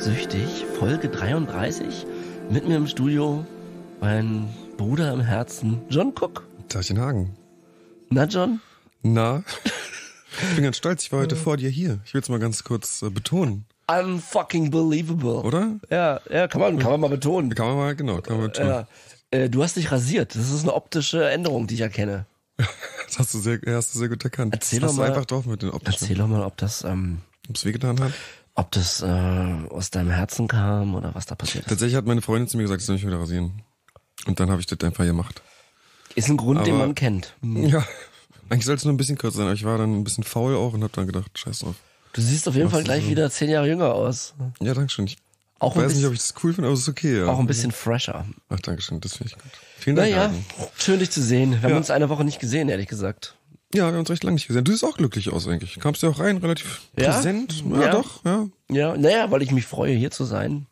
Süchtig, Folge 33. Mit mir im Studio mein Bruder im Herzen, John Cook. Tagchen Hagen. Na, John? Na? Ich bin ganz stolz, ich war heute vor dir hier. Ich will es mal ganz kurz betonen. Unfucking believable. Oder? Ja, kann man mal betonen. Kann man mal betonen. Ja. Du hast dich rasiert. Das ist eine optische Änderung, die ich erkenne. Das hast du sehr gut erkannt. Erzähl das doch hast mal, du einfach drauf mit den optischen. Erzähl doch mal, ob das wehgetan hat. Ob das aus deinem Herzen kam oder was da passiert ist. Tatsächlich hat meine Freundin zu mir gesagt, ich soll mich wieder rasieren. Und dann habe ich das einfach gemacht. Ist ein Grund, den man kennt. Ja, eigentlich soll es nur ein bisschen kürzer sein, aber ich war dann ein bisschen faul auch und habe dann gedacht, scheiß drauf. Du siehst auf jeden Fall gleich wieder 10 Jahre jünger aus. Ja, dankeschön. Ich auch weiß nicht, ob ich das cool finde, aber es ist okay. Ja. Auch ein bisschen fresher. Ach, dankeschön, das finde ich gut. Vielen Dank. Naja, schön dich zu sehen. Wir haben uns eine Woche nicht gesehen, ehrlich gesagt. Ja, wir haben uns recht lange nicht gesehen. Du siehst auch glücklich aus eigentlich. Kamst du auch rein, relativ präsent? Ja, doch, ja. Ja, naja, weil ich mich freue, hier zu sein.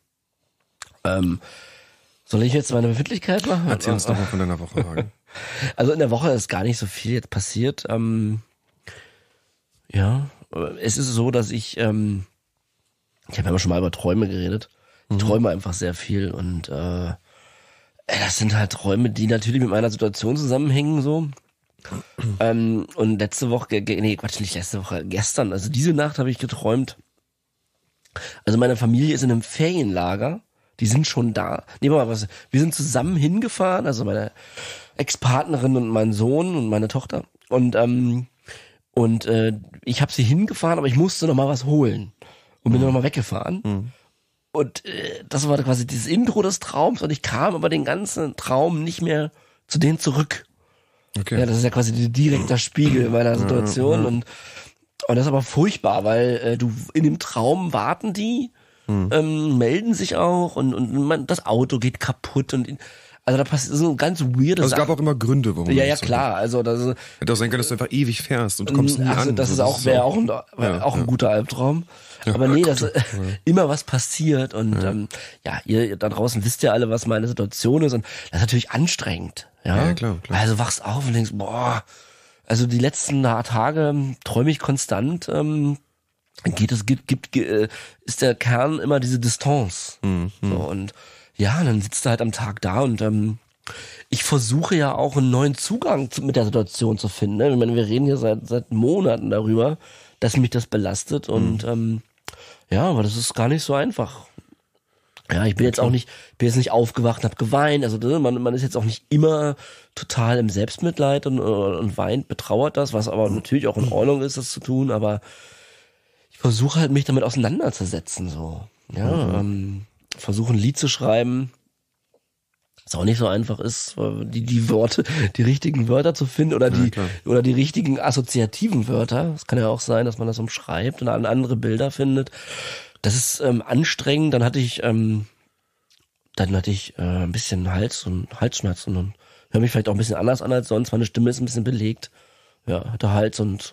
Soll ich jetzt meine Befindlichkeit machen? Erzähl uns doch mal von deiner Woche, Hagen. Also in der Woche ist gar nicht so viel jetzt passiert. Ja, es ist so, dass ich habe ja schon mal über Träume geredet. Ich träume einfach sehr viel und das sind halt Träume, die natürlich mit meiner Situation zusammenhängen so. Und letzte Woche, gestern, also diese Nacht habe ich geträumt. Also meine Familie ist in einem Ferienlager, die sind schon da. Wir sind zusammen hingefahren, also meine Ex-Partnerin und mein Sohn und meine Tochter. Und ich habe sie hingefahren, aber ich musste noch mal was holen und bin noch mal weggefahren. Und das war quasi dieses Intro des Traums und ich kam aber den ganzen Traum nicht mehr zu denen zurück. Okay. Ja, das ist ja quasi der direkter Spiegel meiner Situation und das ist aber furchtbar, weil du in dem Traum warten die, melden sich auch und das Auto geht kaputt und also da passiert so ganz weirde Also es Sachen. gab auch immer Gründe, warum. Ja, klar. Also das hätte auch sein können, dass du einfach ewig fährst und du kommst nie an. Das ist auch wäre auch ein guter Albtraum. Aber nee, das immer was passiert und ihr da draußen wisst ja alle, was meine Situation ist und das ist natürlich anstrengend. Ja, klar. Also wachst auf und denkst, boah, also die letzten Tage träume ich konstant. Ist der Kern immer diese Distanz. So, und ja, dann sitzt du halt am Tag da und ich versuche ja auch einen neuen Zugang mit der Situation zu finden. Ne? Ich meine, wir reden hier seit Monaten darüber, dass mich das belastet und aber das ist gar nicht so einfach. Ja, ich bin jetzt nicht aufgewacht und hab geweint. Also man ist jetzt auch nicht immer total im Selbstmitleid und weint, betrauert das, was aber natürlich auch in Ordnung ist, das zu tun. Aber ich versuche halt, mich damit auseinanderzusetzen. So, ja, versuche ein Lied zu schreiben, was auch nicht so einfach ist, die Worte, die richtigen Wörter zu finden oder die richtigen assoziativen Wörter. Es kann ja auch sein, dass man das umschreibt und andere Bilder findet. Das ist anstrengend. Dann hatte ich ein bisschen Halsschmerzen und höre mich vielleicht auch ein bisschen anders an als sonst. Meine Stimme ist ein bisschen belegt. Ja, hatte Hals und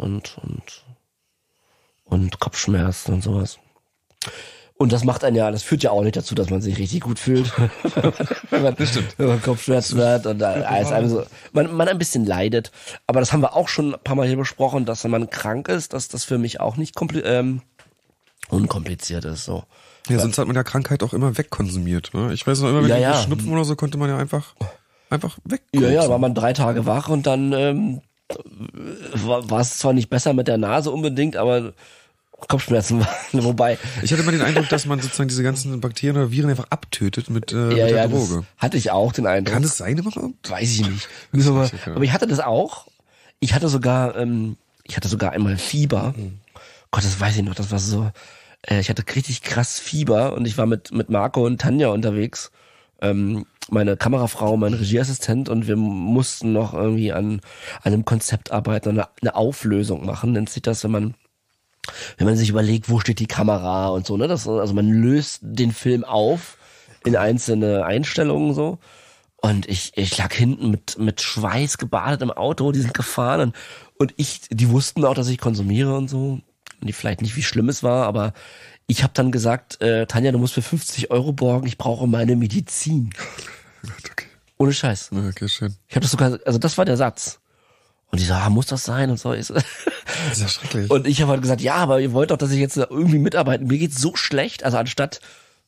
Kopfschmerzen und sowas. Und das führt ja auch nicht dazu, dass man sich richtig gut fühlt, wenn man Kopfschmerzen hat und einem so, man ein bisschen leidet. Aber das haben wir auch schon ein paar Mal hier besprochen, dass wenn man krank ist, dass das für mich auch nicht unkompliziert ist. So. Ja, sonst hat man ja Krankheit auch immer wegkonsumiert. Ne? Ich weiß noch immer, wenn Schnupfen oder so, konnte man ja einfach weg. Ja, war man 3 Tage wach und dann war es zwar nicht besser mit der Nase unbedingt, aber Kopfschmerzen waren, wobei. Ich hatte immer den Eindruck, dass man sozusagen diese ganzen Bakterien oder Viren einfach abtötet mit der Droge. Hatte ich auch den Eindruck. Kann das sein überhaupt? Weiß ich nicht. Aber ich hatte das auch. Ich hatte sogar einmal Fieber. Gott, das weiß ich noch, das war so, ich hatte richtig krass Fieber und ich war mit Marco und Tanja unterwegs, meine Kamerafrau, mein Regieassistent und wir mussten noch irgendwie an einem Konzept arbeiten, eine Auflösung machen, nennt sich das, wenn man sich überlegt, wo steht die Kamera und so, ne, also man löst den Film auf in einzelne Einstellungen so. Und ich lag hinten mit Schweiß gebadet im Auto, die sind gefahren und die wussten auch, dass ich konsumiere und so. Und die vielleicht nicht, wie schlimm es war, aber ich habe dann gesagt, Tanja, du musst mir 50 € borgen, ich brauche meine Medizin. Okay. Ohne Scheiß. Okay, schön. Ich habe das sogar, also das war der Satz. Und die so, muss das sein? Und so. Das ist ja schrecklich. Und ich habe halt gesagt, ja, aber ihr wollt doch, dass ich jetzt irgendwie mitarbeite. Mir geht's so schlecht, also anstatt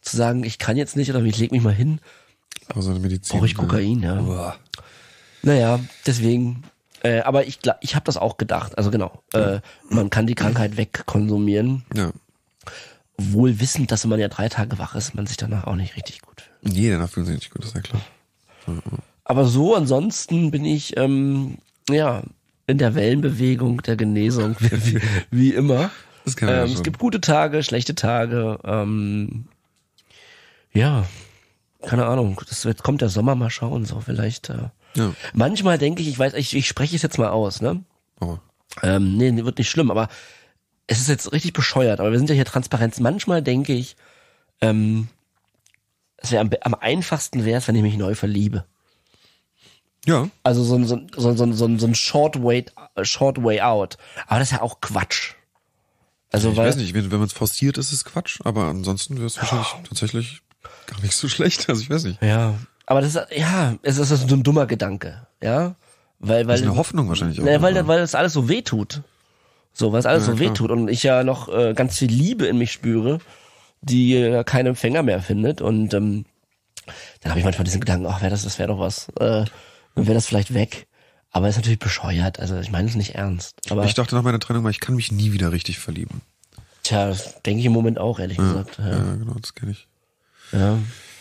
zu sagen, ich kann jetzt nicht oder ich leg mich mal hin, aber so eine Medizin, brauche ich Kokain, ja. Uah. Naja, deswegen, aber ich habe das auch gedacht, also genau, man kann die Krankheit wegkonsumieren, wohl wissend, dass wenn man ja 3 Tage wach ist, man sich danach auch nicht richtig gut fühlt. Nee, danach fühlt sich nicht gut, das ist ja klar. Aber so ansonsten bin ich, in der Wellenbewegung der Genesung, wie immer. Das kann man Es gibt gute Tage, schlechte Tage, keine Ahnung, jetzt kommt der Sommer, mal schauen, so vielleicht, Manchmal denke ich spreche es jetzt mal aus, ne? Oh. Nee, wird nicht schlimm, aber es ist jetzt richtig bescheuert, aber wir sind ja hier transparent. Manchmal denke ich, es wäre am einfachsten wäre es, wenn ich mich neu verliebe. Ja. Also so ein Short Way Out. Aber das ist ja auch Quatsch. Also ich weiß nicht, wenn man es forciert, ist es Quatsch, aber ansonsten wäre es wahrscheinlich tatsächlich gar nicht so schlecht. Also ich weiß nicht. Ja. Aber es ist so ein dummer Gedanke, ja. Weil das ist eine Hoffnung wahrscheinlich auch. Weil das alles so wehtut. So, weil es alles so wehtut und ich ja noch ganz viel Liebe in mich spüre, die keinen Empfänger mehr findet. Und dann habe ich manchmal diesen Gedanken, ach, das wäre doch was. Dann wäre das vielleicht weg. Aber ist natürlich bescheuert. Also ich meine es nicht ernst. Aber ich dachte nach meiner Trennung mal, ich kann mich nie wieder richtig verlieben. Tja, das denke ich im Moment auch, ehrlich gesagt. Ja, genau, das kenne ich. Ja.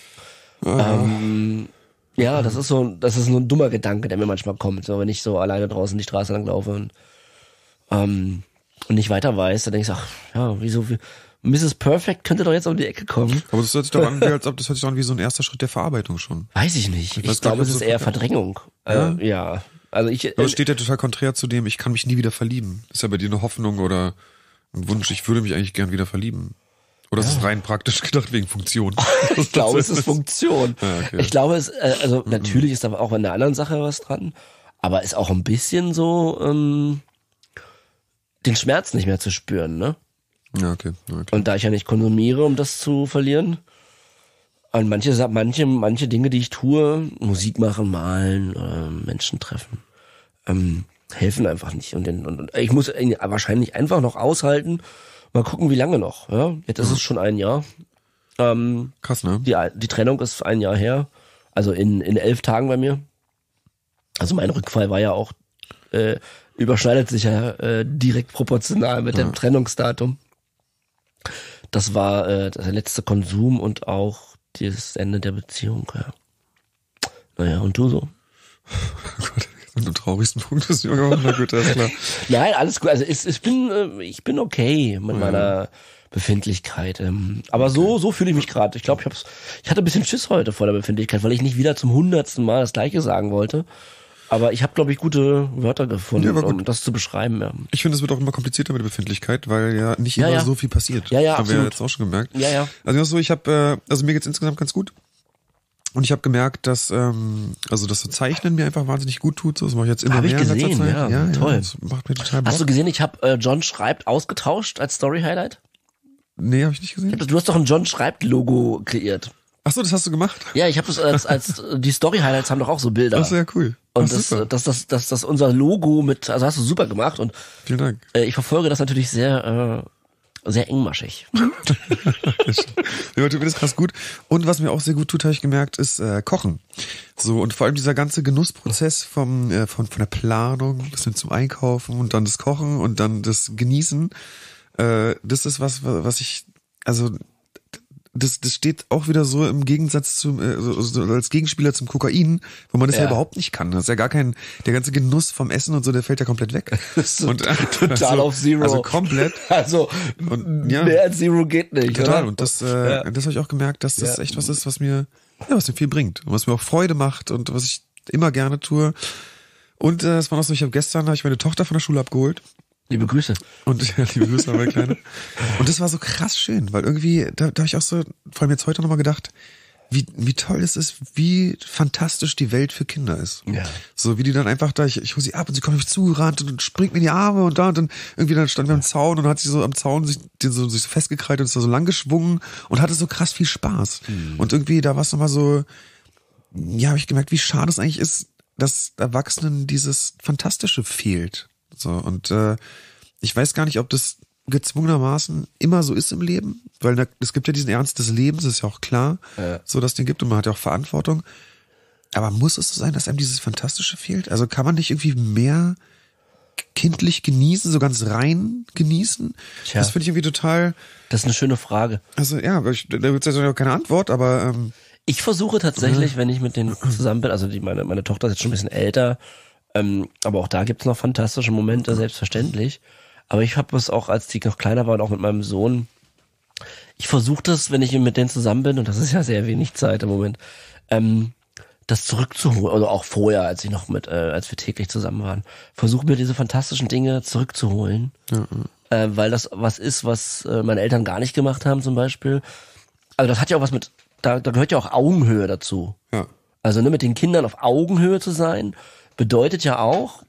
Das ist nur ein dummer Gedanke, der mir manchmal kommt, so wenn ich so alleine draußen die Straße lang laufe und nicht weiter weiß, dann denke ich, ach, ja, wieso, Mrs. Perfect könnte doch jetzt um die Ecke kommen. Aber das hört sich doch an, das hört sich doch an wie so ein erster Schritt der Verarbeitung schon. Weiß ich nicht. Ich glaube, es ist eher Verdrängung. Ja. Also aber es steht ja total konträr zu dem, ich kann mich nie wieder verlieben. Ist ja bei dir eine Hoffnung oder ein Wunsch, ich würde mich eigentlich gern wieder verlieben. Oder ist es rein praktisch gedacht wegen Funktion? Ich glaube, es ist Funktion. Ja, okay. Ich glaube, natürlich ist aber auch an der anderen Sache was dran, aber ist auch ein bisschen so, den Schmerz nicht mehr zu spüren, ne? Ja, okay. Und da ich ja nicht konsumiere, um das zu verlieren, und manche Dinge, die ich tue, Musik machen, malen, Menschen treffen, helfen einfach nicht. Und ich muss wahrscheinlich einfach noch aushalten. Mal gucken, wie lange noch. Ja? Jetzt ist es schon 1 Jahr. Krass, ne? Die Trennung ist 1 Jahr her. Also in 11 Tagen bei mir. Also mein Rückfall war ja auch, überschneidet sich ja direkt proportional mit dem Trennungsdatum. Das war der letzte Konsum und auch das Ende der Beziehung. Ja. Naja, und du so? Oh Gott. Und am traurigsten Punkt ist Junge, na gut, alles klar. Nein, alles gut. Also ich bin okay mit meiner Befindlichkeit. Aber okay. so fühle ich mich gerade. Ich glaube, ich hatte ein bisschen Schiss heute vor der Befindlichkeit, weil ich nicht wieder zum 100. Mal das Gleiche sagen wollte. Aber ich habe, glaube ich, gute Wörter gefunden, um das zu beschreiben. Ja. Ich finde, es wird auch immer komplizierter mit der Befindlichkeit, weil ja nicht immer so viel passiert. Ja, haben wir ja jetzt auch schon gemerkt. Ja. Also mir geht's insgesamt ganz gut. Und ich habe gemerkt, dass das so Zeichnen mir einfach wahnsinnig gut tut. So, das mache ich jetzt immer mehr in letzter Zeit. Ja, toll. Das macht mir total Bock. Hast du gesehen, ich habe John Schreibt ausgetauscht als Story-Highlight? Nee, habe ich nicht gesehen. Du hast doch ein John Schreibt-Logo kreiert. Ach so, das hast du gemacht? Ja, ich habe das als die Story-Highlights haben doch auch so Bilder. Das ist ja cool. Und das unser Logo also hast du super gemacht und vielen Dank. Ich verfolge das natürlich sehr engmaschig. Ja, tut mir das krass gut. Und was mir auch sehr gut tut, habe ich gemerkt, ist Kochen. So, und vor allem dieser ganze Genussprozess von der Planung bis hin zum Einkaufen und dann das Kochen und dann das Genießen. Das ist was ich, also das steht auch wieder so im Gegensatz zum, so als Gegenspieler zum Kokain, wo man das ja überhaupt nicht kann. Das ist ja gar kein, der ganze Genuss vom Essen und so, der fällt ja komplett weg. Und total auf Zero. Also komplett. Also, mehr als Zero geht nicht. Total. Oder? Und das habe ich auch gemerkt, dass das echt was ist, was mir viel bringt. Und was mir auch Freude macht und was ich immer gerne tue. Und es war noch so, habe ich meine Tochter von der Schule abgeholt. Liebe Grüße. Und liebe Grüße an meine Kleine. Und das war so krass schön, weil irgendwie, da habe ich auch so, vor allem jetzt heute nochmal gedacht, wie toll es ist, wie fantastisch die Welt für Kinder ist. Ja. So wie die dann einfach da, ich hole sie ab und sie kommt auf mich zugerannt und springt mir in die Arme und dann irgendwie dann standen wir am Zaun und dann hat sie so am Zaun sich so festgekrallt und ist da so lang geschwungen und hatte so krass viel Spaß. Mhm. Und irgendwie, da war es nochmal so, ja, habe ich gemerkt, wie schade es eigentlich ist, dass Erwachsenen dieses Fantastische fehlt. So, und ich weiß gar nicht, ob das gezwungenermaßen immer so ist im Leben, weil es gibt ja diesen Ernst des Lebens, ist ja auch klar, so dass den gibt und man hat ja auch Verantwortung. Aber muss es so sein, dass einem dieses Fantastische fehlt? Also kann man nicht irgendwie mehr kindlich genießen, so ganz rein genießen? Tja. Das finde ich irgendwie total... Das ist eine schöne Frage. Also ja, da gibt es ja noch keine Antwort, aber... Ich versuche tatsächlich, wenn ich mit denen zusammen bin, also meine Tochter ist jetzt schon ein bisschen älter, aber auch da gibt's noch fantastische Momente, selbstverständlich. Aber ich habe es auch, als die noch kleiner waren, auch mit meinem Sohn, ich versuche das, wenn ich mit denen zusammen bin, und das ist ja sehr wenig Zeit im Moment, das zurückzuholen, oder auch vorher, als wir täglich zusammen waren, versuche mir diese fantastischen Dinge zurückzuholen, weil das was ist, was meine Eltern gar nicht gemacht haben zum Beispiel. Also das hat ja auch was mit, da gehört ja auch Augenhöhe dazu. Ja. Also mit den Kindern auf Augenhöhe zu sein, bedeutet ja auch,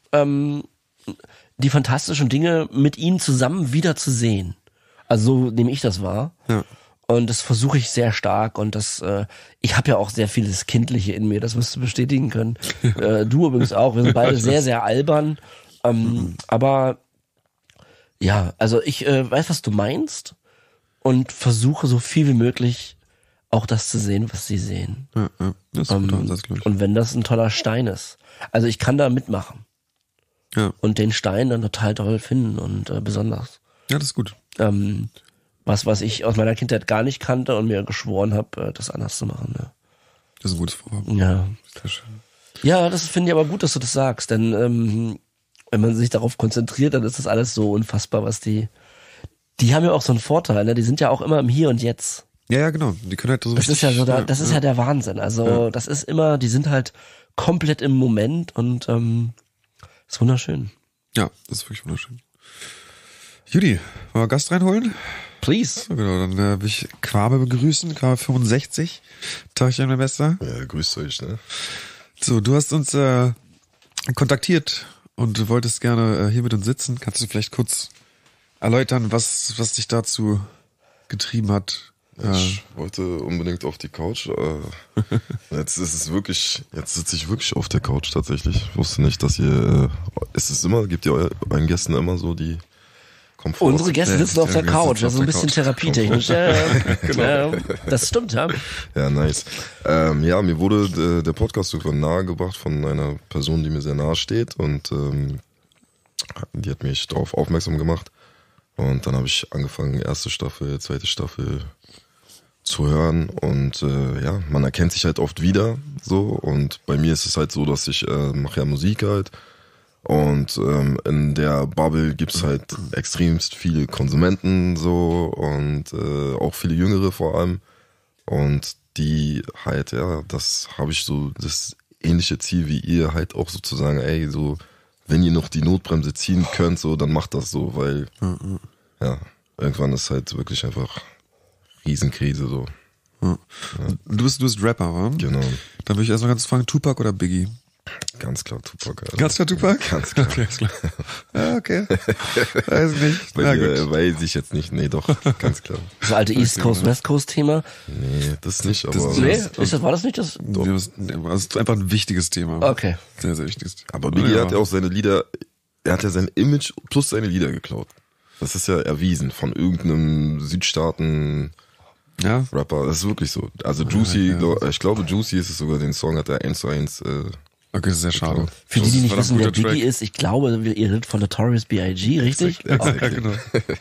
die fantastischen Dinge mit ihnen zusammen wieder zu sehen. Also so nehme ich das wahr. Ja. Und das versuche ich sehr stark und ich habe ja auch sehr vieles Kindliche in mir, das wirst du bestätigen können. Du übrigens auch, wir sind beide sehr, sehr albern. Aber ja, also ich weiß, was du meinst und versuche so viel wie möglich auch das zu sehen, was sie sehen. Ja, das ist ein guter Ansatz, glaube ich. Und wenn das ein toller Stein ist. Also ich kann da mitmachen. Ja. Und den Stein dann total toll finden und besonders. Ja, das ist gut. Was ich aus meiner Kindheit gar nicht kannte und mir geschworen habe, das anders zu machen. Ne? Das ist ein gutes Vorhaben. Ja. Sehr schön. Ja, das finde ich aber gut, dass du das sagst, denn wenn man sich darauf konzentriert, dann ist das alles so unfassbar, was die haben ja auch so einen Vorteil, ne? Die sind ja auch immer im Hier und Jetzt. Ja, genau. Die können halt so. Das ist ja so, das ist ja der Wahnsinn. Also das ist immer, die sind halt komplett im Moment und ist wunderschön. Ja, das ist wirklich wunderschön. Judy, wollen wir Gast reinholen? Please. So, genau, dann will ich Quabe begrüßen, Quabe 65. Tagchen, mein Bester. Ja, grüßt euch, ne? So, du hast uns kontaktiert und wolltest gerne hier mit uns sitzen. Kannst du vielleicht kurz erläutern, was dich dazu getrieben hat? Ich wollte unbedingt auf die Couch. Jetzt sitze ich wirklich auf der Couch tatsächlich. Ich wusste nicht, dass gibt ihr euren Gästen immer so die Komfort. Unsere Gäste sitzen auf der Couch, das ist ein bisschen therapietechnisch. Genau. Das stimmt, ja. Ja, nice. Mir wurde der Podcast irgendwann nahegebracht von einer Person, die mir sehr nahe steht und die hat mich darauf aufmerksam gemacht. Und dann habe ich angefangen, erste Staffel, zweite Staffel zu hören und man erkennt sich halt oft wieder so und bei mir ist es halt so, dass ich mache ja Musik halt und in der Bubble gibt's halt extremst viele Konsumenten so und auch viele Jüngere vor allem und die halt, das habe ich so das ähnliche Ziel wie ihr halt auch sozusagen, ey, so wenn ihr noch die Notbremse ziehen könnt, so dann macht das so, weil irgendwann ist halt wirklich einfach Riesenkrise so. Ja. Du bist Rapper, wa? Genau. Dann würde ich erstmal ganz fragen, Tupac oder Biggie? Ganz klar Tupac. Alter. Ganz klar Tupac? Ganz klar. Okay, ist klar. Ja, okay. Weiß nicht. Bei dir weiß ich jetzt nicht. Nee, doch, ganz klar. Das alte East Coast, West Coast Thema. Nee, das nicht, aber... War das nicht das? Das ist einfach ein wichtiges Thema. Okay. Sehr, sehr wichtiges Thema. Aber Biggie hat ja auch seine Lieder, er hat ja sein Image plus seine Lieder geklaut. Das ist ja erwiesen von irgendeinem Südstaaten... Ja. Rapper, das ist wirklich so. Also Juicy, ich glaube Juicy ist es sogar, den Song hat er 1:1. Okay, das ist sehr schade. Für die nicht wissen, wer Biggie ist, ich glaube, ihr redet von Notorious B.I.G., richtig? Exakt, ja, genau.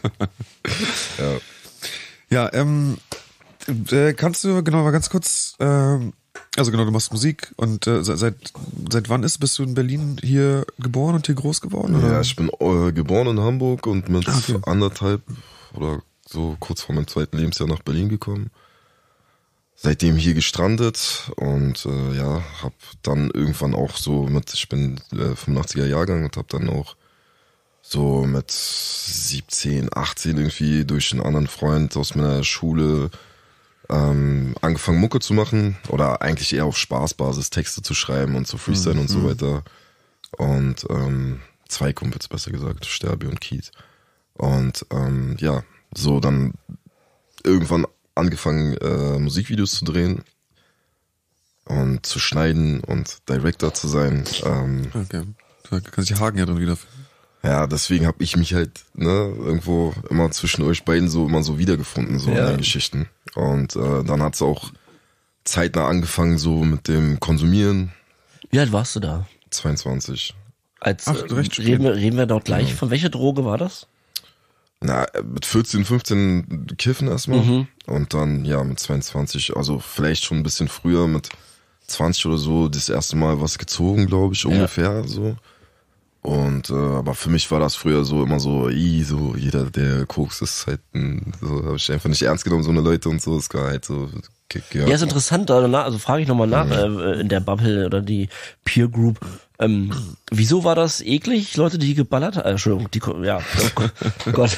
Kannst du genau mal ganz kurz, also genau, du machst Musik und seit wann bist du in Berlin hier geboren und hier groß geworden? Oder? Ja, ich bin geboren in Hamburg und mit 1,5 oder so kurz vor meinem 2. Lebensjahr nach Berlin gekommen. Seitdem hier gestrandet und hab dann irgendwann auch so ich bin 85er Jahrgang und hab dann auch so mit 17, 18 irgendwie durch einen anderen Freund aus meiner Schule angefangen Mucke zu machen oder eigentlich eher auf Spaßbasis Texte zu schreiben und zu freestylen und so weiter. Und 2 Kumpels besser gesagt, Sterbi und Kiet. Und so dann irgendwann angefangen Musikvideos zu drehen und zu schneiden und Director zu sein. Okay. Da kann sich Hagen ja drin wiederfinden. Ja, deswegen habe ich mich halt irgendwo immer zwischen euch beiden immer so wiedergefunden, so in den Geschichten. Und dann hat's auch zeitnah angefangen so mit dem Konsumieren. Wie alt warst du da? 22. Reden wir dort gleich. Von welcher Droge war das? Na, mit 14, 15 kiffen erstmal. Und dann, mit 22, also vielleicht schon ein bisschen früher, mit 20 oder so, das erste Mal was gezogen, glaube ich, ungefähr so. Und aber für mich war das früher so immer so jeder, der Koks ist halt so, habe ich einfach nicht ernst genommen, so eine Leute und so, es war halt so Ja, ist interessant, also frage ich nochmal nach, in der Bubble oder die Peer Group, wieso war das eklig, Leute, die geballert haben, Entschuldigung, oh Gott.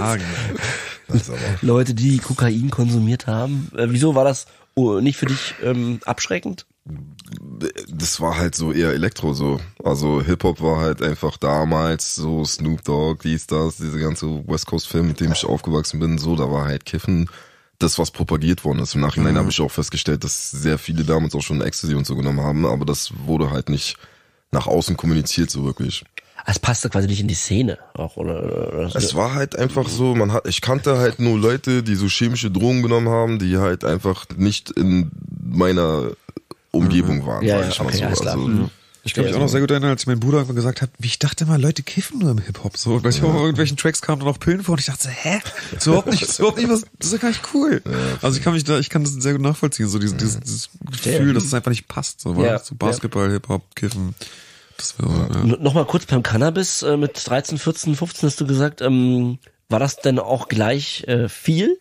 Leute, die Kokain konsumiert haben, wieso war das nicht für dich abschreckend? Das war halt so eher Elektro so. Also Hip-Hop war halt einfach damals so Snoop Dogg, diese ganze West Coast Film, mit dem ich aufgewachsen bin, so, da war halt Kiffen das, was propagiert worden ist. Im Nachhinein habe ich auch festgestellt, dass sehr viele damals auch schon Ecstasy und so genommen haben, aber das wurde halt nicht nach außen kommuniziert so wirklich. Es passte quasi nicht in die Szene auch, oder? Es war halt einfach so, ich kannte halt nur Leute, die so chemische Drogen genommen haben, die halt einfach nicht in meiner Umgebung waren, sag ich mal so. Also, ich kann mich auch noch sehr gut erinnern, als mein Bruder irgendwann gesagt hat, wie ich dachte immer, Leute kiffen nur im Hip-Hop. So, und bei irgendwelchen Tracks kamen dann auch Pillen vor und ich dachte so, hä? Das ist überhaupt nicht das ist ja gar nicht cool. Ja, also ich kann das sehr gut nachvollziehen, so dieses Gefühl, dass es einfach nicht passt. So, so Basketball, Hip-Hop, Kiffen. Das wäre Nochmal kurz beim Cannabis mit 13, 14, 15 hast du gesagt, war das denn auch gleich viel?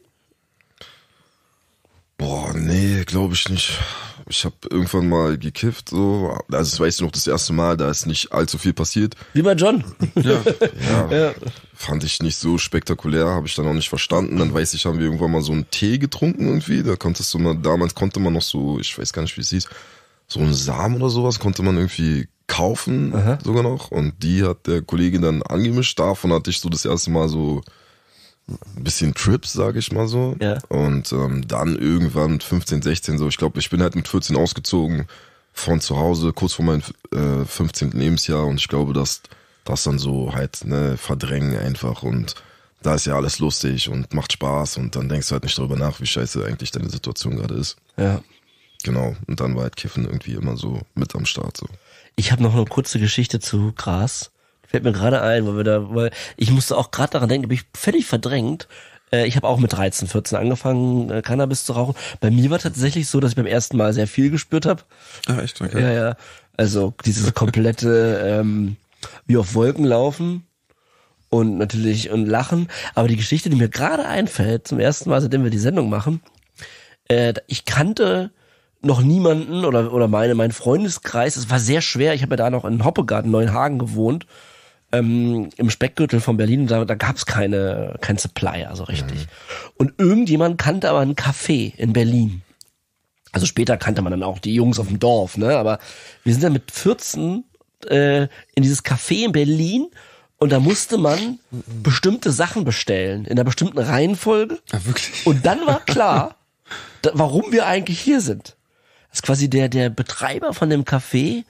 Boah, nee, glaube ich nicht. Ich habe irgendwann mal gekifft, so, also das weiß ich noch, das erste Mal, da ist nicht allzu viel passiert. Wie bei John. Ja. Fand ich nicht so spektakulär, habe ich dann auch nicht verstanden. Dann weiß ich, haben wir irgendwann mal so einen Tee getrunken irgendwie, damals konnte man noch so, ich weiß gar nicht, wie es hieß, so einen Samen oder sowas konnte man irgendwie kaufen, sogar noch. Und die hat der Kollege dann angemischt, davon hatte ich so das erste Mal so ein bisschen Trips, sage ich mal so. Ja. Und dann irgendwann mit 15, 16 so, ich glaube, ich bin halt mit 14 ausgezogen von zu Hause, kurz vor meinem 15. Lebensjahr und ich glaube, dass das dann so halt verdrängen einfach und da ist ja alles lustig und macht Spaß und dann denkst du halt nicht darüber nach, wie scheiße eigentlich deine Situation gerade ist. Ja. Genau, und dann war halt Kiffen irgendwie immer so mit am Start so. Ich habe noch eine kurze Geschichte zu Gras. Fällt mir gerade ein, weil ich musste auch gerade daran denken, bin ich völlig verdrängt. Ich habe auch mit 13, 14 angefangen, Cannabis zu rauchen. Bei mir war tatsächlich so, dass ich beim ersten Mal sehr viel gespürt habe. Ach echt? Okay. Ja. Also dieses komplette wie auf Wolken laufen und natürlich und lachen. Aber die Geschichte, die mir gerade einfällt, zum ersten Mal, seitdem wir die Sendung machen, ich kannte noch niemanden oder mein Freundeskreis, es war sehr schwer, ich habe ja da noch in Hoppegarten, Neuenhagen gewohnt, im Speckgürtel von Berlin, da gab's kein Supply, also richtig. Und irgendjemand kannte aber einen Café in Berlin. Also später kannte man dann auch die Jungs auf dem Dorf, ne? Aber wir sind dann mit 14 in dieses Café in Berlin und da musste man bestimmte Sachen bestellen, in einer bestimmten Reihenfolge. Ah, wirklich? Und dann war klar, warum wir eigentlich hier sind. Das ist quasi der Betreiber von dem Café,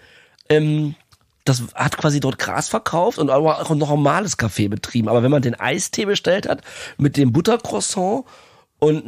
das hat quasi dort Gras verkauft und auch noch normales Kaffee betrieben. Aber wenn man den Eistee bestellt hat mit dem Buttercroissant und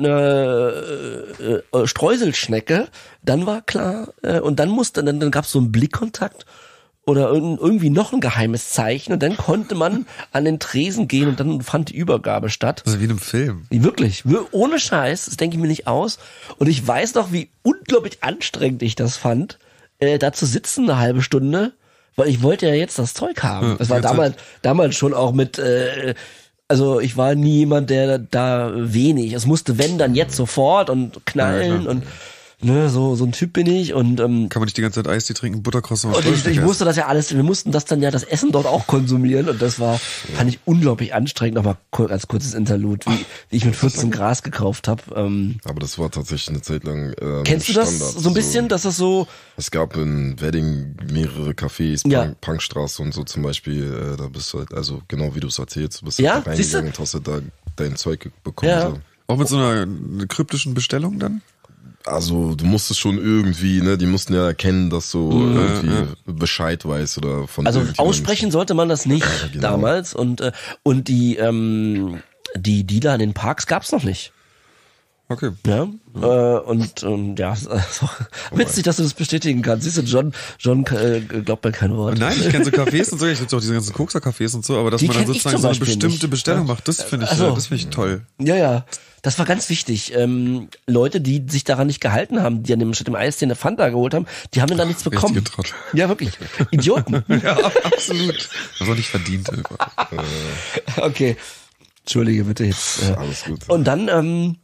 eine Streuselschnecke, dann war klar, und dann gab es so einen Blickkontakt oder irgendwie noch ein geheimes Zeichen und dann konnte man an den Tresen gehen und dann fand die Übergabe statt. Also wie in einem Film. Wirklich, ohne Scheiß, das denke ich mir nicht aus. Und ich weiß noch, wie unglaublich anstrengend ich das fand, da zu sitzen eine halbe Stunde, weil ich wollte ja jetzt das Zeug haben. Das war damals schon auch mit, also ich war nie jemand, der da wenig, es musste wenn, dann jetzt sofort und knallen und ne, so ein Typ bin ich und kann man nicht die ganze Zeit Eistee trinken, Buttercroissant und ich musste das ja alles, wir mussten das dann ja das Essen dort auch konsumieren und das fand ich unglaublich anstrengend. Nochmal als kurzes Interlude, wie ich mit 14 Gras gekauft habe. Aber das war tatsächlich eine Zeit lang kennst du das so ein bisschen, dass das so? Es gab in Wedding mehrere Cafés, Punkstraße und so zum Beispiel, da bist du halt, also genau wie du es erzählst, du bist halt reingegangen und hast halt da dein Zeug bekommen. Ja. So. Auch mit so einer kryptischen Bestellung dann? Also du musstest schon irgendwie, ne, die mussten ja erkennen, dass du irgendwie Bescheid weißt oder von Also irgendjemandem. aussprechen sollte man das nicht genau. damals und die Dealer in den Parks gab's noch nicht. Okay. Ja, und ja, ist witzig, dass du das bestätigen kannst. Siehst du, John glaubt mir kein Wort. Nein, ich kenne so Cafés und so, ich kenne auch diese ganzen Kokser-Cafés und so, aber dass Die man dann kenn ich sozusagen zum so eine Beispiel bestimmte nicht. Bestellung macht, das finde ich, Also. das finde ich toll. Ja, das war ganz wichtig. Leute, die sich daran nicht gehalten haben, die an dem statt dem Eis eine Fanta geholt haben, die haben dann nichts bekommen. Richtige Trottel. Ja, wirklich. Idioten. Ja, absolut. Das auch nicht verdient. Okay. Entschuldige bitte jetzt. Alles gut. Und dann,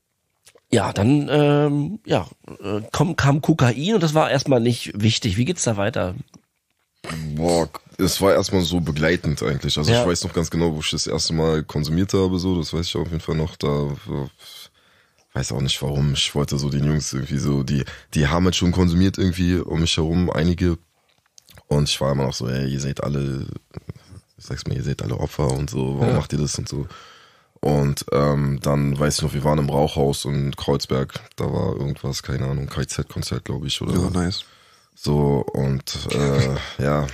kam Kokain und das war erstmal nicht wichtig. Wie geht's da weiter? Boah, es war erstmal so begleitend eigentlich. Also Ja. ich weiß noch ganz genau, wo ich das erste Mal konsumiert habe, so, das weiß ich auf jeden Fall noch. Da weiß auch nicht warum. Ich wollte so den Jungs irgendwie so, die haben halt schon konsumiert irgendwie um mich herum, einige. Und ich war immer noch so, ey, ihr seid alle, ich sag's mir, ihr seid alle Opfer und so, warum macht ihr das und so. Und dann weiß ich noch, wir waren im Rauchhaus in Kreuzberg, da war irgendwas, keine Ahnung, KZ-Konzert, glaube ich, oder Ja, nice. so, und ja,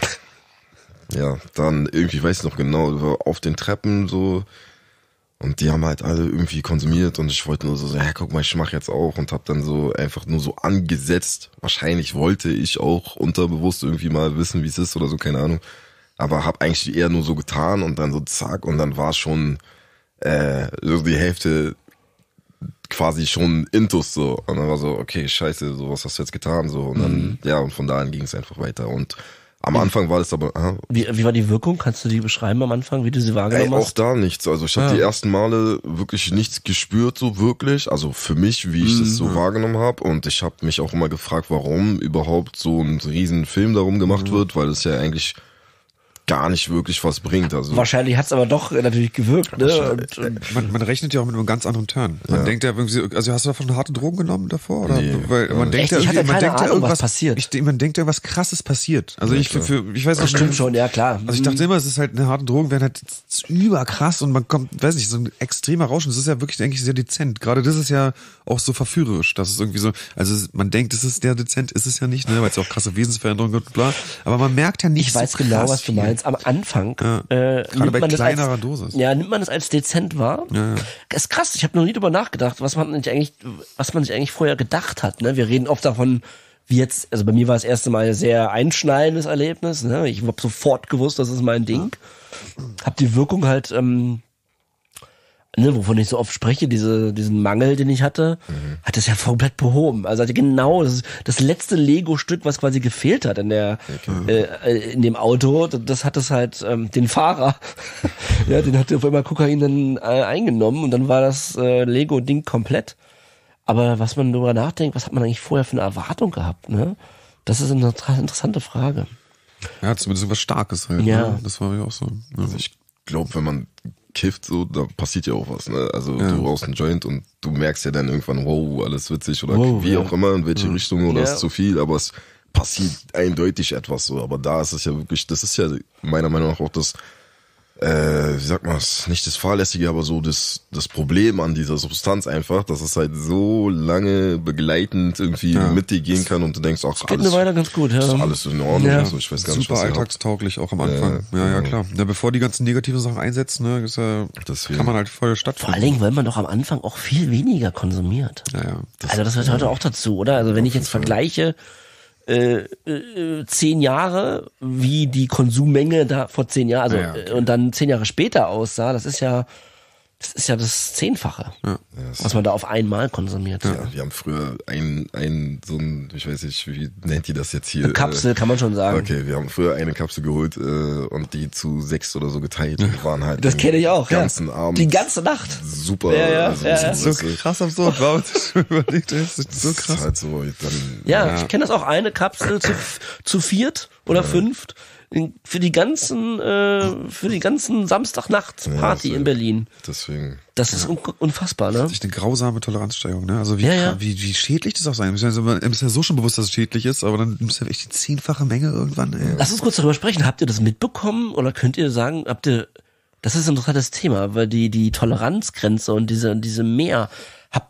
dann irgendwie, weiß ich noch genau, auf den Treppen so, und die haben halt alle irgendwie konsumiert und ich wollte nur so, ja, guck mal, ich mach jetzt auch und hab dann so einfach nur so angesetzt. Wahrscheinlich wollte ich auch unterbewusst irgendwie mal wissen, wie es ist oder so, keine Ahnung. Aber hab eigentlich eher nur so getan und dann so zack und dann war schon so die Hälfte quasi schon intus so. Und dann war so, okay, scheiße, so was hast du jetzt getan so. Und dann, ja, und von da an ging es einfach weiter. Und am Anfang war das aber, Wie war die Wirkung? Kannst du die beschreiben am Anfang, wie du sie wahrgenommen auch hast? da nichts. Also ich habe die ersten Male wirklich nichts gespürt, so wirklich. Also für mich, wie ich das so wahrgenommen habe. Und ich habe mich auch immer gefragt, warum überhaupt so ein riesen Film darum gemacht wird, weil es ja eigentlich gar nicht wirklich was bringt. Also Wahrscheinlich hat's aber doch natürlich gewirkt, ne? Und Man rechnet ja auch mit einem ganz anderen Turn. Man denkt ja irgendwie, also hast du davon harte Drogen genommen davor? Oder? Nee. Weil man denkt Echt? Ich hatte man keine denkt ja Ahnung, was irgendwas passiert. Man denkt irgendwas Krasses passiert. Also ich weiß auch stimmt schon, ja klar. Also ich dachte immer, es ist halt eine harte Drogen, werden halt überkrass und man kommt, weiß nicht, so ein extremer Rauschen. Das ist ja wirklich eigentlich sehr dezent. Gerade das ist ja auch so verführerisch, dass es irgendwie so, also man denkt, es ist sehr dezent, ist es ja nicht, ne, weil es ja auch krasse Wesensveränderungen gibt, und bla. Aber man merkt ja nicht Ich weiß so genau, krass was du viel. meinst. Am Anfang Gerade bei das kleinerer als, Dosis. Ja, nimmt man das als dezent wahr. Ja. Das ist krass, ich habe noch nie drüber nachgedacht, was man sich eigentlich vorher gedacht hat. Ne? Wir reden oft davon, wie jetzt, also bei mir war das erste Mal ein sehr einschneidendes Erlebnis. Ne? Ich habe sofort gewusst, das ist mein Ding. Hab die Wirkung halt, wovon ich so oft spreche, diesen Mangel, den ich hatte, hat das ja komplett behoben. Also hatte genau das letzte Lego-Stück, was quasi gefehlt hat in dem Auto, das hat es halt den Fahrer, ja, den hat auf einmal Kokain dann eingenommen und dann war das Lego-Ding komplett. Aber was man darüber nachdenkt, was hat man eigentlich vorher für eine Erwartung gehabt, ne? Das ist eine interessante Frage. Ja, zumindest was Starkes halt. Ja. Ne? Das war ja auch so. Ja. Also ich glaube, wenn man kifft, so, da passiert ja auch was, ne? Also du rauchst einen Joint und du merkst ja dann irgendwann, wow, alles witzig oder wie auch immer, in welche Richtung oder ist zu viel, aber es passiert eindeutig etwas so. Aber da ist es ja wirklich, das ist ja meiner Meinung nach auch das, wie sagt man es, nicht das Fahrlässige, aber so das Problem an dieser Substanz einfach, dass es halt so lange begleitend irgendwie mit dir gehen kann und du denkst, ach, Geht eine Weile ganz gut, ja. ist alles in Ordnung. Ja. Also ich weiß gar nicht, Super was ihr habt. alltagstauglich auch am Anfang. Ja, klar. Ja, bevor die ganzen negativen Sachen einsetzen, ne, ist ja, Deswegen. kann man halt voll Vor stattfinden. allen Dingen, weil man doch am Anfang auch viel weniger konsumiert. Ja. Also das gehört heute auch dazu, oder? Also wenn ich jetzt vergleiche 10 Jahre, wie die Konsummenge da vor 10 Jahren, also okay. und dann 10 Jahre später aussah, das ist ja das Zehnfache, was man da auf einmal konsumiert. Ja, wir haben früher so ein, ich weiß nicht, wie nennt ihr das jetzt hier? Eine Kapsel, kann man schon sagen. Okay, wir haben früher eine Kapsel geholt und die zu 6 oder so geteilt und waren halt Das kenne ich auch, den ganzen ja. Abend Die ganze Nacht. super. Ja, also, ja. das So ist krass absurd, wow, das überlegt, das ist so das ist krass. halt so, dann, Ja, ich kenne das auch, eine Kapsel zu viert oder fünft für die ganzen Samstagnacht-Party in Berlin. deswegen. Das ist unfassbar, ne? Das ist eine grausame Toleranzsteigerung, ne? Also Ja. wie wie schädlich das auch sein muss. Also man ist ja so schon bewusst, dass es schädlich ist, aber dann ist ja echt die 10-fache Menge irgendwann, ey. Lass uns kurz darüber sprechen. Habt ihr das mitbekommen oder könnt ihr sagen, das ist ein interessantes Thema, weil die Toleranzgrenze und diese Mehr,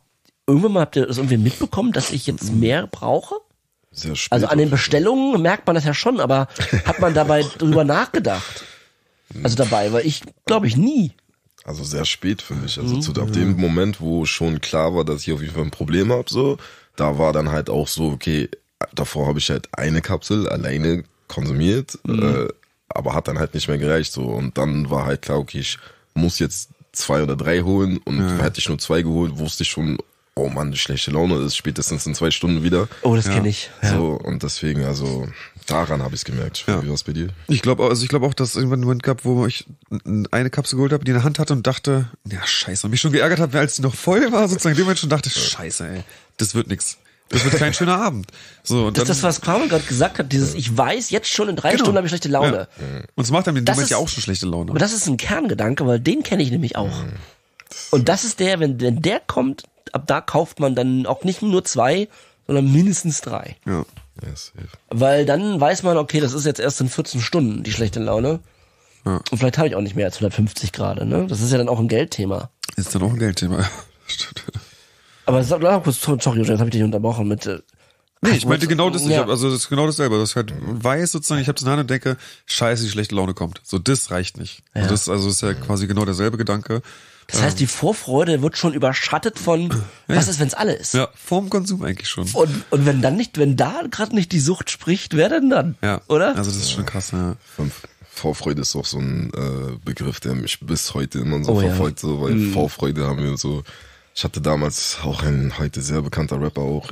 irgendwann mal habt ihr das irgendwie mitbekommen, dass ich jetzt mehr brauche? Sehr spät. Also an den Bestellungen merkt man das ja schon, aber hat man dabei drüber nachgedacht? Also dabei, weil ich glaube ich nie. Also sehr spät für mich. Also ab dem Moment, wo schon klar war, dass ich auf jeden Fall ein Problem habe, so, da war dann halt auch so, okay, davor habe ich halt eine Kapsel alleine konsumiert, aber hat dann halt nicht mehr gereicht, so. Und dann war halt klar, okay, ich muss jetzt 2 oder 3 holen und hätte ich nur 2 geholt, wusste ich schon, oh Mann, eine schlechte Laune ist spätestens in 2 Stunden wieder. Oh, das kenne ich. Ja. So, und deswegen, also daran habe ich es gemerkt. Wie war es bei dir? Ich glaube auch, dass es irgendwann einen Moment gab, wo ich eine Kapsel geholt habe, die in der Hand hatte und dachte, ja scheiße, und mich schon geärgert habe, als die noch voll war, sozusagen in dem Moment schon dachte, scheiße, ey, das wird nix. Das wird kein schöner Abend. So, und das ist das, was Kramer gerade gesagt hat, dieses, ich weiß, jetzt schon in 3 Stunden habe ich schlechte Laune. Ja. Und es macht einem in dem Das Moment ist- ja auch schon schlechte Laune. Aber das ist ein Kerngedanke, weil den kenne ich nämlich auch. Und das ist der, wenn der kommt, ab da kauft man dann auch nicht nur 2, sondern mindestens 3. Ja. Yes, Weil dann weiß man, okay, das ist jetzt erst in 14 Stunden die schlechte Laune. Ja. Und vielleicht habe ich auch nicht mehr als 150 gerade, ne? Das ist ja dann auch ein Geldthema. Ist dann auch ein Geldthema. Stimmt. Aber sag doch kurz, sorry, jetzt habe ich dich unterbrochen mit. Nee, ich meinte genau das, Ja. das ist genau dasselbe, dass ich halt weiß sozusagen, ich habe das in der Hand und denke, scheiße, die schlechte Laune kommt. So, das reicht nicht. Ja. Das ist ja quasi genau derselbe Gedanke. Das heißt, die Vorfreude wird schon überschattet von, was ist, wenn's alle ist? Ja, vorm Konsum eigentlich schon. Und wenn da gerade nicht die Sucht spricht, wer denn dann? Ja, Oder? Also das ist schon krass, ja. Vorfreude ist auch so ein Begriff, der mich bis heute immer so Oh ja. verfolgt, so, weil Vorfreude haben wir so. Ich hatte damals auch ein heute sehr bekannter Rapper auch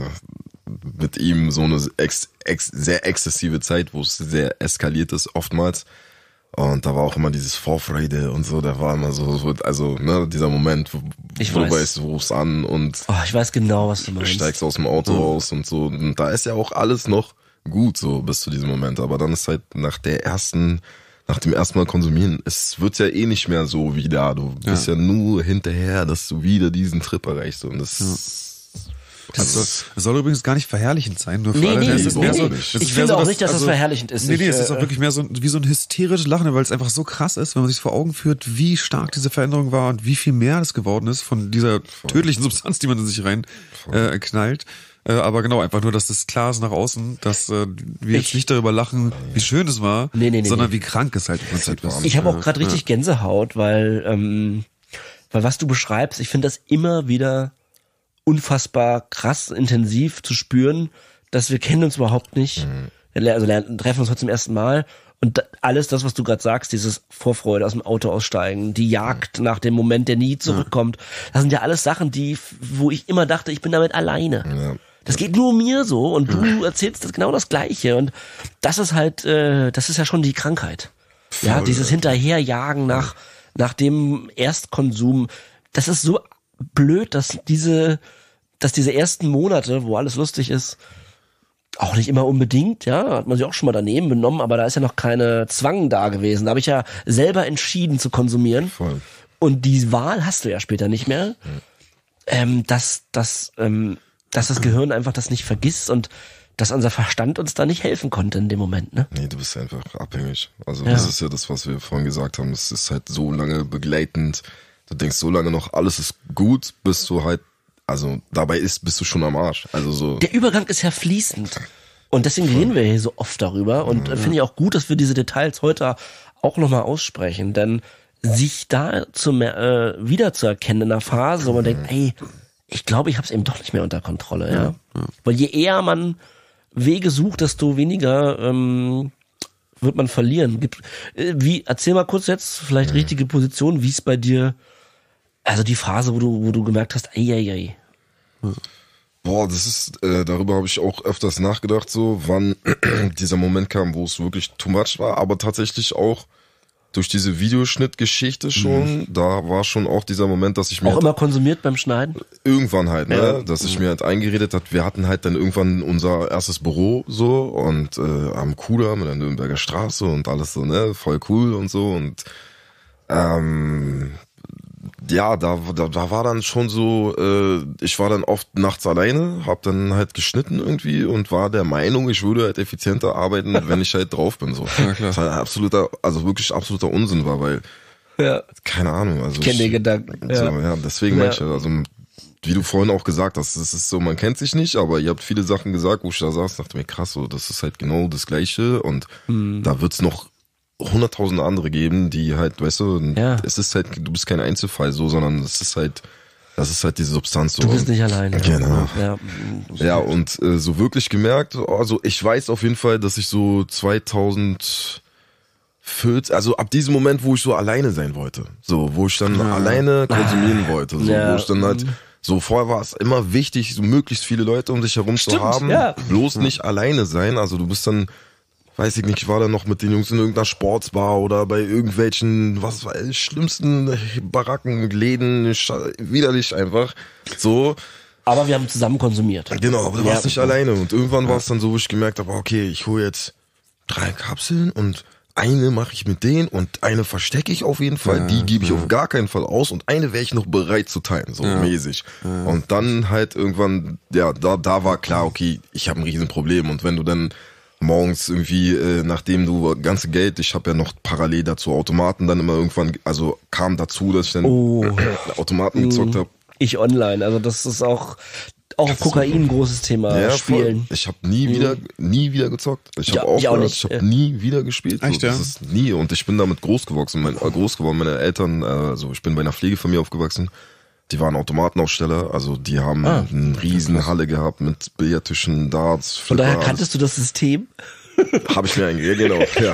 mit ihm so eine sehr exzessive Zeit, wo es sehr eskaliert ist oftmals. Und da war auch immer dieses Vorfreude und so, da war immer so also ne, dieser Moment, wo Ich du weiß. weißt, du rufst an und Oh, ich weiß genau, was du du meinst. steigst aus dem Auto raus und so. Und da ist ja auch alles noch gut so bis zu diesem Moment. Aber dann ist halt nach dem ersten Mal konsumieren, es wird ja eh nicht mehr so wie da. Du bist ja nur hinterher, dass du wieder diesen Trip erreichst. Und das Das soll übrigens gar nicht verherrlichend sein, nur für Nee, alle. nee, Es ist mehr nee, so, nee. es Ich ist finde mehr so, auch nicht, dass das verherrlichend ist. Nee, es Ich, ist auch wirklich mehr so wie so ein hysterisches Lachen, weil es einfach so krass ist, wenn man sich vor Augen führt, wie stark diese Veränderung war und wie viel mehr es geworden ist von dieser tödlichen Substanz, die man in sich rein knallt. Aber genau, einfach nur, dass das klar ist nach außen, dass wir jetzt nicht darüber lachen, wie schön es war, Nee, sondern wie krank es halt im Prinzip ist. Ich habe auch gerade richtig Gänsehaut, weil was du beschreibst, ich finde das immer wieder unfassbar krass intensiv zu spüren, dass wir kennen uns überhaupt nicht. Also treffen uns heute zum ersten Mal und alles das, was du gerade sagst, dieses Vorfreude aus dem Auto aussteigen, die Jagd nach dem Moment, der nie zurückkommt, das sind ja alles Sachen, wo ich immer dachte, ich bin damit alleine. Ja. Das geht nur mir so und du erzählst das genau das Gleiche und das ist halt, das ist ja schon die Krankheit. Ja, dieses Hinterherjagen nach dem Erstkonsum, das ist so blöd, dass diese ersten Monate, wo alles lustig ist, auch nicht immer unbedingt, ja, hat man sich auch schon mal daneben benommen, aber da ist ja noch keine Zwang da gewesen. Da habe ich ja selber entschieden zu konsumieren. Voll. Und die Wahl hast du ja später nicht mehr. Dass das Gehirn einfach das nicht vergisst und dass unser Verstand uns da nicht helfen konnte in dem Moment, ne? Nee, du bist einfach abhängig. Also das ist ja das, was wir vorhin gesagt haben. Es ist halt so lange begleitend. Du denkst so lange noch, alles ist gut, bis du halt, also dabei bist du schon am Arsch. Also so. Der Übergang ist ja fließend. Und deswegen reden wir hier so oft darüber. Und finde ich auch gut, dass wir diese Details heute auch nochmal aussprechen. Denn sich da wiederzuerkennen in einer Phase, wo man denkt, ey, ich glaube, ich habe es eben doch nicht mehr unter Kontrolle. Ja? Weil je eher man Wege sucht, desto weniger wird man verlieren. Erzähl mal kurz jetzt, vielleicht richtige Position, wie es bei dir, also die Phase, wo du gemerkt hast, ei. Boah, das ist, darüber habe ich auch öfters nachgedacht, so, wann dieser Moment kam, wo es wirklich too much war, aber tatsächlich auch durch diese Videoschnittgeschichte schon, da war schon auch dieser Moment, dass ich mir Auch immer konsumiert beim Schneiden? irgendwann halt, ne, Ja. dass ich mir halt eingeredet hat, wir hatten halt dann irgendwann unser erstes Büro so und am Kudamm in der Nürnberger Straße und alles so, ne, voll cool und so und ja, da war dann schon so, ich war dann oft nachts alleine, hab dann halt geschnitten irgendwie und war der Meinung, ich würde halt effizienter arbeiten, wenn ich halt drauf bin, so. Ja, klar. Was halt wirklich absoluter Unsinn war, weil, Ja. keine Ahnung, also Ich kenne den Gedanken. so, ja, deswegen Ja. meine ich, also wie du vorhin auch gesagt hast, es ist so, man kennt sich nicht, aber ihr habt viele Sachen gesagt, wo ich da saß, dachte mir, krass, so, das ist halt genau das Gleiche und da wird's noch 100.000 andere geben, die halt, weißt du, es ist halt, du bist kein Einzelfall so, sondern das ist halt diese Substanz so. Du bist nicht alleine. Genau. Ja, und so wirklich gemerkt, also ich weiß auf jeden Fall, dass ich so 2014, also ab diesem Moment, wo ich so alleine sein wollte, so, wo ich dann alleine konsumieren wollte, so, wo ich dann halt, so vorher war es immer wichtig, so möglichst viele Leute um dich herum zu haben, bloß nicht alleine sein, also du bist dann, weiß ich nicht, ich war dann noch mit den Jungs in irgendeiner Sportsbar oder bei irgendwelchen, was war schlimmsten Baracken, Läden, widerlich einfach, so. Aber wir haben zusammen konsumiert. Genau, aber du warst nicht alleine und irgendwann war es dann so, wo ich gemerkt habe, okay, ich hole jetzt 3 Kapseln und eine mache ich mit denen und eine verstecke ich auf jeden Fall, die gebe ich auf gar keinen Fall aus und eine wäre ich noch bereit zu teilen, so mäßig. Und dann halt irgendwann, da war klar, okay, ich habe ein Riesenproblem und wenn du dann morgens irgendwie, nachdem du ganze Geld, ich habe ja noch parallel dazu Automaten dann immer irgendwann, also kam dazu, dass ich dann Automaten gezockt habe. Ich online, also das ist auch auf Kokain ein großes Thema, Spielen. Voll. Ich habe nie wieder gezockt. Ich habe nie wieder gespielt. Echt, so, das ist nie. Und ich bin damit groß geworden. Meine Eltern, also ich bin bei einer Pflegefamilie aufgewachsen. Die waren Automatenaussteller, also die haben eine riesen Halle gehabt mit Billardtischen, Darts, Flipper. Von daher kanntest du das System? Habe ich mir eigentlich, genau, ja.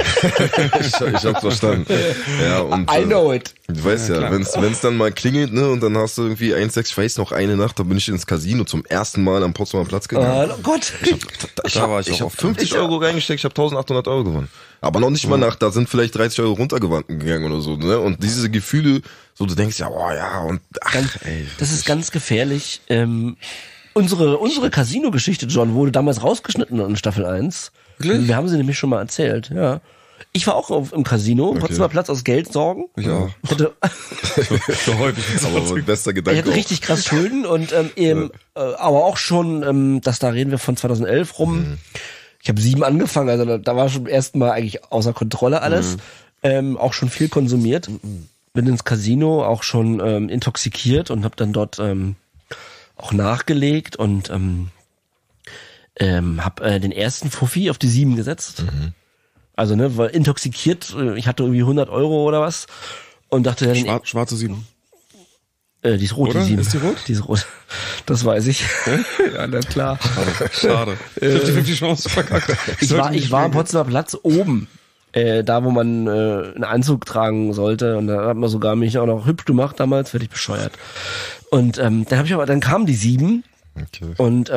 Ich hab's verstanden. Ja, und, I know it. Du weißt ja, wenn's dann mal klingelt, ne, und dann hast du irgendwie 1,6, ich weiß noch eine Nacht, da bin ich ins Casino zum ersten Mal am Potsdamer Platz gegangen. Oh Gott. Ich hab 50 Euro reingesteckt, ich habe 1.800 Euro gewonnen. Aber noch nicht mal nach, da sind vielleicht 30 Euro runtergegangen oder so, ne, und diese Gefühle, so, du denkst ja, oh ja, und, das ist ganz gefährlich. Unsere Casino-Geschichte, John, wurde damals rausgeschnitten in Staffel 1. Wir haben sie nämlich schon mal erzählt, ja. Ich war auch im Casino, Potsdamer Platz aus Geldsorgen. Ich auch. Ich hatte, so häufig. Aber bester Gedanke. Ich hatte richtig krass Schulden und aber auch schon, da reden wir von 2011 rum. Ich habe 7 angefangen, also da war schon im ersten Mal eigentlich außer Kontrolle alles. Auch schon viel konsumiert. Bin ins Casino auch schon intoxikiert und habe dann dort auch nachgelegt und hab den ersten Fuffi auf die 7 gesetzt. Also, ne, war intoxikiert, ich hatte irgendwie 100 Euro oder was und dachte dann... Schwarze 7. Die ist rot, oder? Die 7. Ist die rot? Die ist rot. Das weiß ich. Ja, na klar. Schade. 50-50 Chance zu verkacken. Ich war am Potsdamer Platz oben. Da, wo man einen Anzug tragen sollte. Und da hat man sogar mich auch noch hübsch gemacht damals, werde ich bescheuert. Und dann kam die 7. Okay. Und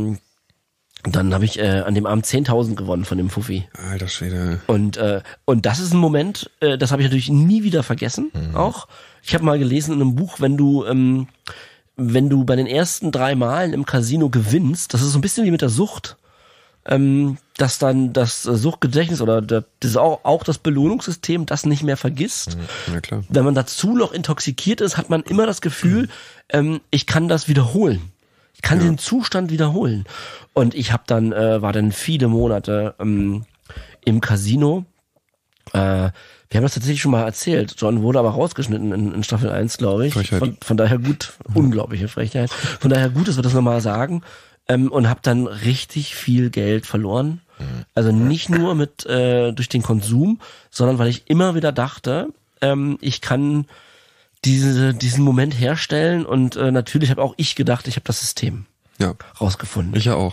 dann habe ich an dem Abend 10.000 gewonnen von dem Fuffi. Alter Schwede. Und das ist ein Moment, das habe ich natürlich nie wieder vergessen. Auch. Ich habe mal gelesen in einem Buch, wenn du bei den ersten 3 Malen im Casino gewinnst, das ist so ein bisschen wie mit der Sucht, dass dann das Suchtgedächtnis oder das ist auch das Belohnungssystem das nicht mehr vergisst. Ja, klar. Wenn man dazu noch intoxikiert ist, hat man immer das Gefühl, ich kann das wiederholen. Ich kann den Zustand wiederholen. Und ich habe dann, war dann viele Monate im Casino. Wir haben das tatsächlich schon mal erzählt. John wurde aber rausgeschnitten in Staffel 1, glaube ich. Von daher gut, unglaubliche Frechheit. Von daher gut, dass wir das nochmal sagen. Und habe dann richtig viel Geld verloren. Also nicht nur durch den Konsum, sondern weil ich immer wieder dachte, ich kann diesen Moment herstellen und natürlich habe auch ich gedacht, ich habe das System rausgefunden. Ich ja auch.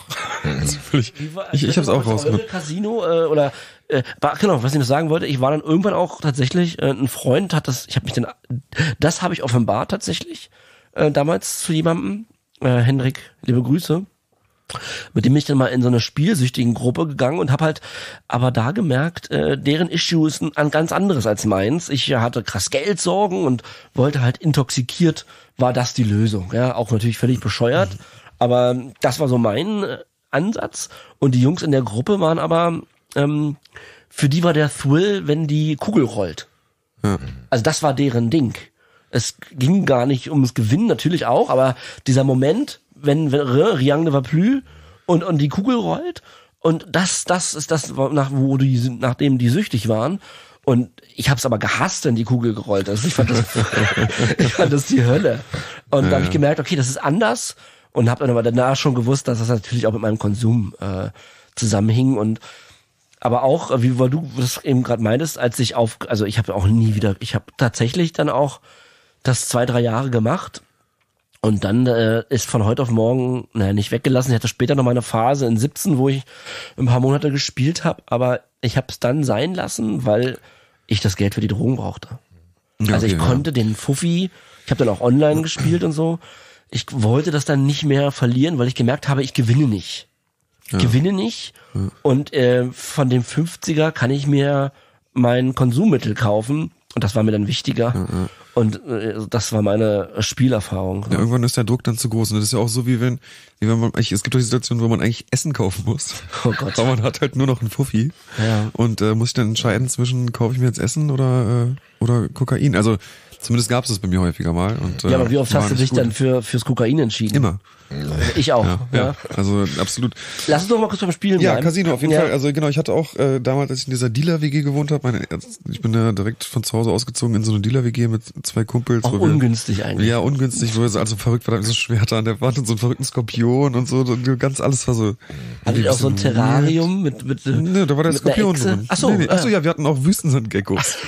Ich habe es auch rausgefunden. Casino genau, was ich noch sagen wollte, ich war dann irgendwann auch tatsächlich ein Freund hat das habe ich offenbart tatsächlich damals zu jemandem, Henrik, liebe Grüße. Mit dem bin ich dann mal in so eine spielsüchtigen Gruppe gegangen und habe halt aber da gemerkt, deren Issue ist ein ganz anderes als meins. Ich hatte krass Geldsorgen und wollte halt intoxikiert, war das die Lösung. Ja, auch natürlich völlig bescheuert, aber das war so mein Ansatz. Und die Jungs in der Gruppe waren aber, für die war der Thrill, wenn die Kugel rollt. Ja. Also das war deren Ding. Es ging gar nicht ums Gewinnen, natürlich auch, aber dieser Moment, wenn Rien ne va plus und die Kugel rollt und das ist das, nachdem die süchtig waren und ich hab's aber gehasst, wenn die Kugel gerollt ist. Ich fand das die Hölle. Und da habe ich gemerkt, okay, das ist anders und habe dann aber danach schon gewusst, dass das natürlich auch mit meinem Konsum zusammenhing und aber auch, wie weil du das eben gerade meintest, ich habe tatsächlich dann auch das 2-3 Jahre gemacht und dann ist von heute auf morgen, nicht weggelassen. Ich hatte später noch mal eine Phase in 17, wo ich ein paar Monate gespielt habe, aber ich habe es dann sein lassen, weil ich das Geld für die Drogen brauchte. Ja, Also ich okay, konnte den Fuffi, ich habe dann auch online gespielt und so, ich wollte das dann nicht mehr verlieren, weil ich gemerkt habe, ich gewinne nicht. Und von dem 50er kann ich mir mein Konsummittel kaufen und das war mir dann wichtiger und das war meine Spielerfahrung. Ja, irgendwann ist der Druck dann zu groß und das ist ja auch so wie wenn man, es gibt doch die Situation, wo man eigentlich Essen kaufen muss. Oh Gott. Aber man hat halt nur noch einen Fuffi und muss sich dann entscheiden zwischen, kaufe ich mir jetzt Essen oder Kokain. Also zumindest gab es das bei mir häufiger mal. Und, aber wie oft hast du dich dann fürs Kokain entschieden? Immer. Ich auch. Ja, also absolut. Lass uns doch mal kurz beim Spielen bleiben. Ja, Casino auf jeden Fall. Also genau, ich hatte auch damals, als ich in dieser Dealer-WG gewohnt habe, ich bin ja direkt von zu Hause ausgezogen in so eine Dealer-WG mit 2 Kumpels. Auch ungünstig eigentlich. Ja, ungünstig, wo wir so also verrückt waren, so Schwerter an der Wand und so einen verrückten Skorpion und so, ganz alles war so. Hattet ihr auch so ein Terrarium mit ne, da war der Skorpion drin. Achso, Achso, ja, wir hatten auch Wüstensandgeckos.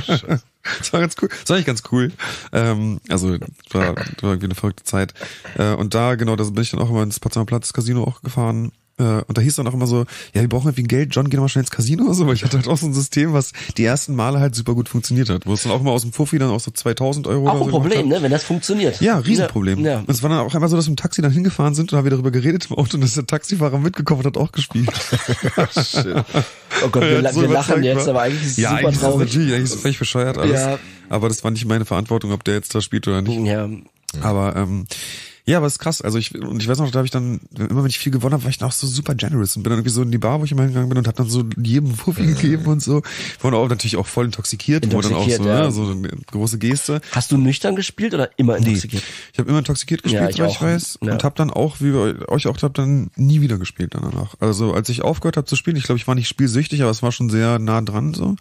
Das war ganz cool. Das war eigentlich ganz cool. Also war irgendwie eine verrückte Zeit. Und da, genau, da bin ich dann auch immer ins Potsdamer Platz Casino auch gefahren. Und da hieß dann auch immer so, ja, wir brauchen irgendwie Geld, John, geh doch mal schnell ins Casino oder so, weil ich hatte halt auch so ein System, was die ersten Male halt super gut funktioniert hat. Wo es dann auch immer aus dem Fuffi dann auch so 2.000 Euro auch oder so ein Problem, ne, wenn das funktioniert. Ja, Riesenproblem. Ja. Und es war dann auch einmal so, dass wir im Taxi dann hingefahren sind und haben wir darüber geredet im Auto und dass der Taxifahrer mitgekommen und hat auch gespielt. Shit. Oh Gott, wir lachen jetzt, aber eigentlich ist es ja, super eigentlich traurig. ist das natürlich eigentlich völlig bescheuert alles. Ja. Aber das war nicht meine Verantwortung, ob der jetzt da spielt oder nicht. Ja. Aber aber es ist krass. Also ich weiß noch, da habe ich dann, immer wenn ich viel gewonnen habe, war ich dann auch so super generous und bin dann irgendwie so in die Bar, wo ich immer hingegangen bin und habe dann so jedem Fuffi gegeben und so. War auch natürlich auch voll intoxikiert wo dann auch so, ja. So eine große Geste. Hast du nüchtern gespielt oder immer intoxikiert? Ich habe immer intoxikiert gespielt, Ja, ich weiß. Ja. Und habe dann auch, wie bei euch auch, habe dann nie wieder gespielt danach. Also als ich aufgehört habe zu spielen, ich glaube, ich war nicht spielsüchtig, aber es war schon sehr nah dran so.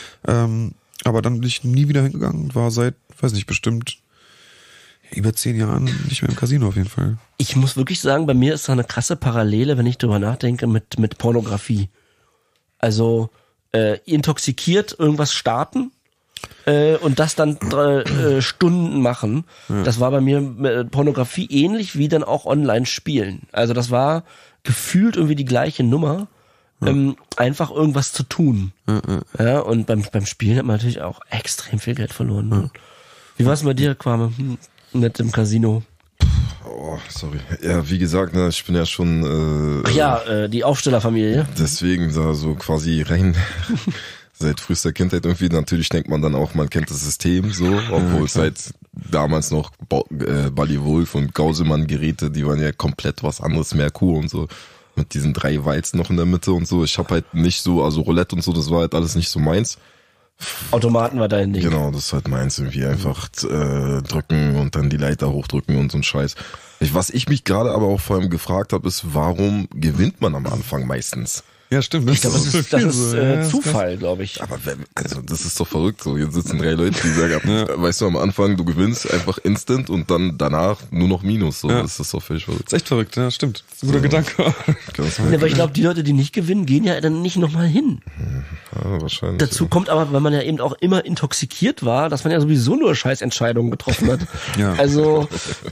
Aber dann bin ich nie wieder hingegangen und war seit, weiß nicht, bestimmt über 10 Jahren nicht mehr im Casino auf jeden Fall. Ich muss wirklich sagen, bei mir ist da eine krasse Parallele, wenn ich drüber nachdenke, mit Pornografie. Also intoxikiert irgendwas starten und das dann Stunden machen. Ja. Das war bei mir mit Pornografie ähnlich wie dann auch online spielen. Also das war gefühlt irgendwie die gleiche Nummer. Einfach irgendwas zu tun. Ja, und beim Spielen hat man natürlich auch extrem viel Geld verloren. Ne? Wie war es bei dir, Kwame, mit dem Casino? Oh, sorry. Ja, wie gesagt, ne, ich bin ja schon die Aufstellerfamilie. Deswegen da so quasi rein seit frühester Kindheit irgendwie. Natürlich denkt man dann auch, man kennt das System so, obwohl es halt damals noch Bally Wolf und Gausemann Geräte, die waren ja komplett was anderes, Merkur und so. Mit diesen 3 Walzen noch in der Mitte und so. Ich habe halt nicht so, also Roulette und so, das war halt alles nicht so meins. Automaten war dein Ding. Genau, das ist halt meins, irgendwie einfach drücken und dann die Leiter hochdrücken und so ein Scheiß. Was ich mich gerade aber auch vor allem gefragt habe, ist, warum gewinnt man am Anfang meistens? Ja, stimmt. Ich glaube, das ist Zufall, glaube ich. Aber das ist doch verrückt. So, hier sitzen 3 Leute, die sagen, weißt du, am Anfang, du gewinnst einfach instant und dann danach nur noch Minus. So, das ist doch völlig verrückt. Das ist echt verrückt, ja, stimmt. Das ist ein guter Gedanke. Aber ich glaube, die Leute, die nicht gewinnen, gehen ja dann nicht nochmal hin. Ja, wahrscheinlich. Dazu kommt aber, weil man ja eben auch immer intoxikiert war, dass man ja sowieso nur Scheißentscheidungen getroffen hat. Ja. Also,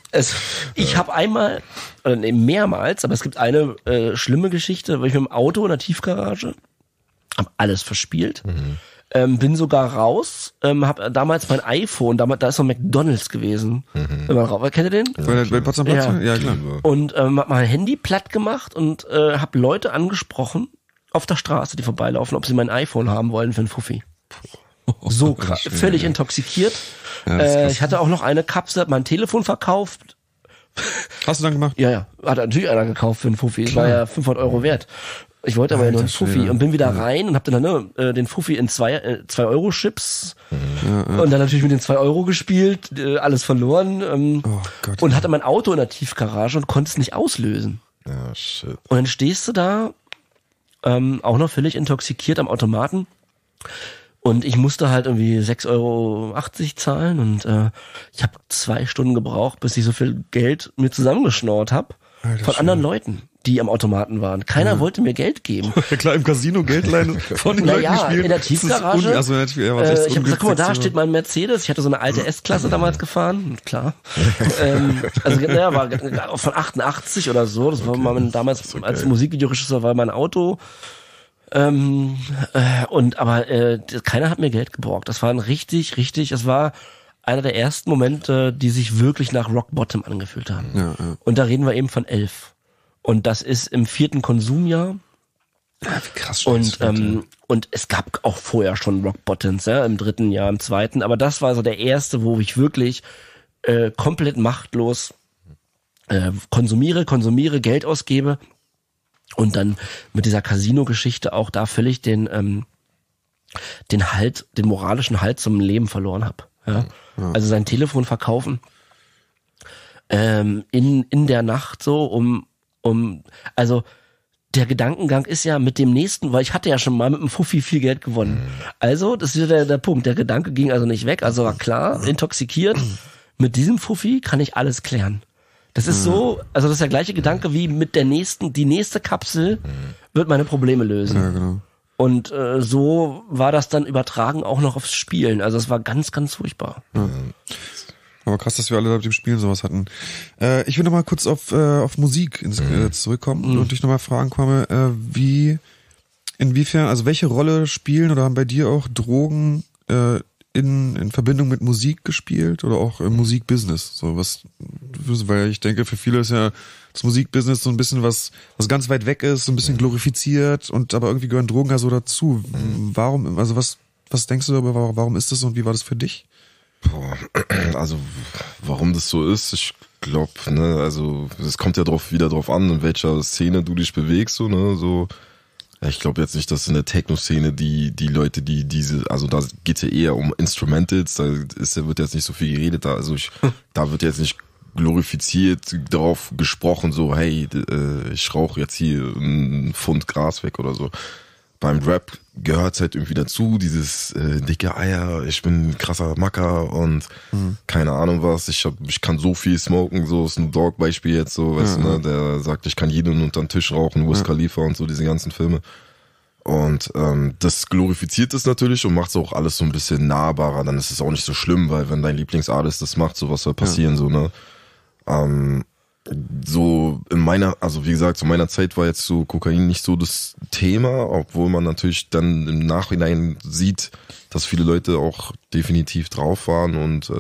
ich habe einmal, oder mehrmals, aber es gibt eine schlimme Geschichte, weil ich mit dem Auto in der Tiefgarage hab alles verspielt, bin sogar raus, hab damals mein iPhone, da ist noch McDonald's gewesen. Kennt ihr den? Bei der Potsdamer Platz? Ja, klar. Und hab mein Handy platt gemacht und hab Leute angesprochen auf der Straße, die vorbeilaufen, ob sie mein iPhone haben wollen für einen Fuffi. So krass, völlig intoxikiert. Ja, ich hatte auch noch eine Kapsel, hab mein Telefon verkauft. Hast du dann gemacht? Ja. Hat natürlich einer gekauft für einen Fuffi. Klar. War ja 500 Euro wert. Ich wollte aber ja nur einen Fuffi und bin wieder rein und hab dann den Fuffi in 2-Euro-Chips und dann natürlich mit den 2 Euro gespielt, alles verloren und hatte mein Auto in der Tiefgarage und konnte es nicht auslösen. Ja, shit. Und dann stehst du da, auch noch völlig intoxikiert am Automaten Und ich musste halt irgendwie 6,80 Euro zahlen und ich habe 2 Stunden gebraucht, bis ich so viel Geld mir zusammengeschnorrt habe von anderen Leuten, die am Automaten waren. Keiner wollte mir Geld geben. Ja klar, im Casino Geld leihen von den Leuten spielen. In der Tiefgarage. Also, ich habe gesagt, guck mal, da steht mein Mercedes. Ich hatte so eine alte S-Klasse damals gefahren, klar. War von 88 oder so. Das war damals als Musikvideoregisseur war mein Auto. Aber keiner hat mir Geld geborgt. Das war es war einer der ersten Momente, die sich wirklich nach Rock Bottom angefühlt haben. Ja. Und da reden wir eben von 11. Und das ist im 4. Konsumjahr. Ja, wie krass. Und es gab auch vorher schon Rock Bottoms, ja, im 3. Jahr, im 2. Aber das war so der erste, wo ich wirklich komplett machtlos konsumiere, Geld ausgebe und dann mit dieser Casino-Geschichte auch da völlig den moralischen Halt zum Leben verloren habe. Ja? Also sein Telefon verkaufen in der Nacht so also der Gedankengang ist ja mit dem nächsten, weil ich hatte ja schon mal mit dem Fuffi viel Geld gewonnen. Also, das ist ja der Punkt. Der Gedanke ging also nicht weg. Also war klar, intoxikiert. Mit diesem Fuffi kann ich alles klären. Das ist so, also das ist der gleiche Gedanke wie mit die nächste Kapsel wird meine Probleme lösen. Ja, genau. Und so war das dann übertragen auch noch aufs Spielen. Also es war ganz, ganz furchtbar. Ja. Aber krass, dass wir alle mit dem Spielen sowas hatten. Ich will noch mal kurz auf Musik zurückkommen und dich noch mal fragen, Kwame, inwiefern, also welche Rolle spielen oder haben bei dir auch Drogen in Verbindung mit Musik gespielt oder auch im Musikbusiness? So was, weil ich denke, für viele ist ja das Musikbusiness so ein bisschen was ganz weit weg ist, so ein bisschen glorifiziert und aber irgendwie gehören Drogen ja so dazu. Warum, also was denkst du darüber, warum ist das und wie war das für dich? Also, warum das so ist, ich glaube, ne, also, es kommt ja wieder drauf an, in welcher Szene du dich bewegst, so, ne, so. Ich glaube jetzt nicht, dass in der Techno-Szene die Leute, also da geht's ja eher um Instrumentals, wird jetzt nicht so viel geredet, da wird jetzt nicht glorifiziert darauf gesprochen, so, hey, ich rauche jetzt hier einen Pfund Gras weg oder so. Beim Rap gehört's halt irgendwie dazu, dieses dicke Eier, ich bin ein krasser Macker und keine Ahnung was, ich kann so viel smoken, so ist ein Dog-Beispiel jetzt so, weißt du, ne, der sagt, ich kann jeden unter den Tisch rauchen, Wiz Khalifa und so, diese ganzen Filme. Und das glorifiziert es natürlich und macht es auch alles so ein bisschen nahbarer, dann ist es auch nicht so schlimm, weil wenn dein Lieblingsartist das macht, so was soll passieren, so, ne. So also wie gesagt, zu meiner Zeit war jetzt so Kokain nicht so das Thema, obwohl man natürlich dann im Nachhinein sieht, dass viele Leute auch definitiv drauf waren und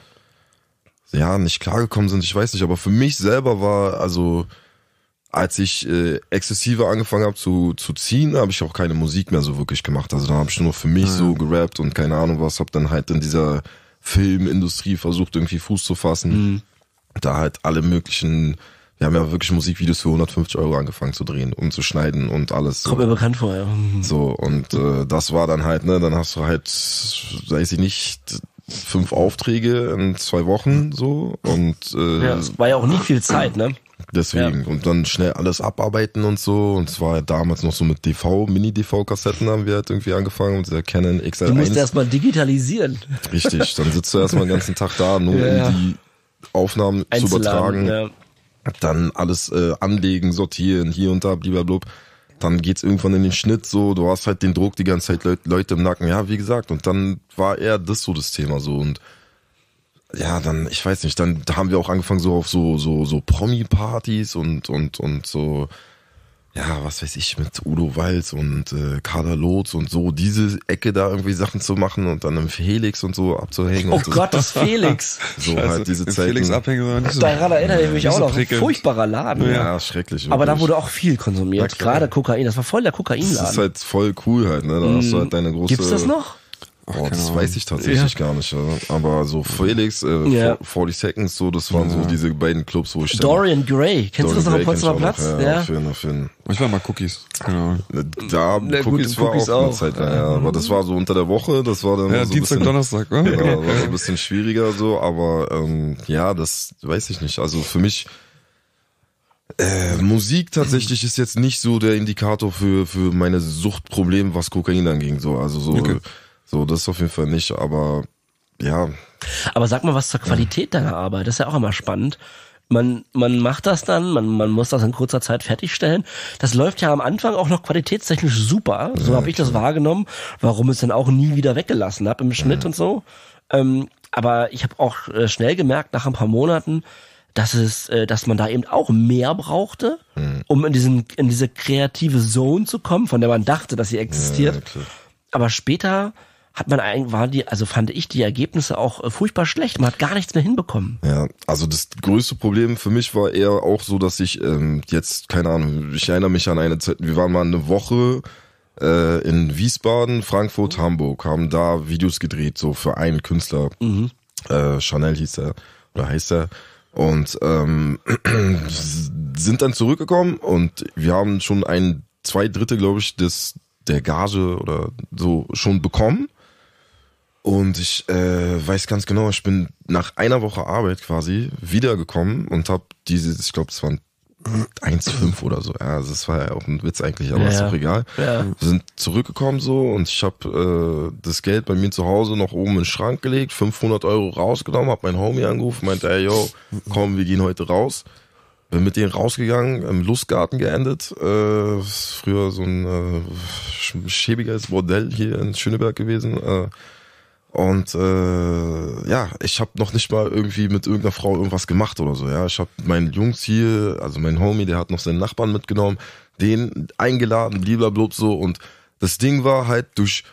nicht klargekommen sind, ich weiß nicht, aber für mich selber war, also als ich exzessiver angefangen habe zu ziehen, habe ich auch keine Musik mehr so wirklich gemacht, also da habe ich nur noch für mich so gerappt und keine Ahnung was, habe dann halt in dieser Filmindustrie versucht irgendwie Fuß zu fassen. Da halt alle möglichen, wir haben ja wirklich Musikvideos für 150 € angefangen zu drehen, umzuschneiden und alles. Kommt mir bekannt vor, ja. So, und das war dann halt, ne, dann hast du halt, weiß ich nicht, 5 Aufträge in 2 Wochen, so, und es war ja auch nicht viel Zeit, ne? Deswegen, und dann schnell alles abarbeiten und so, und es war damals noch so mit Mini-DV-Kassetten haben wir halt irgendwie angefangen, mit der Canon XL1. Du musst erstmal digitalisieren. Richtig, dann sitzt du erstmal den ganzen Tag da, nur um die Aufnahmen zu übertragen, dann alles anlegen, sortieren, hier und da, blablabla. Dann geht's irgendwann in den Schnitt so, du hast halt den Druck die ganze Zeit, Leute im Nacken, ja, wie gesagt, und dann war eher das so das Thema so und ja, dann, ich weiß nicht, dann haben wir auch angefangen so auf so Promi-Partys und so, ja, was weiß ich, mit Udo Walz und Kader Lotz und so, diese Ecke da irgendwie Sachen zu machen und dann im Felix und so abzuhängen. Oh und Gott, das Felix. So Scheiße, halt diese Zeiten. Felix abhängen nicht so. Daran erinnere ich mich auch noch. Prickelnd. Furchtbarer Laden. Ja, schrecklich. Wirklich. Aber da wurde auch viel konsumiert. Gerade Kokain. Das war voll der Kokainladen. Das ist halt voll cool halt, ne? Da hast du halt deine große... Gibt's das noch? Oh, das weiß ich tatsächlich gar nicht. Aber so Felix, 40 Seconds, so, das waren so diese beiden Clubs, wo ich Dorian Gray. Kennst du das noch am Potsdamer Platz? Ja, auf jeden. Ich war mal Cookies. Genau. Da, Cookies war auch eine Zeit lang, ja. Aber das war so unter der Woche, das war dann so Dienstag, Donnerstag, ne? Ja, war so ein bisschen schwieriger so, aber das weiß ich nicht. Also für mich Musik tatsächlich ist jetzt nicht so der Indikator für meine Suchtprobleme, was Kokain anging. So, also so So, das auf jeden Fall nicht, aber ja. Aber sag mal was zur Qualität deiner Arbeit, das ist ja auch immer spannend. Man macht das dann, man muss das in kurzer Zeit fertigstellen. Das läuft ja am Anfang auch noch qualitätstechnisch super, so habe ich das wahrgenommen, warum ich es dann auch nie wieder weggelassen habe im Schnitt und so. Aber ich habe auch schnell gemerkt, nach ein paar Monaten, dass man da eben auch mehr brauchte, um in diese kreative Zone zu kommen, von der man dachte, dass sie existiert. Ja, aber später fand ich die Ergebnisse auch furchtbar schlecht. Man hat gar nichts mehr hinbekommen. Ja, also das größte Problem für mich war eher auch so, dass ich jetzt, keine Ahnung, ich erinnere mich an eine Zeit, wir waren mal eine Woche in Wiesbaden, Frankfurt, Hamburg, haben da Videos gedreht, so für einen Künstler. Chanel hieß er, oder heißt er. Und sind dann zurückgekommen und wir haben schon 2/3, glaube ich, der Gage oder so schon bekommen. Und ich weiß ganz genau, ich bin nach einer Woche Arbeit quasi wiedergekommen und habe ich glaube, es waren 1,5 oder so. Ja, also das war ja auch ein Witz eigentlich, aber ist doch egal. Ja. Wir sind zurückgekommen so und ich habe das Geld bei mir zu Hause noch oben in den Schrank gelegt, 500 Euro rausgenommen, habe meinen Homie angerufen, meinte, ey, yo, komm, wir gehen heute raus. Bin mit denen rausgegangen, im Lustgarten geendet. Früher so ein schäbiges Bordell hier in Schöneberg gewesen. Und ja, ich habe noch nicht mal irgendwie mit irgendeiner Frau irgendwas gemacht oder so. Ja, ich habe meinen Jungs hier, also mein Homie, der hat noch seinen Nachbarn mitgenommen, den eingeladen, blablabla so. Und das Ding war halt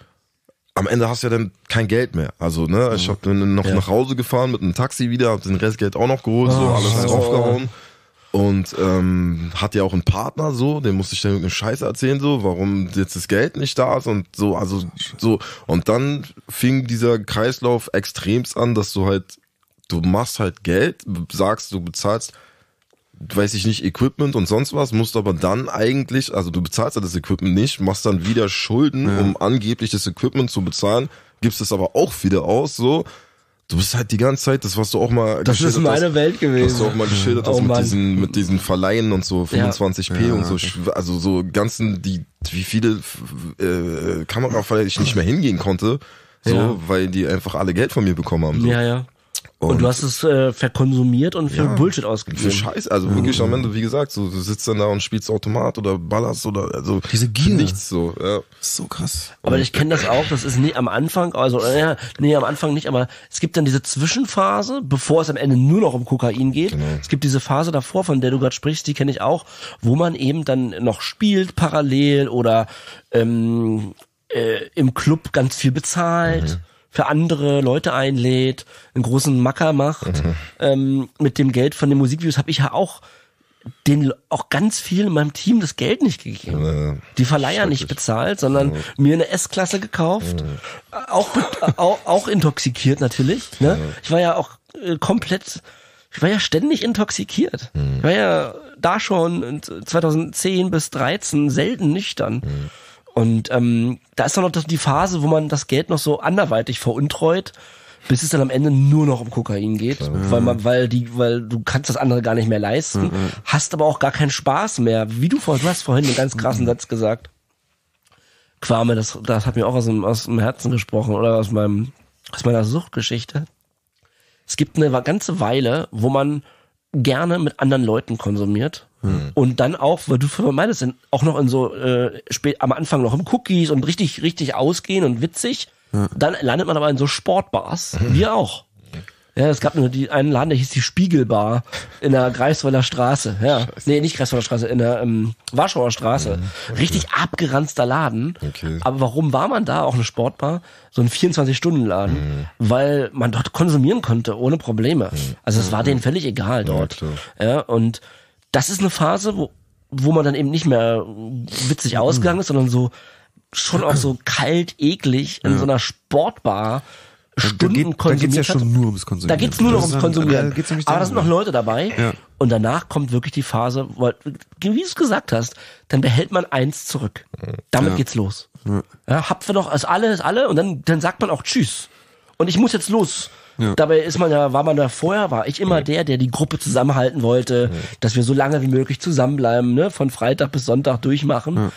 am Ende hast du ja dann kein Geld mehr. Also ne, ich habe dann noch nach Hause gefahren mit einem Taxi wieder, hab den Restgeld auch noch geholt, so alles draufgehauen. Und hat ja auch einen Partner so, dem musste ich dann irgendeine Scheiße erzählen so, warum jetzt das Geld nicht da ist und so, also so. Und dann fing dieser Kreislauf extremst an, dass du machst halt Geld, sagst, du bezahlst, weiß ich nicht, Equipment und sonst was, musst aber dann eigentlich, also du bezahlst ja das Equipment nicht, machst dann wieder Schulden, um angeblich das Equipment zu bezahlen, gibst es aber auch wieder aus, so. Du bist halt die ganze Zeit, das was du auch mal das ist meine Welt gewesen. Was du auch mal geschildert hast mit diesen Verleihen und so 25p und so, also so ganzen, wie viele Kameraverleihe ich nicht mehr hingehen konnte, so, weil die einfach alle Geld von mir bekommen haben. So. Ja. Und du hast es verkonsumiert und für Bullshit ausgegeben. Für Scheiß, also wirklich am Ende, wie gesagt, so, du sitzt dann da und spielst Automat oder ballerst oder also diese Gier. Nichts so, ja. So krass. Aber ich kenne das auch, das ist nie am Anfang, am Anfang nicht, aber es gibt dann diese Zwischenphase, bevor es am Ende nur noch um Kokain geht. Genau. Es gibt diese Phase davor, von der du gerade sprichst, die kenne ich auch, wo man eben dann noch spielt parallel oder im Club ganz viel bezahlt. Für andere Leute einlädt, einen großen Macker macht. Mit dem Geld von den Musikvideos habe ich ja auch denen auch ganz viel in meinem Team das Geld nicht gegeben. Die Verleiher nicht bezahlt, sondern mir eine S-Klasse gekauft. Auch intoxikiert natürlich. Ne? Ich war ja auch ich war ja ständig intoxikiert. Ich war ja da schon 2010 bis 2013 selten nüchtern. Und da ist dann noch die Phase, wo man das Geld noch so anderweitig veruntreut, bis es dann am Ende nur noch um Kokain geht, weil du kannst das andere gar nicht mehr leisten, hast aber auch gar keinen Spaß mehr. Du hast vorhin einen ganz krassen Satz gesagt. Kwame, das hat mir auch aus dem Herzen gesprochen oder aus meiner Suchtgeschichte. Es gibt eine ganze Weile, wo man gerne mit anderen Leuten konsumiert. Und dann auch, weil du meinst, auch noch in so am Anfang noch im Cookies und richtig, richtig ausgehen und witzig. Dann landet man aber in so Sportbars. Wir auch. Ja, es gab nur einen Laden, der hieß die Spiegelbar in der Greifswalder Straße. Ja. Nee, nicht Greifswalder Straße, in der Warschauer Straße. Okay. Richtig abgeranzter Laden. Okay. Aber warum war man da? Auch eine Sportbar. So ein 24-Stunden-Laden. Weil man dort konsumieren konnte, ohne Probleme. Also es war denen völlig egal dort. Ja, und das ist eine Phase, wo man dann eben nicht mehr witzig ausgegangen ist, sondern so schon auch so kalt, eklig in so einer Sportbar Stunden konsumiert. Da geht's ja schon nur ums Konsumieren. Da geht's nur noch ums Konsumieren. Aber da sind noch Leute dabei. Ja. Und danach kommt wirklich die Phase, wie du es gesagt hast, dann behält man eins zurück. Damit geht's los. Ja, hapfe doch, ist alle und dann sagt man auch Tschüss. Und ich muss jetzt los. Ja. Dabei war ich immer der die Gruppe zusammenhalten wollte, dass wir so lange wie möglich zusammenbleiben, ne, von Freitag bis Sonntag durchmachen.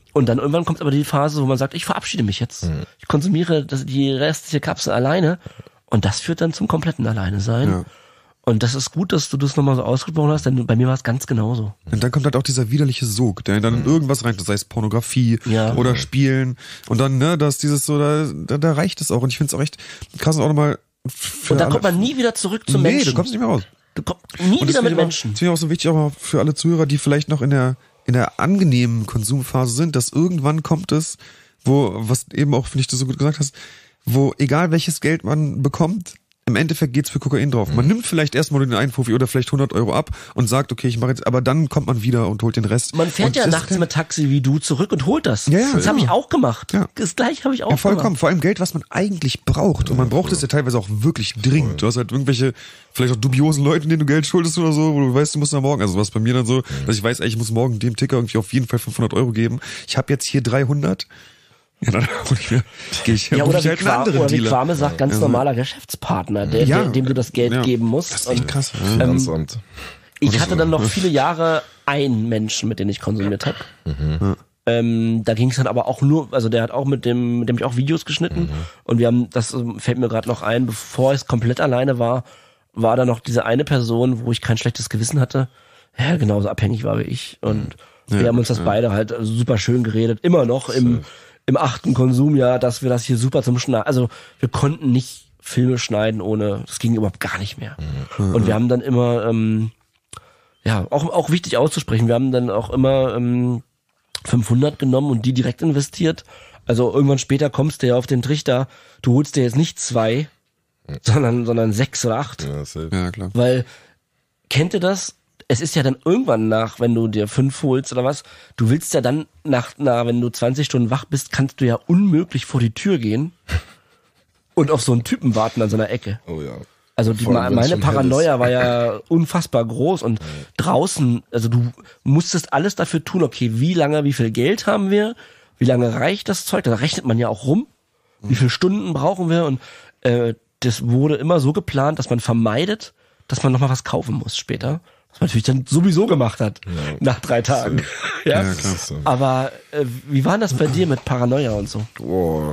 Und dann irgendwann kommt aber die Phase, wo man sagt, ich verabschiede mich jetzt. Ich konsumiere die restliche Kapsel alleine. Und das führt dann zum kompletten Alleine-Sein. Ja. Und das ist gut, dass du das nochmal so ausgesprochen hast, denn bei mir war es ganz genauso. Und dann kommt halt auch dieser widerliche Sog, der dann in irgendwas rein, das heißt Pornografie oder Spielen. Und dann, ne, dass dieses so, da reicht es auch. Und ich finde es auch echt krass auch nochmal. Und da kommt man nie wieder zurück zum Menschen. Nee, du kommst nicht mehr raus. Du kommst nie wieder mit Menschen. Das ist mir auch so wichtig, auch mal für alle Zuhörer, die vielleicht noch in der angenehmen Konsumphase sind, dass irgendwann kommt es, was eben auch, finde ich, du so gut gesagt hast, wo egal welches Geld man bekommt, im Endeffekt geht's für Kokain drauf. Man nimmt vielleicht erstmal den 1,50 oder vielleicht 100 Euro ab und sagt, okay, ich mache jetzt, aber dann kommt man wieder und holt den Rest. Man fährt ja nachts mit Taxi wie du zurück und holt das. Ja, das habe ich auch gemacht. Ja. Das gleiche habe ich auch vollkommen. gemacht. Vor allem Geld, was man eigentlich braucht. Und man braucht es ja teilweise auch wirklich dringend. Du hast halt irgendwelche, vielleicht auch dubiosen Leute, denen du Geld schuldest oder so, wo du weißt, du musst am Morgen, also was bei mir dann so, dass ich weiß, ey, ich muss morgen dem Ticker irgendwie auf jeden Fall 500 Euro geben. Ich habe jetzt hier 300. Ja, dann gehe ich oder halt einen anderen wie Dealer. Kwame sagt, ganz normaler Geschäftspartner, dem du das Geld geben musst. Das ist echt krass. Finanzamt. Ich hatte dann noch viele Jahre einen Menschen, mit dem ich konsumiert habe. Da ging es dann aber auch nur, also der hat auch mit dem ich auch Videos geschnitten und wir haben, das fällt mir gerade noch ein, bevor ich komplett alleine war da noch diese eine Person, wo ich kein schlechtes Gewissen hatte, ja, genauso abhängig war wie ich und wir haben uns das beide halt super schön geredet, immer noch im 8. Konsumjahr, dass wir das hier super zum Schneiden, also wir konnten nicht Filme schneiden ohne, das ging überhaupt gar nicht mehr. Und wir haben dann immer, auch wichtig auszusprechen, wir haben dann auch immer 500 genommen und die direkt investiert. Also irgendwann später kommst du ja auf den Trichter, du holst dir jetzt nicht 2, sondern 6 oder 8. Ja, klar. Weil, kennt ihr das? Es ist ja dann irgendwann wenn du dir 5 holst oder was, du willst ja dann wenn du 20 Stunden wach bist, kannst du ja unmöglich vor die Tür gehen und auf so einen Typen warten an so einer Ecke. Oh ja. Also meine Paranoia war ja unfassbar groß und draußen, also du musstest alles dafür tun, okay, wie viel Geld haben wir, wie lange reicht das Zeug, da rechnet man ja auch rum, wie viele Stunden brauchen wir und das wurde immer so geplant, dass man vermeidet, dass man nochmal was kaufen muss später. Was man natürlich dann sowieso gemacht hat, nach 3 Tagen. Ja, klar. Aber wie war das bei dir mit Paranoia und so? Boah,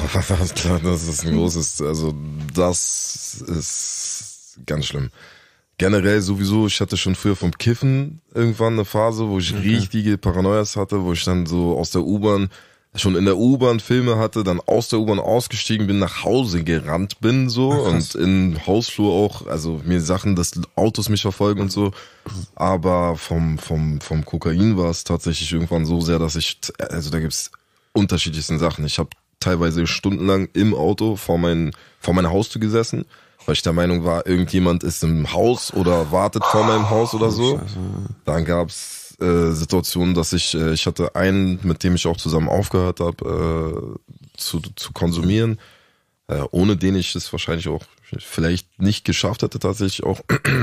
das ist ein großes, also das ist ganz schlimm. Generell sowieso, ich hatte schon früher vom Kiffen irgendwann eine Phase, wo ich richtige Paranoias hatte, wo ich dann so aus der U-Bahn, schon in der U-Bahn Filme hatte, dann aus der U-Bahn ausgestiegen bin, nach Hause gerannt bin so und im Hausflur auch, also mir Sachen, dass Autos mich verfolgen und so, aber vom Kokain war es tatsächlich irgendwann so sehr, dass also da gibt's unterschiedlichsten Sachen. Ich habe teilweise stundenlang im Auto vor meiner Haustür gesessen, weil ich der Meinung war, irgendjemand ist im Haus oder wartet vor meinem Haus oder so. Dann gab's Situationen, dass ich hatte einen, mit dem ich auch zusammen aufgehört habe zu konsumieren, ohne den ich es wahrscheinlich auch vielleicht nicht geschafft hätte tatsächlich auch.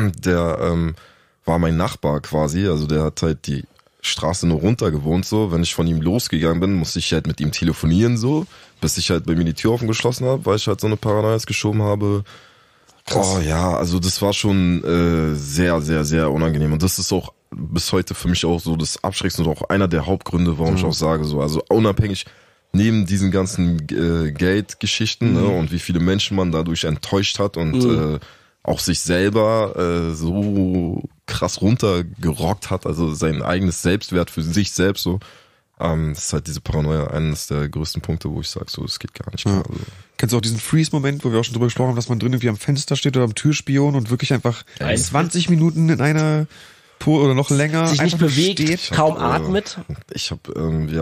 Der war mein Nachbar quasi, also der hat halt die Straße nur runter gewohnt so. Wenn ich von ihm losgegangen bin, musste ich halt mit ihm telefonieren so, bis ich halt bei mir die Tür offen geschlossen habe, weil ich halt so eine Paranoia geschoben habe. Krass. Oh ja, also das war schon sehr, sehr, sehr unangenehm und das ist auch bis heute für mich auch so das Abschreckendste und auch einer der Hauptgründe, warum ich auch sage so, also unabhängig neben diesen ganzen Geldgeschichten ne, und wie viele Menschen man dadurch enttäuscht hat und auch sich selber so krass runtergerockt hat, also sein eigenes Selbstwert für sich selbst so. Das ist halt diese Paranoia eines der größten Punkte, wo ich sage, so, es geht gar nicht mehr. Also. Kennst du auch diesen Freeze-Moment, wo wir auch schon drüber gesprochen haben, dass man drin irgendwie am Fenster steht oder am Türspion und wirklich einfach 20 Minuten in einer oder noch länger sich nicht bewegt, steht. Kaum atmet? Ich habe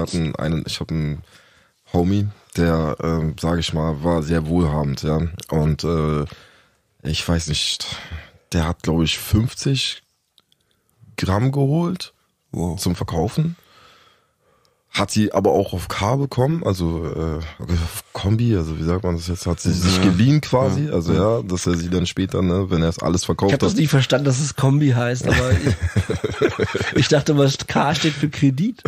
einen Homie, der, sage ich mal, war sehr wohlhabend, ja. Und ich weiß nicht, der hat, glaube ich, 50 Gramm geholt zum Verkaufen. Hat sie aber auch auf K bekommen, also auf Kombi, also wie sagt man das jetzt, hat sie sich geliehen quasi, also ja, dass er sie dann später, ne, wenn er es alles verkauft hat. Ich habe das nie verstanden, dass es Kombi heißt, aber ich dachte mal, K steht für Kredit.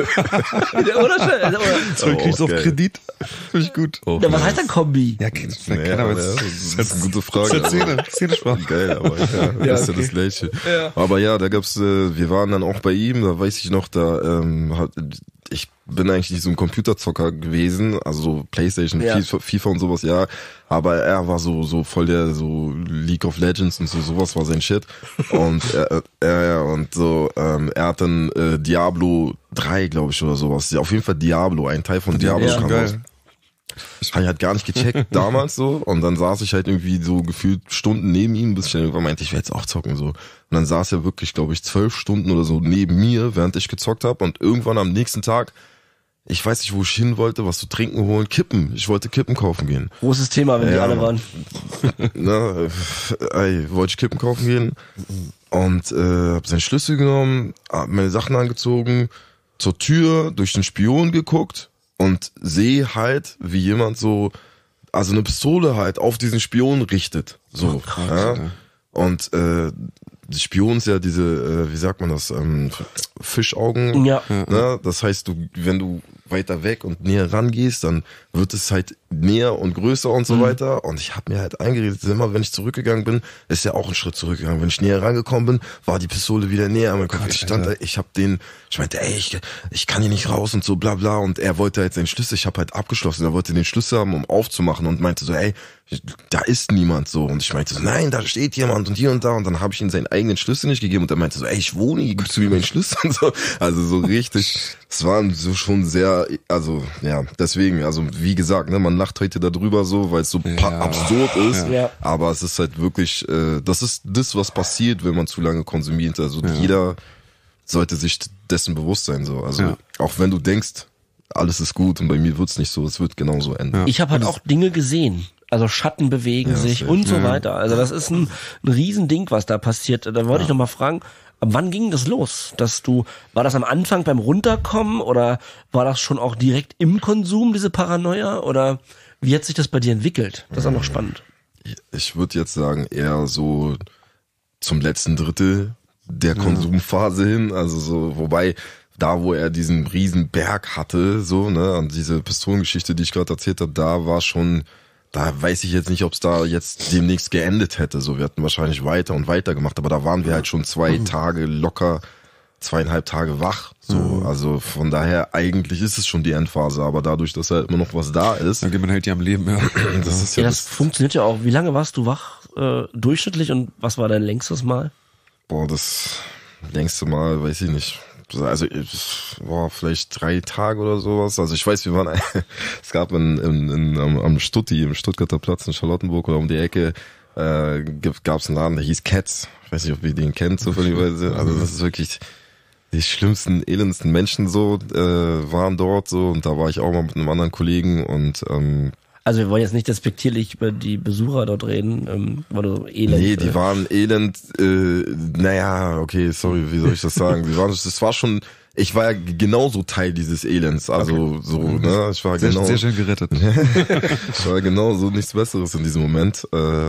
Oder? So, kriegst du auf Kredit? Finde ich gut. Ja, was heißt denn Kombi? Ja, das ist eine gute Frage. Das ist Szene-Sprache. Geil, aber ja, ist ja das Gleiche. Ja. Aber ja, da gab's, wir waren dann auch bei ihm, da weiß ich noch, ich bin eigentlich nicht so ein Computerzocker gewesen, also so Playstation, FIFA und sowas, ja. Aber er war so voll der so League of Legends und sowas war sein Shit. Und er hat dann Diablo 3, glaube ich, oder sowas. Auf jeden Fall Diablo, ein Teil von Diablo kam raus. Habe ich halt gar nicht gecheckt damals so, und dann saß ich halt irgendwie so gefühlt Stunden neben ihm, bis ich dann irgendwann meinte, ich will jetzt auch zocken so. Und dann saß er wirklich, glaube ich, 12 Stunden oder so neben mir, während ich gezockt habe, und irgendwann am nächsten Tag, ich weiß nicht, wo ich hin wollte, was zu trinken holen, Kippen. Ich wollte Kippen kaufen gehen. Großes Thema, wenn die alle waren. Wollte ich Kippen kaufen gehen und habe seinen Schlüssel genommen, hab meine Sachen angezogen, zur Tür, durch den Spion geguckt und sehe halt, wie jemand so, also eine Pistole halt auf diesen Spion richtet. So. Krass, ja. Und die Spion ist ja diese, wie sagt man das, Fischaugen. Ja. Ne? Das heißt, wenn du weiter weg und näher rangehst, dann wird es halt näher und größer und so weiter. Und ich habe mir halt eingeredet, immer wenn ich zurückgegangen bin, ist ja auch ein Schritt zurückgegangen. Wenn ich näher rangekommen bin, war die Pistole wieder näher. Ich meinte, ey, ich kann hier nicht raus und so bla bla. Und er wollte halt seinen Schlüssel, ich habe halt abgeschlossen, er wollte den Schlüssel haben, um aufzumachen, und meinte so, ey, da ist niemand so. Und ich meinte so, nein, da steht jemand und hier und da. Und dann habe ich ihm seinen eigenen Schlüssel nicht gegeben, und er meinte so, ey, ich wohne hier, gibst du mir meinen Schlüssel und so. Also so richtig, es waren so schon sehr, also ja, deswegen, also wie gesagt, ne, man lacht heute darüber so, weil es so absurd ist, aber es ist halt wirklich, das ist das, was passiert, wenn man zu lange konsumiert. Also jeder sollte sich dessen bewusst sein, so. Also auch wenn du denkst, alles ist gut, und bei mir wird's nicht so, es wird genauso enden. Ich habe halt auch Dinge gesehen. Also Schatten bewegen sich und so weiter. Also das ist ein Riesending, was da passiert. Da wollte ich noch mal fragen, wann ging das los? War das am Anfang beim Runterkommen, oder war das schon auch direkt im Konsum, diese Paranoia? Oder wie hat sich das bei dir entwickelt? Das ist auch noch spannend. Ich würde jetzt sagen, eher so zum letzten Drittel der Konsumphase hin. Also so, wobei, da wo er diesen riesen Berg hatte, so, ne, und diese Pistolengeschichte, die ich gerade erzählt habe, da war schon, da weiß ich jetzt nicht, ob es da jetzt demnächst geendet hätte. So, wir hatten wahrscheinlich weiter und weiter gemacht, aber da waren wir halt schon 2 Tage locker, 2,5 Tage wach. So, also von daher, eigentlich ist es schon die Endphase, aber dadurch, dass halt immer noch was da ist. Dann geht man halt ja am Leben, Das ist das funktioniert ja auch. Wie lange warst du wach durchschnittlich, und was war dein längstes Mal? Das längste Mal, weiß ich nicht. Also vielleicht 3 Tage oder sowas. Also ich weiß, wir waren, es gab am Stutti, im Stuttgarter Platz in Charlottenburg oder um die Ecke, gab es einen Laden, der hieß Cats. Ich weiß nicht, ob ihr den kennt, zufälligerweise. Also das ist wirklich, die schlimmsten, elendsten Menschen so waren dort so, und da war ich auch mal mit einem anderen Kollegen, und also wir wollen jetzt nicht despektierlich über die Besucher dort reden, weil du elend. Nee, die waren elend, naja, okay, sorry, wie soll ich das sagen? Das war schon, ich war ja genauso Teil dieses Elends, also so, ne, ich war sehr schön gerettet. Ich war genau so nichts Besseres in diesem Moment,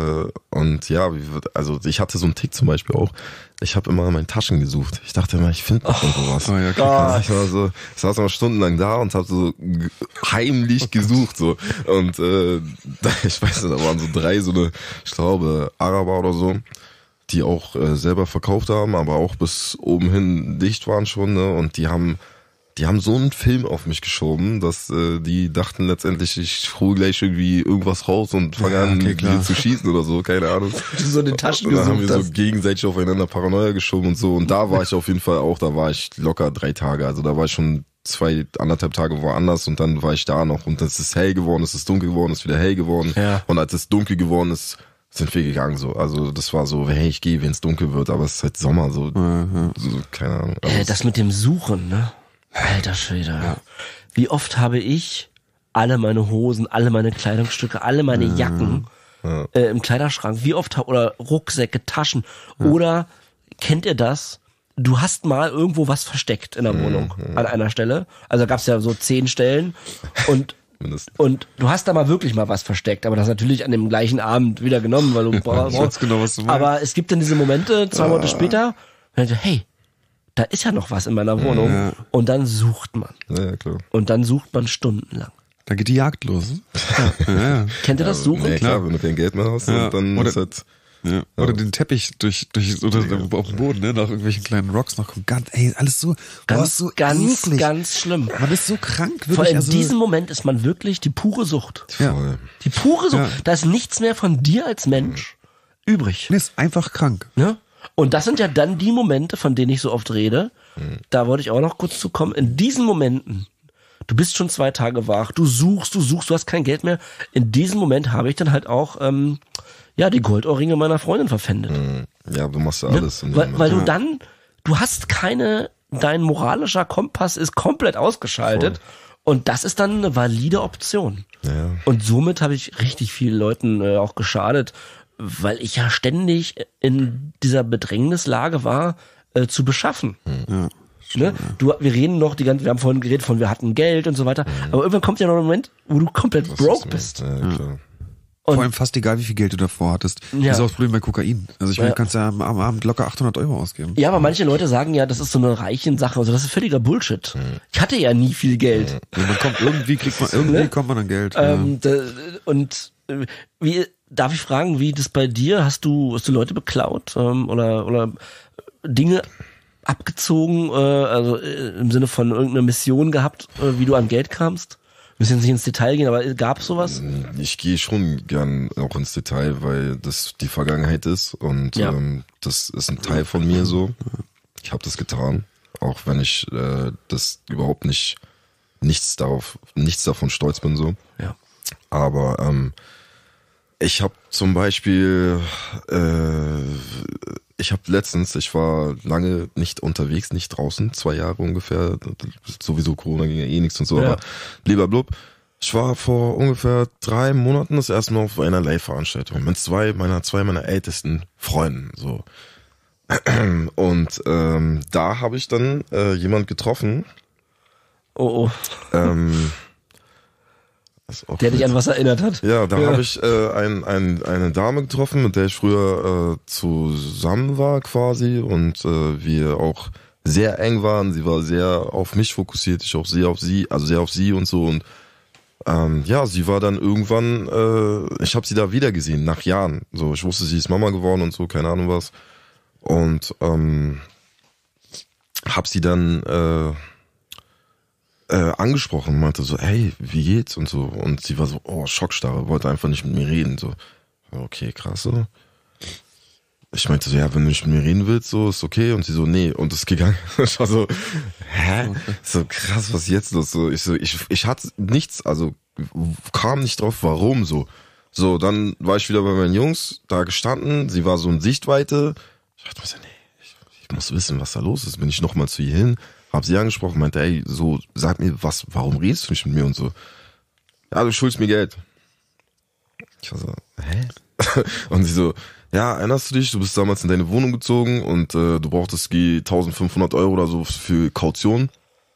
und ja, also ich hatte so einen Tick zum Beispiel auch, ich habe immer in meinen Taschen gesucht. Ich dachte immer, ich finde noch irgendwo was. Oh ja, klar. Ich saß immer stundenlang da und habe so heimlich gesucht, so. Und ich weiß nicht, da waren so 3, so eine, ich glaube, Araber oder so, die auch selber verkauft haben, aber auch bis oben hin dicht waren schon, ne? Und die haben so einen Film auf mich geschoben, dass die dachten letztendlich, ich hole gleich irgendwie irgendwas raus und fange an, mit dir zu schießen oder so, keine Ahnung. Du so in den Taschen gesucht. Da haben wir hast. so gegenseitig aufeinander Paranoia geschoben und so. Und da war ich auf jeden Fall auch, da war ich locker 3 Tage. Also da war ich schon 2,5 Tage woanders, und dann war ich da noch, und es ist hell geworden, es ist dunkel geworden, es ist wieder hell geworden. Ja. Und als es dunkel geworden ist, sind wir gegangen so. Also das war so, hey, ich gehe, wenn es dunkel wird, aber es ist halt Sommer, so keine Ahnung. Also das mit dem Suchen, ne? Alter Schwede. Ja. Wie oft habe ich alle meine Hosen, alle meine Kleidungsstücke, alle meine Jacken im Kleiderschrank, wie oft, oder Rucksäcke, Taschen, oder kennt ihr das? Du hast mal irgendwo was versteckt in der Wohnung an einer Stelle. Also gab es ja so 10 Stellen und du hast da mal wirklich mal was versteckt, aber das natürlich an dem gleichen Abend wieder genommen, weil du brauchst. Genau, was du meinst. Aber es gibt dann diese Momente, 2 Monate später, und dann, hey, da ist ja noch was in meiner Wohnung. Ja. Und dann sucht man. Ja, klar. Und dann sucht man stundenlang. Da geht die Jagd los. Ja. Kennt ihr das Suchen? Nee, klar, wenn du kein Geld mehr hast, dann ist halt Ja. Oder den Teppich oder auf dem Boden, ne, nach irgendwelchen kleinen Rocks noch kommt. Alles so, Ganz eklig. schlimm. Man ist so krank, wirklich. Vor allem in diesem Moment ist man wirklich die pure Sucht. Ja. Die pure Sucht. Ja. Da ist nichts mehr von dir als Mensch übrig. Man ist einfach krank. Ne? Und das sind ja dann die Momente, von denen ich so oft rede. Da wollte ich auch noch kurz zu kommen. In diesen Momenten, du bist schon 2 Tage wach, du suchst, du hast kein Geld mehr. In diesem Moment habe ich dann halt auch die Goldohrringe meiner Freundin verpfändet. Ja, du machst ja alles. Weil du dann, du hast dein moralischer Kompass ist komplett ausgeschaltet. Voll. Und das ist dann eine valide Option. Ja. Und somit habe ich richtig vielen Leuten auch geschadet, weil ich ja ständig in dieser Bedrängnislage war, zu beschaffen. Ja. Ne? Wir reden noch wir haben vorhin geredet von, wir hatten Geld und so weiter, aber irgendwann kommt ja noch ein Moment, wo du komplett broke bist. Ja, klar. Vor allem fast egal, wie viel Geld du davor hattest. Ja. Das ist auch das Problem bei Kokain. Also ich meine, du kannst ja am Abend locker 800 € ausgeben. Ja, aber manche Leute sagen ja, das ist so eine Reichensache. Also das ist völliger Bullshit. Ich hatte ja nie viel Geld. Ja, man kommt kommt man an Geld. Wie darf ich fragen, wie das bei dir? Hast du Leute beklaut oder Dinge abgezogen, also im Sinne von irgendeiner Mission gehabt, wie du an Geld kamst? Wir müssen jetzt nicht ins Detail gehen, aber gab es sowas? Ich gehe schon gern auch ins Detail, weil das die Vergangenheit ist und das ist ein Teil von mir so. Ich habe das getan, auch wenn ich das überhaupt nichts davon stolz bin so. Ja. Aber ich habe zum Beispiel, ich war lange nicht unterwegs, nicht draußen, 2 Jahre ungefähr, sowieso Corona ging ja eh nichts und so, aber blub. Ich war vor ungefähr 3 Monaten das erste Mal auf einer Live-Veranstaltung mit zwei meiner ältesten Freunden, so. Und da habe ich dann jemand getroffen. Oh. Der dich an was erinnert hat. Ja, da habe ich eine Dame getroffen, mit der ich früher zusammen war quasi und wir auch sehr eng waren. Sie war sehr auf mich fokussiert, ich auch sehr auf sie, also sehr auf sie und so. Und sie war dann irgendwann, ich habe sie da wieder gesehen, nach Jahren. So, ich wusste, sie ist Mama geworden und so, keine Ahnung was. Und habe sie dann angesprochen, meinte so, hey, wie geht's und so. Und sie war so, Schockstarre, wollte einfach nicht mit mir reden. So, okay, krass so. Ich meinte so, ja, wenn du nicht mit mir reden willst, so, ist okay. Und sie so, nee, und ist gegangen. Ich war so, hä? So krass, was jetzt los? So, ich hatte nichts, also kam nicht drauf, warum so. So, dann war ich wieder bei meinen Jungs, da gestanden, sie war so in Sichtweite. Ich dachte mir so, nee, ich muss wissen, was da los ist. Bin ich nochmal zu ihr hin, hab sie angesprochen, meinte, ey, so, sag mir, warum redest du nicht mit mir und so? Ja, du schuldest mir Geld. Ich war so, hä? Und sie so, ja, erinnerst du dich, du bist damals in deine Wohnung gezogen und du brauchtest 1.500 € oder so für Kaution.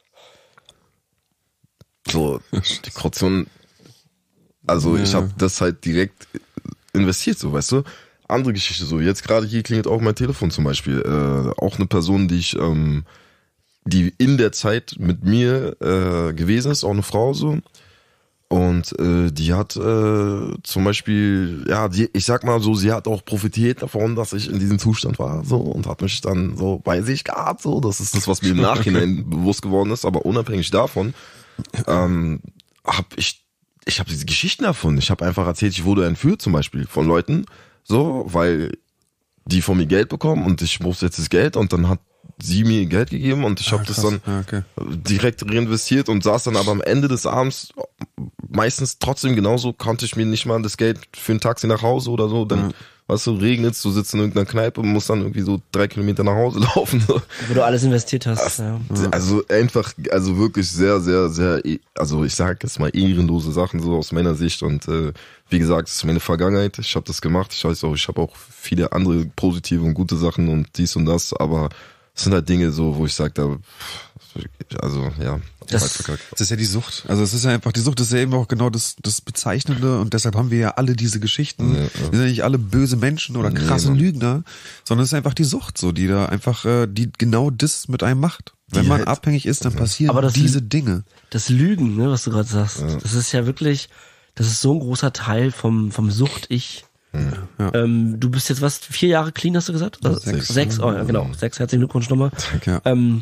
So, die Kaution, also ich habe das halt direkt investiert, so, weißt du? Andere Geschichte so, jetzt gerade hier klingelt auch mein Telefon zum Beispiel. Auch eine Person, die in der Zeit mit mir gewesen ist, auch eine Frau so. Und die hat zum Beispiel, ja, ich sag mal so, sie hat auch profitiert davon, dass ich in diesem Zustand war so und hat mich dann so bei sich gehabt, so. Das ist das, was mir im Nachhinein bewusst geworden ist, aber unabhängig davon habe ich diese Geschichten erfunden. Ich habe einfach erzählt, ich wurde entführt zum Beispiel von Leuten, so, weil die von mir Geld bekommen und ich brauchte jetzt das Geld und dann hat sie mir Geld gegeben und ich habe das dann direkt reinvestiert und saß dann aber am Ende des Abends meistens trotzdem genauso, konnte ich mir nicht mal das Geld für ein Taxi nach Hause oder so, dann weißt du, regnet's, du sitzt in irgendeiner Kneipe und musst dann irgendwie so 3 Kilometer nach Hause laufen. Wo du alles investiert hast. Also einfach, also wirklich sehr, sehr, sehr, also ich sag jetzt mal ehrenlose Sachen so aus meiner Sicht und wie gesagt, es ist meine Vergangenheit, ich habe das gemacht, ich weiß auch, ich habe auch viele andere positive und gute Sachen und dies und das, aber es sind halt Dinge so, wo ich sage, also ja, das ist ja die Sucht. Also es ist ja einfach, die Sucht ist ja eben auch genau das Bezeichnende und deshalb haben wir ja alle diese Geschichten. Wir sind ja nicht alle böse Menschen oder krasse Lügner, sondern es ist einfach die Sucht so, die da einfach, die genau das mit einem macht. Wenn man abhängig ist, dann passieren diese Dinge. Das Lügen, ne, was du gerade sagst, das ist ja wirklich, das ist so ein großer Teil vom Sucht-Ich. Ja. Du bist jetzt 4 Jahre clean, hast du gesagt? Ja, 6. 6. 6, genau. 6, herzlichen Glückwunsch nochmal. Danke.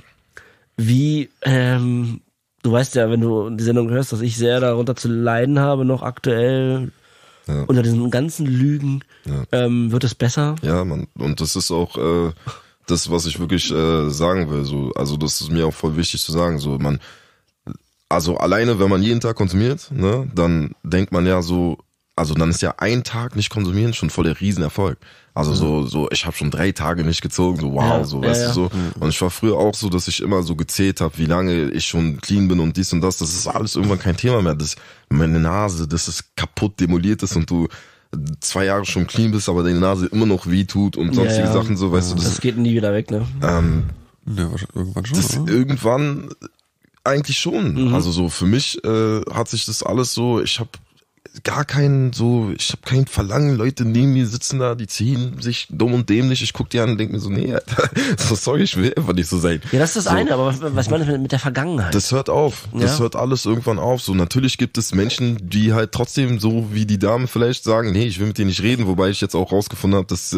Du weißt ja, wenn du die Sendung hörst, dass ich sehr darunter zu leiden habe, noch aktuell unter diesen ganzen Lügen. Ja. Wird es besser? Ja, Mann. Und das ist auch das, was ich wirklich sagen will. So, also das ist mir auch voll wichtig zu sagen. So, also alleine, wenn man jeden Tag konsumiert, ne, dann denkt man ja so, also dann ist ja ein Tag nicht konsumieren schon voll der Riesenerfolg. Also so ich habe schon 3 Tage nicht gezogen, so wow, so weißt du so. Und ich war früher auch so, dass ich immer so gezählt habe, wie lange ich schon clean bin und dies und das. Das ist alles irgendwann kein Thema mehr. Meine Nase, das ist kaputt demoliert ist und du 2 Jahre schon clean bist, aber deine Nase immer noch weh tut und sonstige Sachen so, weißt du. Das geht nie wieder weg, ne? Ja, irgendwann schon. Irgendwann eigentlich schon. Also so für mich hat sich das alles so, ich habe kein Verlangen, Leute neben mir sitzen da, die ziehen sich dumm und dämlich, ich guck die an und denke mir so, nee, Alter, so sorry, ich will einfach nicht so sein. Ja, das ist das eine, aber was meinst du mit der Vergangenheit? Das hört auf, das hört alles irgendwann auf, so natürlich gibt es Menschen, die halt trotzdem so wie die Dame vielleicht sagen, nee, ich will mit denen nicht reden, wobei ich jetzt auch rausgefunden habe, dass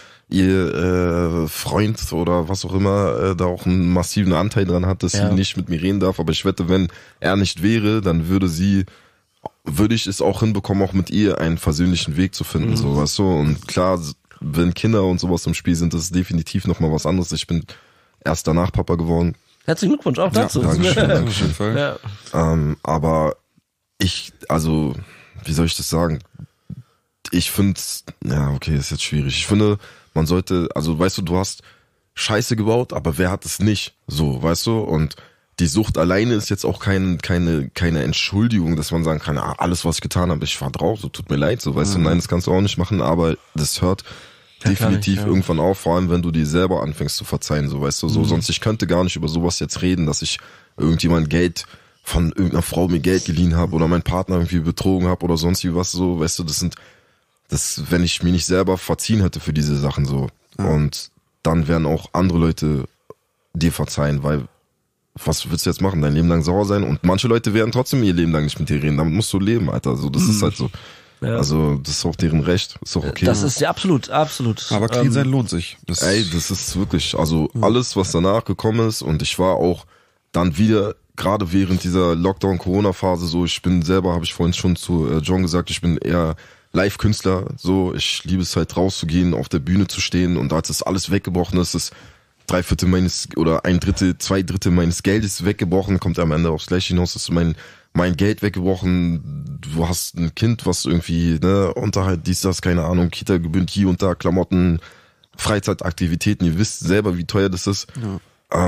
ihr Freund oder was auch immer da auch einen massiven Anteil dran hat, dass sie nicht mit mir reden darf, aber ich wette, wenn er nicht wäre, dann würde ich es auch hinbekommen, auch mit ihr einen versöhnlichen Weg zu finden, so, weißt du, und klar, wenn Kinder und sowas im Spiel sind, das ist definitiv nochmal was anderes. Ich bin erst danach Papa geworden. Herzlichen Glückwunsch auch dazu. Dankeschön. Ja. Aber also, wie soll ich das sagen? Ich finde, okay, ist jetzt schwierig. Ich finde, man sollte, also weißt du hast Scheiße gebaut, aber wer hat es nicht? So, weißt du, und die Sucht alleine ist jetzt auch keine Entschuldigung, dass man sagen kann, alles, was ich getan habe, ich war drauf, so tut mir leid, so, weißt du, nein, das kannst du auch nicht machen, aber das hört definitiv irgendwann auf, vor allem, wenn du dir selber anfängst zu verzeihen, so, weißt du, so, sonst ich könnte gar nicht über sowas jetzt reden, dass ich irgendjemand von irgendeiner Frau mir Geld geliehen habe oder meinen Partner irgendwie betrogen habe oder sonst wie was, so, weißt du, wenn ich mir nicht selber verziehen hätte für diese Sachen, so, und dann werden auch andere Leute dir verzeihen, weil was willst du jetzt machen? Dein Leben lang sauer sein? Und manche Leute werden trotzdem ihr Leben lang nicht mit dir reden. Damit musst du leben, Alter. Also das ist halt so. Ja. Also das ist auch deren Recht. Ist auch okay. Das ist ja absolut. Aber clean sein lohnt sich. Das ist wirklich, also alles, was danach gekommen ist, und ich war auch dann wieder, gerade während dieser Lockdown-Corona-Phase, so, habe ich vorhin schon zu John gesagt, ich bin eher Live-Künstler, so, ich liebe es halt rauszugehen, auf der Bühne zu stehen, und als das alles weggebrochen ist, 3/4 meines oder 1/3, 2/3 meines Geldes weggebrochen, kommt am Ende aufs Gleiche hinaus, ist mein Geld weggebrochen, du hast ein Kind, was irgendwie, ne, Unterhalt, dies, das, keine Ahnung, Kita gebührt, hier und da, Klamotten, Freizeitaktivitäten, ihr wisst selber, wie teuer das ist. Ja.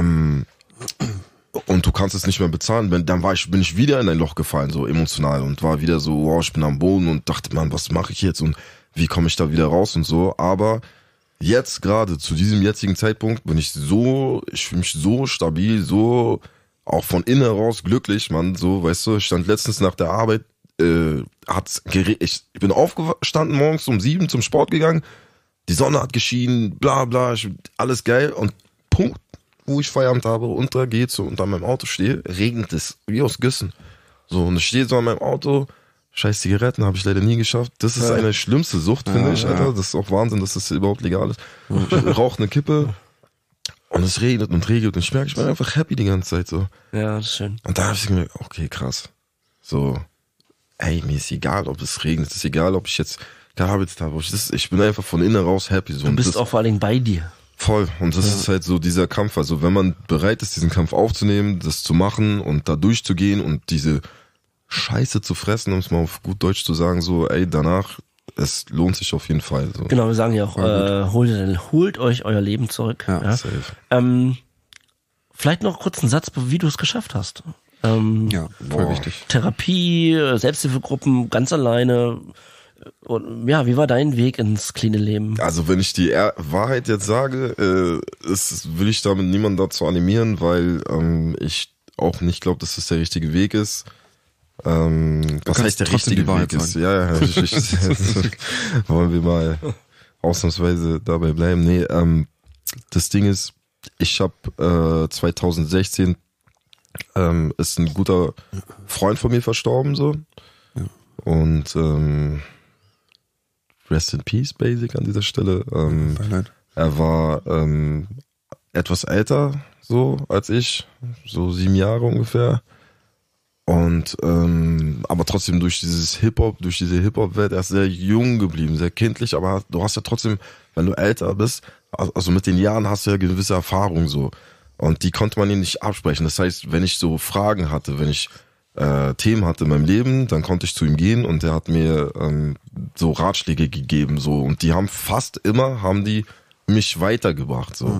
Und du kannst es nicht mehr bezahlen, dann bin ich wieder in ein Loch gefallen, so emotional, und war wieder so, wow, ich bin am Boden und dachte, man, was mache ich jetzt und wie komme ich da wieder raus und so, aber jetzt gerade, zu diesem jetzigen Zeitpunkt, ich fühle mich so stabil, so auch von innen heraus glücklich, man, so, weißt du, ich stand letztens nach der Arbeit, ich bin aufgestanden morgens um 7 zum Sport gegangen, die Sonne hat geschienen, bla bla, alles geil, und Punkt, wo ich Feierabend habe, runtergehe und an meinem Auto stehe, regnet es, wie aus Güssen. So, und ich stehe so an meinem Auto, scheiß Zigaretten habe ich leider nie geschafft. Das ist eine schlimmste Sucht, finde ich, Alter. Das ist auch Wahnsinn, dass das überhaupt legal ist. Ich rauche eine Kippe und es regnet und ich merke, ich bin einfach happy die ganze Zeit so. Ja, das ist schön. Und da habe ich gemerkt, okay, krass. So, ey, mir ist egal, ob es regnet, es ist egal, ob ich jetzt gearbeitet habe. Ich bin einfach von innen raus happy. So. Du bist auch vor allen Dingen bei dir. Voll. Und das ist halt so dieser Kampf. Also wenn man bereit ist, diesen Kampf aufzunehmen, das zu machen und da durchzugehen und diese Scheiße zu fressen, um es mal auf gut Deutsch zu sagen, so, ey, danach, es lohnt sich auf jeden Fall. So. Genau, wir sagen ja auch, holt euch euer Leben zurück. Ja. Safe. Vielleicht noch kurz einen Satz, wie du es geschafft hast. Ja, voll wichtig. Therapie, Selbsthilfegruppen, ganz alleine. Und ja, wie war dein Weg ins cleane Leben? Also wenn ich die Wahrheit jetzt sage, will ich damit niemanden dazu animieren, weil ich auch nicht glaube, dass das der richtige Weg ist. Was heißt der richtige Weg ist? Ja, wollen wir mal ausnahmsweise dabei bleiben. Nee, das Ding ist, ich habe 2016 ist ein guter Freund von mir verstorben, so. Ja. Und Rest in Peace, Basic an dieser Stelle. Er war etwas älter so als ich, so 7 Jahre ungefähr. Und aber trotzdem durch diese Hip-Hop-Welt, er ist sehr jung geblieben, sehr kindlich, aber du hast ja trotzdem, wenn du älter bist, also mit den Jahren hast du ja gewisse Erfahrungen so. Und die konnte man ihm nicht absprechen. Das heißt, wenn ich so Fragen hatte, wenn ich Themen hatte in meinem Leben, dann konnte ich zu ihm gehen und er hat mir so Ratschläge gegeben, so. Und die haben die mich weitergebracht, so.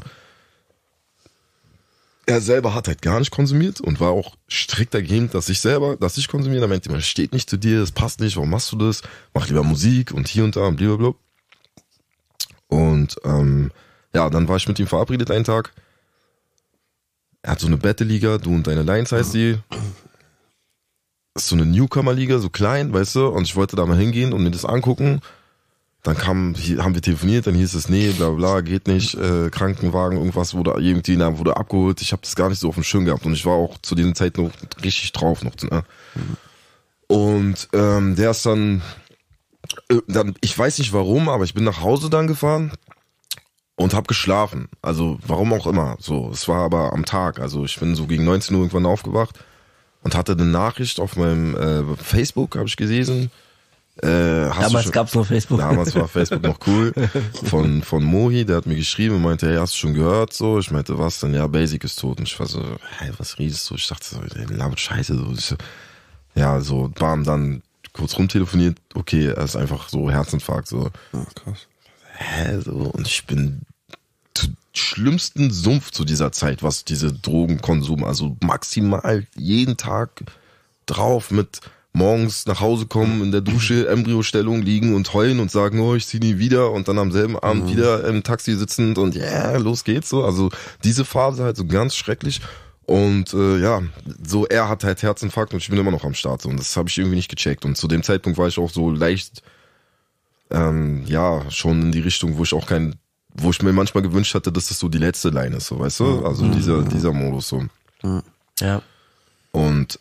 Er selber hat halt gar nicht konsumiert und war auch strikt dagegen, dass ich konsumiere. Da meinte man, steht nicht zu dir, das passt nicht, warum machst du das? Mach lieber Musik und hier und da und blablabla. Und dann war ich mit ihm verabredet einen Tag. Er hat so eine Battle-Liga, Du und deine Lions heißt die. Das ist so eine Newcomer-Liga, so klein, weißt du? Und ich wollte da mal hingehen und mir das angucken. Dann haben wir telefoniert, dann hieß es, nee, bla bla, geht nicht, Krankenwagen, irgendwas wurde abgeholt. Ich habe das gar nicht so auf dem Schirm gehabt und ich war auch zu dieser Zeit noch richtig drauf noch. Ne? Und der ist dann, ich weiß nicht warum, aber ich bin nach Hause dann gefahren und habe geschlafen. Also warum auch immer. So, es war aber am Tag. Also ich bin so gegen 19 Uhr irgendwann aufgewacht und hatte eine Nachricht auf meinem Facebook, habe ich gelesen. Damals gab's noch Facebook. Damals war Facebook noch cool. Von Mohi, der hat mir geschrieben und meinte, hey, hast du schon gehört? So, ich meinte, was denn? Ja, Basic ist tot. Und ich war so, hey, was redest du? Ich dachte so, der labert Scheiße. So. Ja, so, bam, dann kurz rumtelefoniert. Okay, er ist einfach so Herzinfarkt. So. Oh, krass. So, und ich bin zu schlimmsten Sumpf zu dieser Zeit, was diese Drogenkonsum, also maximal jeden Tag drauf mit morgens nach Hause kommen, in der Dusche, Embryostellung liegen und heulen und sagen, oh, ich zieh nie wieder und dann am selben Abend wieder im Taxi sitzend und los geht's so. Also diese Phase halt so ganz schrecklich und so er hat halt Herzinfarkt und ich bin immer noch am Start und das habe ich irgendwie nicht gecheckt und zu dem Zeitpunkt war ich auch so leicht schon in die Richtung, wo ich mir manchmal gewünscht hatte, dass das so die letzte Line ist, so, weißt du? Also dieser Modus so. Ja. Und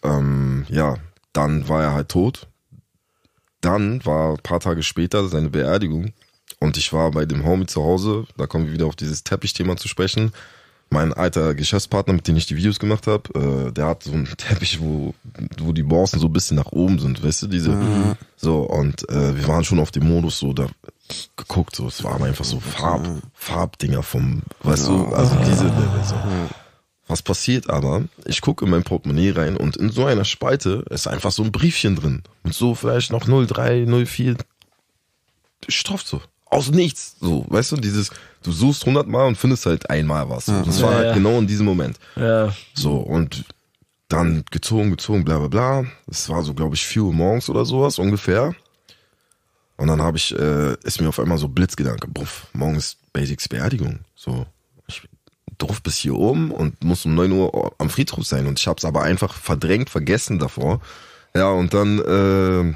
dann war er halt tot. Dann war ein paar Tage später seine Beerdigung und ich war bei dem Homie zu Hause, da kommen wir wieder auf dieses Teppichthema zu sprechen. Mein alter Geschäftspartner, mit dem ich die Videos gemacht habe, der hat so einen Teppich, wo die Borsten so ein bisschen nach oben sind, weißt du, so, und wir waren schon auf dem Modus so, da geguckt, so, es waren einfach so Farbdinger vom, weißt du, also diese Level so. Was passiert aber? Ich gucke in mein Portemonnaie rein und in so einer Spalte ist einfach so ein Briefchen drin. Mit so vielleicht noch 03, 04 Stoff so. Aus nichts. So, weißt du, du suchst 100 Mal und findest halt einmal was. So. Das war halt genau in diesem Moment. Ja. So, und dann gezogen, bla bla bla. Es war so, glaube ich, 4 Uhr morgens oder sowas ungefähr. Und dann ist mir auf einmal so Blitzgedanke, buff, morgen ist Basics Beerdigung. So, ich drauf bis hier oben und muss um 9 Uhr am Friedhof sein und ich habe es aber einfach verdrängt, vergessen davor. Ja, und dann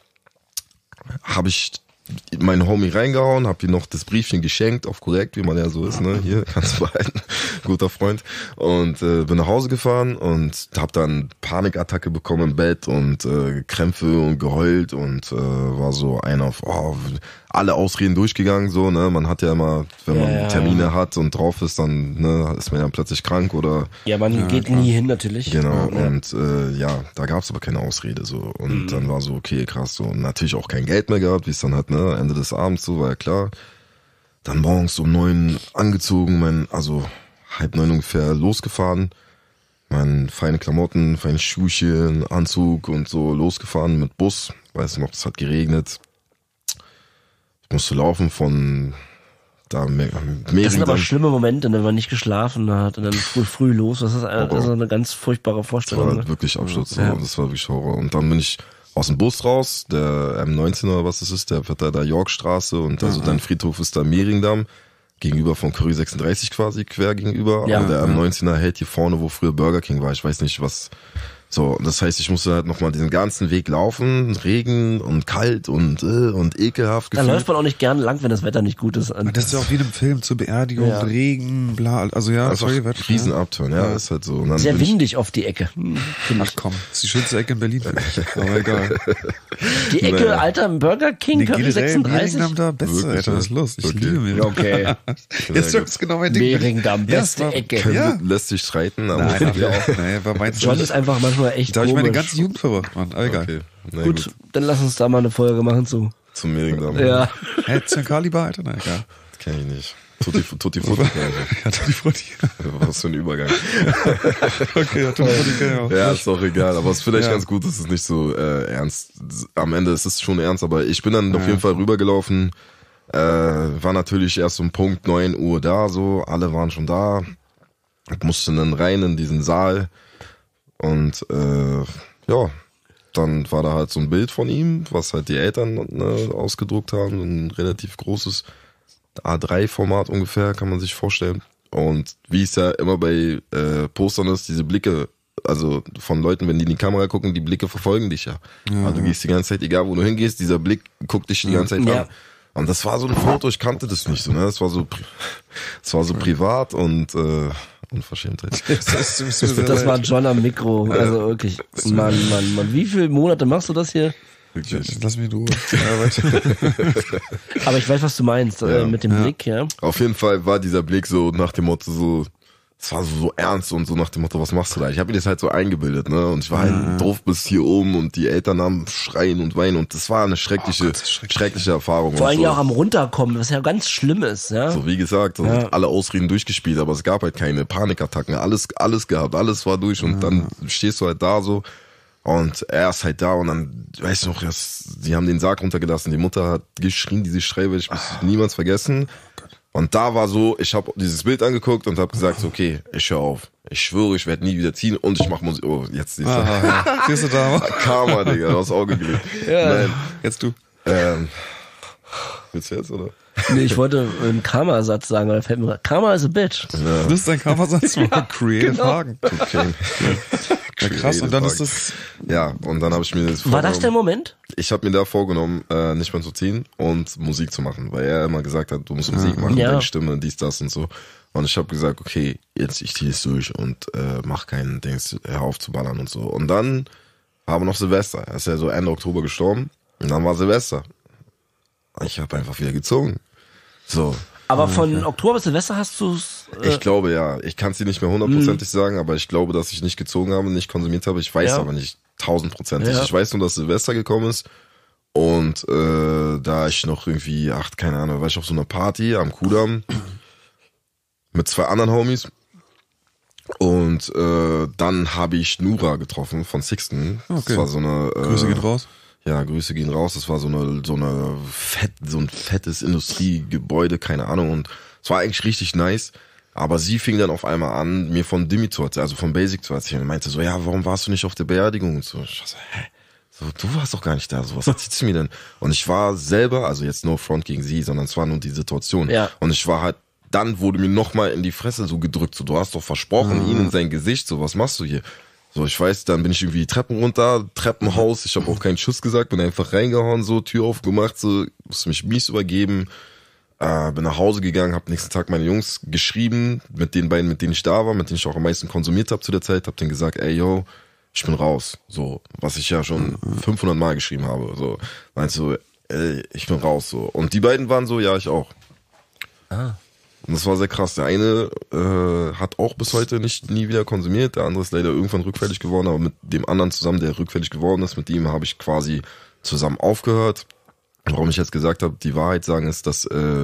habe ich meinen Homie reingehauen, habe ihm noch das Briefchen geschenkt, auf korrekt, wie man ja so ist, ne? Hier, kannst du behalten, guter Freund. Und bin nach Hause gefahren und habe dann Panikattacke bekommen im Bett und Krämpfe und geheult und war so einer auf alle Ausreden durchgegangen, so, ne? Man hat ja immer, wenn man Termine hat und drauf ist, dann ist man ja plötzlich krank oder... Ja, man geht nie hin natürlich. Genau, und da gab's aber keine Ausrede, so. Und dann war so, okay, krass, so. Und natürlich auch kein Geld mehr gehabt, wie es dann halt, ne? Ende des Abends, so, war ja klar. Dann morgens um 9 angezogen, also 8:30 ungefähr losgefahren. Meine feine Klamotten, feine Schuhchen, Anzug und so losgefahren mit Bus. Weiß noch, es hat geregnet. Ich musste laufen von da mehreren. Das sind aber schlimme Momente, wenn man nicht geschlafen hat und dann früh los. Das ist also eine ganz furchtbare Vorstellung. Das war wirklich Absturz. Ja. Das war wirklich Horror. Und dann bin ich aus dem Bus raus, der M19 oder was das ist, der fährt da Yorkstraße und also dein Friedhof ist da Mehringdamm, gegenüber von Curry 36 quasi, quer gegenüber. Ja, aber der M19er hält hier vorne, wo früher Burger King war. Ich weiß nicht, was So, das heißt, ich musste halt nochmal diesen ganzen Weg laufen, Regen und kalt und ekelhaft Da gefühlt. läuft man auch nicht gerne lang, wenn das Wetter nicht gut ist. Das ist ja auch wie in einem Film zur Beerdigung, Ja. Regen, bla, also ja, Also sorry, Riesenabturn, ja, ist halt so. Und dann Sehr bin ich- windig auf die Ecke. Finde Ach ich. komm, das ist die schönste Ecke in Berlin für mich. Aber egal. Die Ecke, Naja. Alter, im Burger King, Nee, Curry generell, 36. Mehringdamm da, beste, Wirklich, Alter, was ist los? Ich okay. liebe mir. Ja, okay. Jetzt ist genau mein Ding. Mehringdamm, Ja, beste es war- Ecke. Ja. Lässt sich streiten, aber Nein, nee, war meins John nicht. ist einfach manchmal echt Da habe ich meine komisch. ganze Jugend verbracht, Mann. Aber egal. okay. Na, Gut, dann lass uns da mal eine Folge machen zu. Zum Mehringdamm. Ja. Hä, Kaliber, Alter? Na egal. Kenn ich nicht. Tutti Frutti. Ja, Tutti Frutti. Was für ein Übergang. Okay, ja, Tutti Frutti kenn ich auch. Ja, ist auch egal, aber es ist vielleicht Ja. ganz gut, dass es nicht so ernst. Am Ende ist es schon ernst, aber ich bin dann auf jeden Fall rübergelaufen. War natürlich erst um Punkt 9 Uhr da, so, alle waren schon da. Ich musste dann rein in diesen Saal und ja, dann war da halt so ein Bild von ihm, was halt die Eltern ausgedruckt haben, ein relativ großes A3-Format ungefähr, kann man sich vorstellen. Und wie es ja immer bei Postern ist, diese Blicke, also von Leuten, wenn die in die Kamera gucken, die Blicke verfolgen dich ja. Also du gehst die ganze Zeit, egal wo du hingehst, dieser Blick guckt dich die ganze Zeit Ja. an. Und das war so ein Foto, ich kannte das nicht so, ne? Das war so privat und Unverschämtheit. Das war John am Mikro. Also wirklich. Mann. Wie viele Monate machst du das hier? Lass mich in Ruhe. Ja, weiter. Aber ich weiß, was du meinst mit dem Blick, ja. Auf jeden Fall war dieser Blick so nach dem Motto so, es war so ernst und so nach dem Motto, was machst du da? Ich habe mir das halt so eingebildet, ne? Und ich war halt doof bis hier oben und die Eltern haben schreien und weinen und das war eine schreckliche Erfahrung. Vor und allem so. ja auch am Runterkommen, was ja ganz schlimm ist, ja. So wie gesagt, so alle Ausreden durchgespielt, aber es gab halt keine Panikattacken, alles gehabt, alles war durch und dann stehst du halt da so und er ist halt da und dann, weißt du noch, sie haben den Sarg runtergelassen, die Mutter hat geschrien, diese Schreie werde ich bis niemals vergessen. Und da war so, ich habe dieses Bild angeguckt und habe gesagt, okay, ich höre auf. Ich schwöre, ich werde nie wieder ziehen und ich mache Musik. Oh, jetzt siehst du. Aha, ja. Siehst du da? Karma, Digga, aufs Auge gelegt. Nein, Jetzt du. willst du jetzt, oder? Nee, ich wollte einen Karma-Satz sagen, aber da fällt mir Karma is a bitch. Das ist dein Kammersatz. Creative genau. Hagen. Okay. Ja, krass. Und dann ist das... Ja, und dann habe ich mir das War das der Moment? Ich habe mir da vorgenommen, nicht mehr zu ziehen und Musik zu machen, weil er immer gesagt hat, du musst Musik machen, Ja. deine Stimme, dies, das und so. Und ich habe gesagt, okay, jetzt ich ziehe es durch und mach keinen Dings, hör auf zu ballern und so. Und dann haben wir noch Silvester. Er ist ja so Ende Oktober gestorben und dann war Silvester. Ich habe einfach wieder gezogen. So. Aber von Oktober bis Silvester hast du es. Ich glaube ja. Ich kann es dir nicht mehr hundertprozentig sagen, aber ich glaube, dass ich nicht gezogen habe, nicht konsumiert habe. Ich weiß Ja. aber nicht 1000%. Ja. Ich weiß nur, dass Silvester gekommen ist und da ich noch irgendwie, keine Ahnung, war ich auf so einer Party am Kudamm mit 2 anderen Homies und dann habe ich Nura getroffen von Sixten. Okay. Das war so eine Grüße gehen raus. Ja, Grüße gehen raus. Das war so ein fettes Industriegebäude, keine Ahnung. Und es war eigentlich richtig nice. Aber sie fing dann auf einmal an, mir von Dimi zu erzählen, also von Basic zu erzählen. Und meinte so, ja, warum warst du nicht auf der Beerdigung? Und so, ich war so, hä? So, du warst doch gar nicht da. So, was erzählst du mir denn? Und ich war selber, also jetzt no front gegen sie, sondern es war nur die Situation. Ja. Und ich war halt, dann wurde mir nochmal in die Fresse so gedrückt. So, du hast doch versprochen, ihn in sein Gesicht. So, was machst du hier? So, ich weiß, dann bin ich irgendwie die Treppen runter, Treppenhaus, ich habe auch keinen Schuss gesagt, bin einfach reingehauen, so, Tür aufgemacht, so, musste mich mies übergeben, bin nach Hause gegangen, habe nächsten Tag meine Jungs geschrieben, mit den beiden, mit denen ich da war, mit denen ich auch am meisten konsumiert habe zu der Zeit, habe denen gesagt, ey, yo, ich bin raus, so, was ich ja schon 500 Mal geschrieben habe, so, meinst du, ey, ich bin raus, so, und die beiden waren so, ja, ich auch. Und das war sehr krass. Der eine hat auch bis heute nie wieder konsumiert. Der andere ist leider irgendwann rückfällig geworden. Aber mit dem anderen zusammen, der rückfällig geworden ist, mit ihm habe ich quasi zusammen aufgehört. Warum ich jetzt gesagt habe, die Wahrheit sagen, ist, dass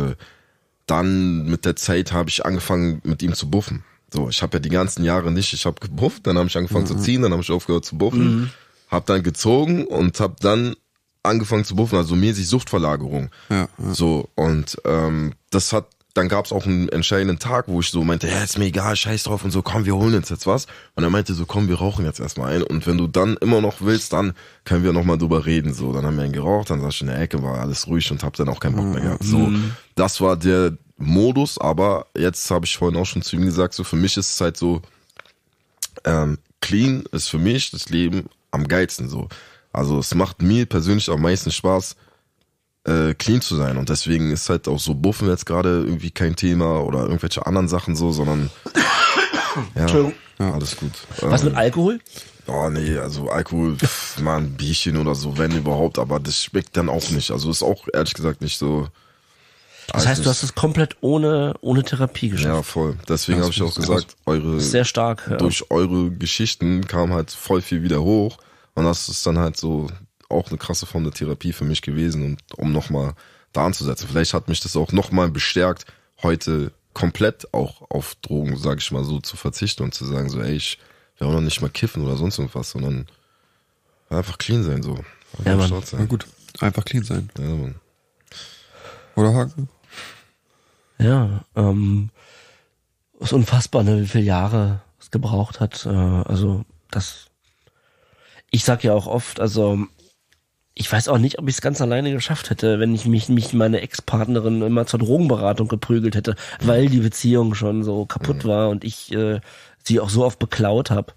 dann mit der Zeit habe ich angefangen, mit ihm zu buffen. So, ich habe ja die ganzen Jahre nicht, ich habe gebufft, dann habe ich angefangen zu ziehen, dann habe ich aufgehört zu buffen, habe dann gezogen und habe dann angefangen zu buffen, also mäßig Suchtverlagerung. Ja. So, und dann gab es auch einen entscheidenden Tag, wo ich so meinte, ja, ist mir egal, scheiß drauf und so, komm, wir holen uns jetzt was. Und er meinte so, komm, wir rauchen jetzt erstmal ein. Und wenn du dann immer noch willst, dann können wir nochmal drüber reden. So, dann haben wir einen geraucht, dann saß ich in der Ecke, war alles ruhig und hab dann auch keinen Bock mehr gehabt. So, das war der Modus, aber jetzt habe ich vorhin auch schon zu ihm gesagt, so für mich ist es halt so, clean ist für mich das Leben am geilsten so. Also es macht mir persönlich am meisten Spaß, clean zu sein. Und deswegen ist halt auch so Buffen jetzt gerade irgendwie kein Thema oder irgendwelche anderen Sachen so, sondern Entschuldigung. Ja, alles gut. Was mit Alkohol? Oh nee, also Alkohol, mal ein Bierchen oder so, wenn überhaupt, aber das schmeckt dann auch nicht. Also ist auch ehrlich gesagt nicht so. Das heißt, du hast es komplett ohne Therapie geschafft. Ja, voll. Deswegen habe ich auch gesagt, sehr stark. Ja. Durch eure Geschichten kam halt voll viel wieder hoch und das ist dann halt so auch eine krasse Form der Therapie für mich gewesen und um nochmal da anzusetzen. Vielleicht hat mich das auch nochmal bestärkt, heute komplett auch auf Drogen, sage ich mal so, zu verzichten und zu sagen so, ey, ich will auch noch nicht mal kiffen oder sonst irgendwas, sondern einfach clean sein so. Ja, Mann. Na gut, einfach clean sein. Ja, Mann. Oder Haken? Ja, ist unfassbar, ne, wie viele Jahre es gebraucht hat. Also das, ich sag ja auch oft, also ich weiß auch nicht, ob ich es ganz alleine geschafft hätte, wenn ich mich meine Ex-Partnerin immer zur Drogenberatung geprügelt hätte, weil die Beziehung schon so kaputt war und ich sie auch so oft beklaut habe.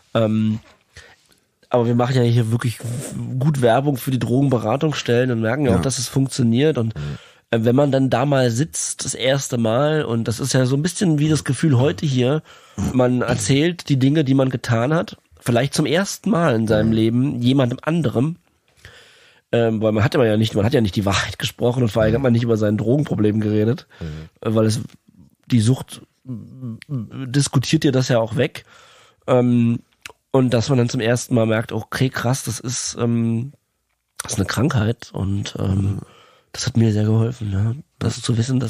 Aber wir machen ja hier wirklich gut Werbung für die Drogenberatungsstellen und merken ja auch, dass es funktioniert. Und wenn man dann da mal sitzt, das erste Mal, und das ist ja so ein bisschen wie das Gefühl heute hier, man erzählt die Dinge, die man getan hat, vielleicht zum ersten Mal in seinem Leben jemandem anderem, weil man hat ja nicht die Wahrheit gesprochen und vor allem hat man nicht über sein Drogenproblem geredet, weil die Sucht diskutiert dir das ja auch weg, und dass man dann zum ersten Mal merkt, okay, krass, das ist eine Krankheit und das hat mir sehr geholfen, ne? Das zu wissen,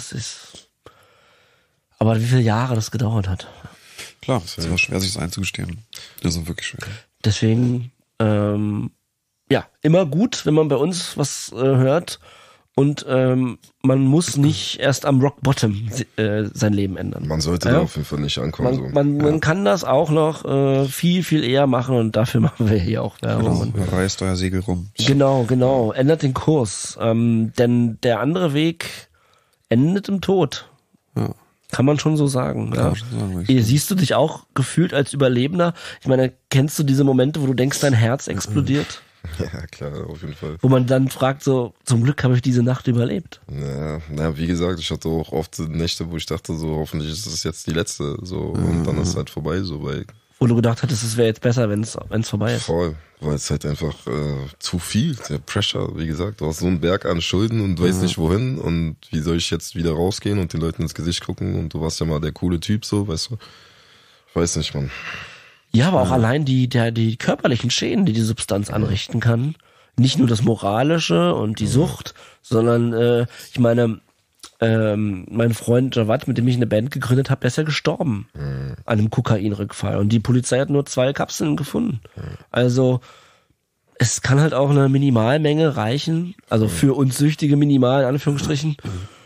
aber wie viele Jahre das gedauert hat. Klar, es war schwer, sich das einzugestehen. Das ist wirklich schwer. Deswegen, ja, immer gut, wenn man bei uns was hört und man muss nicht erst am Rock Bottom sein Leben ändern. Man sollte da auf jeden Fall nicht ankommen. Man kann das auch noch viel, viel eher machen und dafür machen wir hier auch Werbung. Genau, reißt euer Segel rum. Genau, ändert den Kurs. Denn der andere Weg endet im Tod. Ja. Kann man schon so sagen. Ja. Siehst du dich auch gefühlt als Überlebender? Ich meine, kennst du diese Momente, wo du denkst, dein Herz explodiert? Ja, klar, auf jeden Fall. Wo man dann fragt so, zum Glück habe ich diese Nacht überlebt. Ja, wie gesagt, ich hatte auch oft Nächte, wo ich dachte so, hoffentlich ist das jetzt die letzte, so, und dann ist es halt vorbei, so, weil. Wo du gedacht hattest, es wäre jetzt besser, wenn es vorbei ist. Voll, weil es halt einfach zu viel, der Pressure, wie gesagt, du hast so einen Berg an Schulden und weißt nicht wohin und wie soll ich jetzt wieder rausgehen und den Leuten ins Gesicht gucken und du warst ja mal der coole Typ, so, weißt du. Ich weiß nicht, Mann. Ja, aber auch allein die körperlichen Schäden, die Substanz anrichten kann. Nicht nur das Moralische und die Sucht, sondern ich meine, mein Freund Jawad, mit dem ich eine Band gegründet habe, der ist ja gestorben an einem Kokainrückfall. Und die Polizei hat nur 2 Kapseln gefunden. Also es kann halt auch eine Minimalmenge reichen, also für uns Süchtige minimal, in Anführungsstrichen.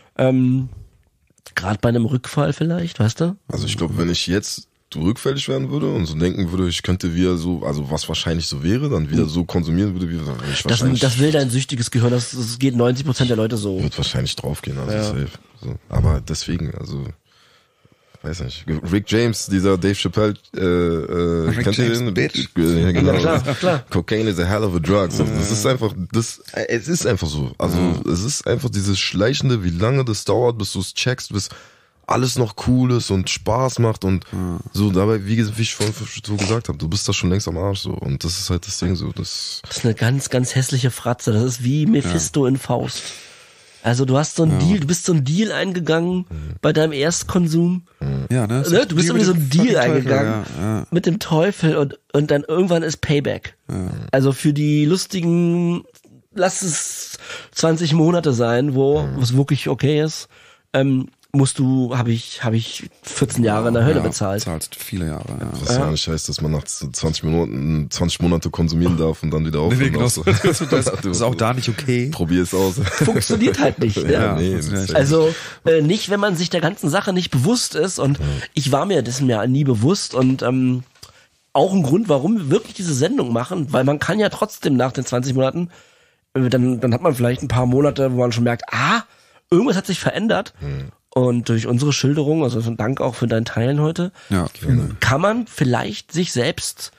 Gerade bei einem Rückfall vielleicht, weißt du? Also ich glaube, wenn ich jetzt rückfällig werden würde und so denken würde, ich könnte wieder so, also was wahrscheinlich so wäre, dann wieder so konsumieren würde, wie ich wahrscheinlich. Das will dein süchtiges Gehirn, das geht 90% der Leute so. Wird wahrscheinlich draufgehen, also safe. So. Aber deswegen, also, weiß nicht. Rick James, dieser Dave Chappelle, kennt ihr den? Bitch. Ja, genau. Ja, klar. Cocaine is a hell of a drug. So, das ist einfach, es ist einfach so. Also, es ist einfach dieses Schleichende, wie lange das dauert, bis du es checkst, bis alles noch cool ist und Spaß macht und so, dabei, wie ich vorhin so gesagt habe, du bist da schon längst am Arsch so und das ist halt das Ding so. Das ist eine ganz, ganz hässliche Fratze, das ist wie Mephisto in Faust. Also du hast so einen Deal, du bist so einen Deal eingegangen bei deinem Erstkonsum. Ja, ne? Du bist irgendwie so einen Deal eingegangen mit dem Teufel und dann irgendwann ist Payback. Ja. Also für die lustigen, lass es 20 Monate sein, wo es wirklich okay ist, habe ich 14 Jahre in der Hölle bezahlt. Zahlst viele Jahre, ja. Was ja nicht heißt, dass man nach 20 Monate konsumieren darf und dann wieder aufhören darf. Das ist auch da nicht okay. Probier es aus. Funktioniert halt nicht. Also nicht, wenn man sich der ganzen Sache nicht bewusst ist und ich war mir dessen ja nie bewusst und auch ein Grund, warum wir wirklich diese Sendung machen, weil man kann ja trotzdem nach den 20 Monaten, dann hat man vielleicht ein paar Monate, wo man schon merkt, irgendwas hat sich verändert. Und durch unsere Schilderung, also Dank auch für dein Teilen heute, kann man vielleicht sich selbst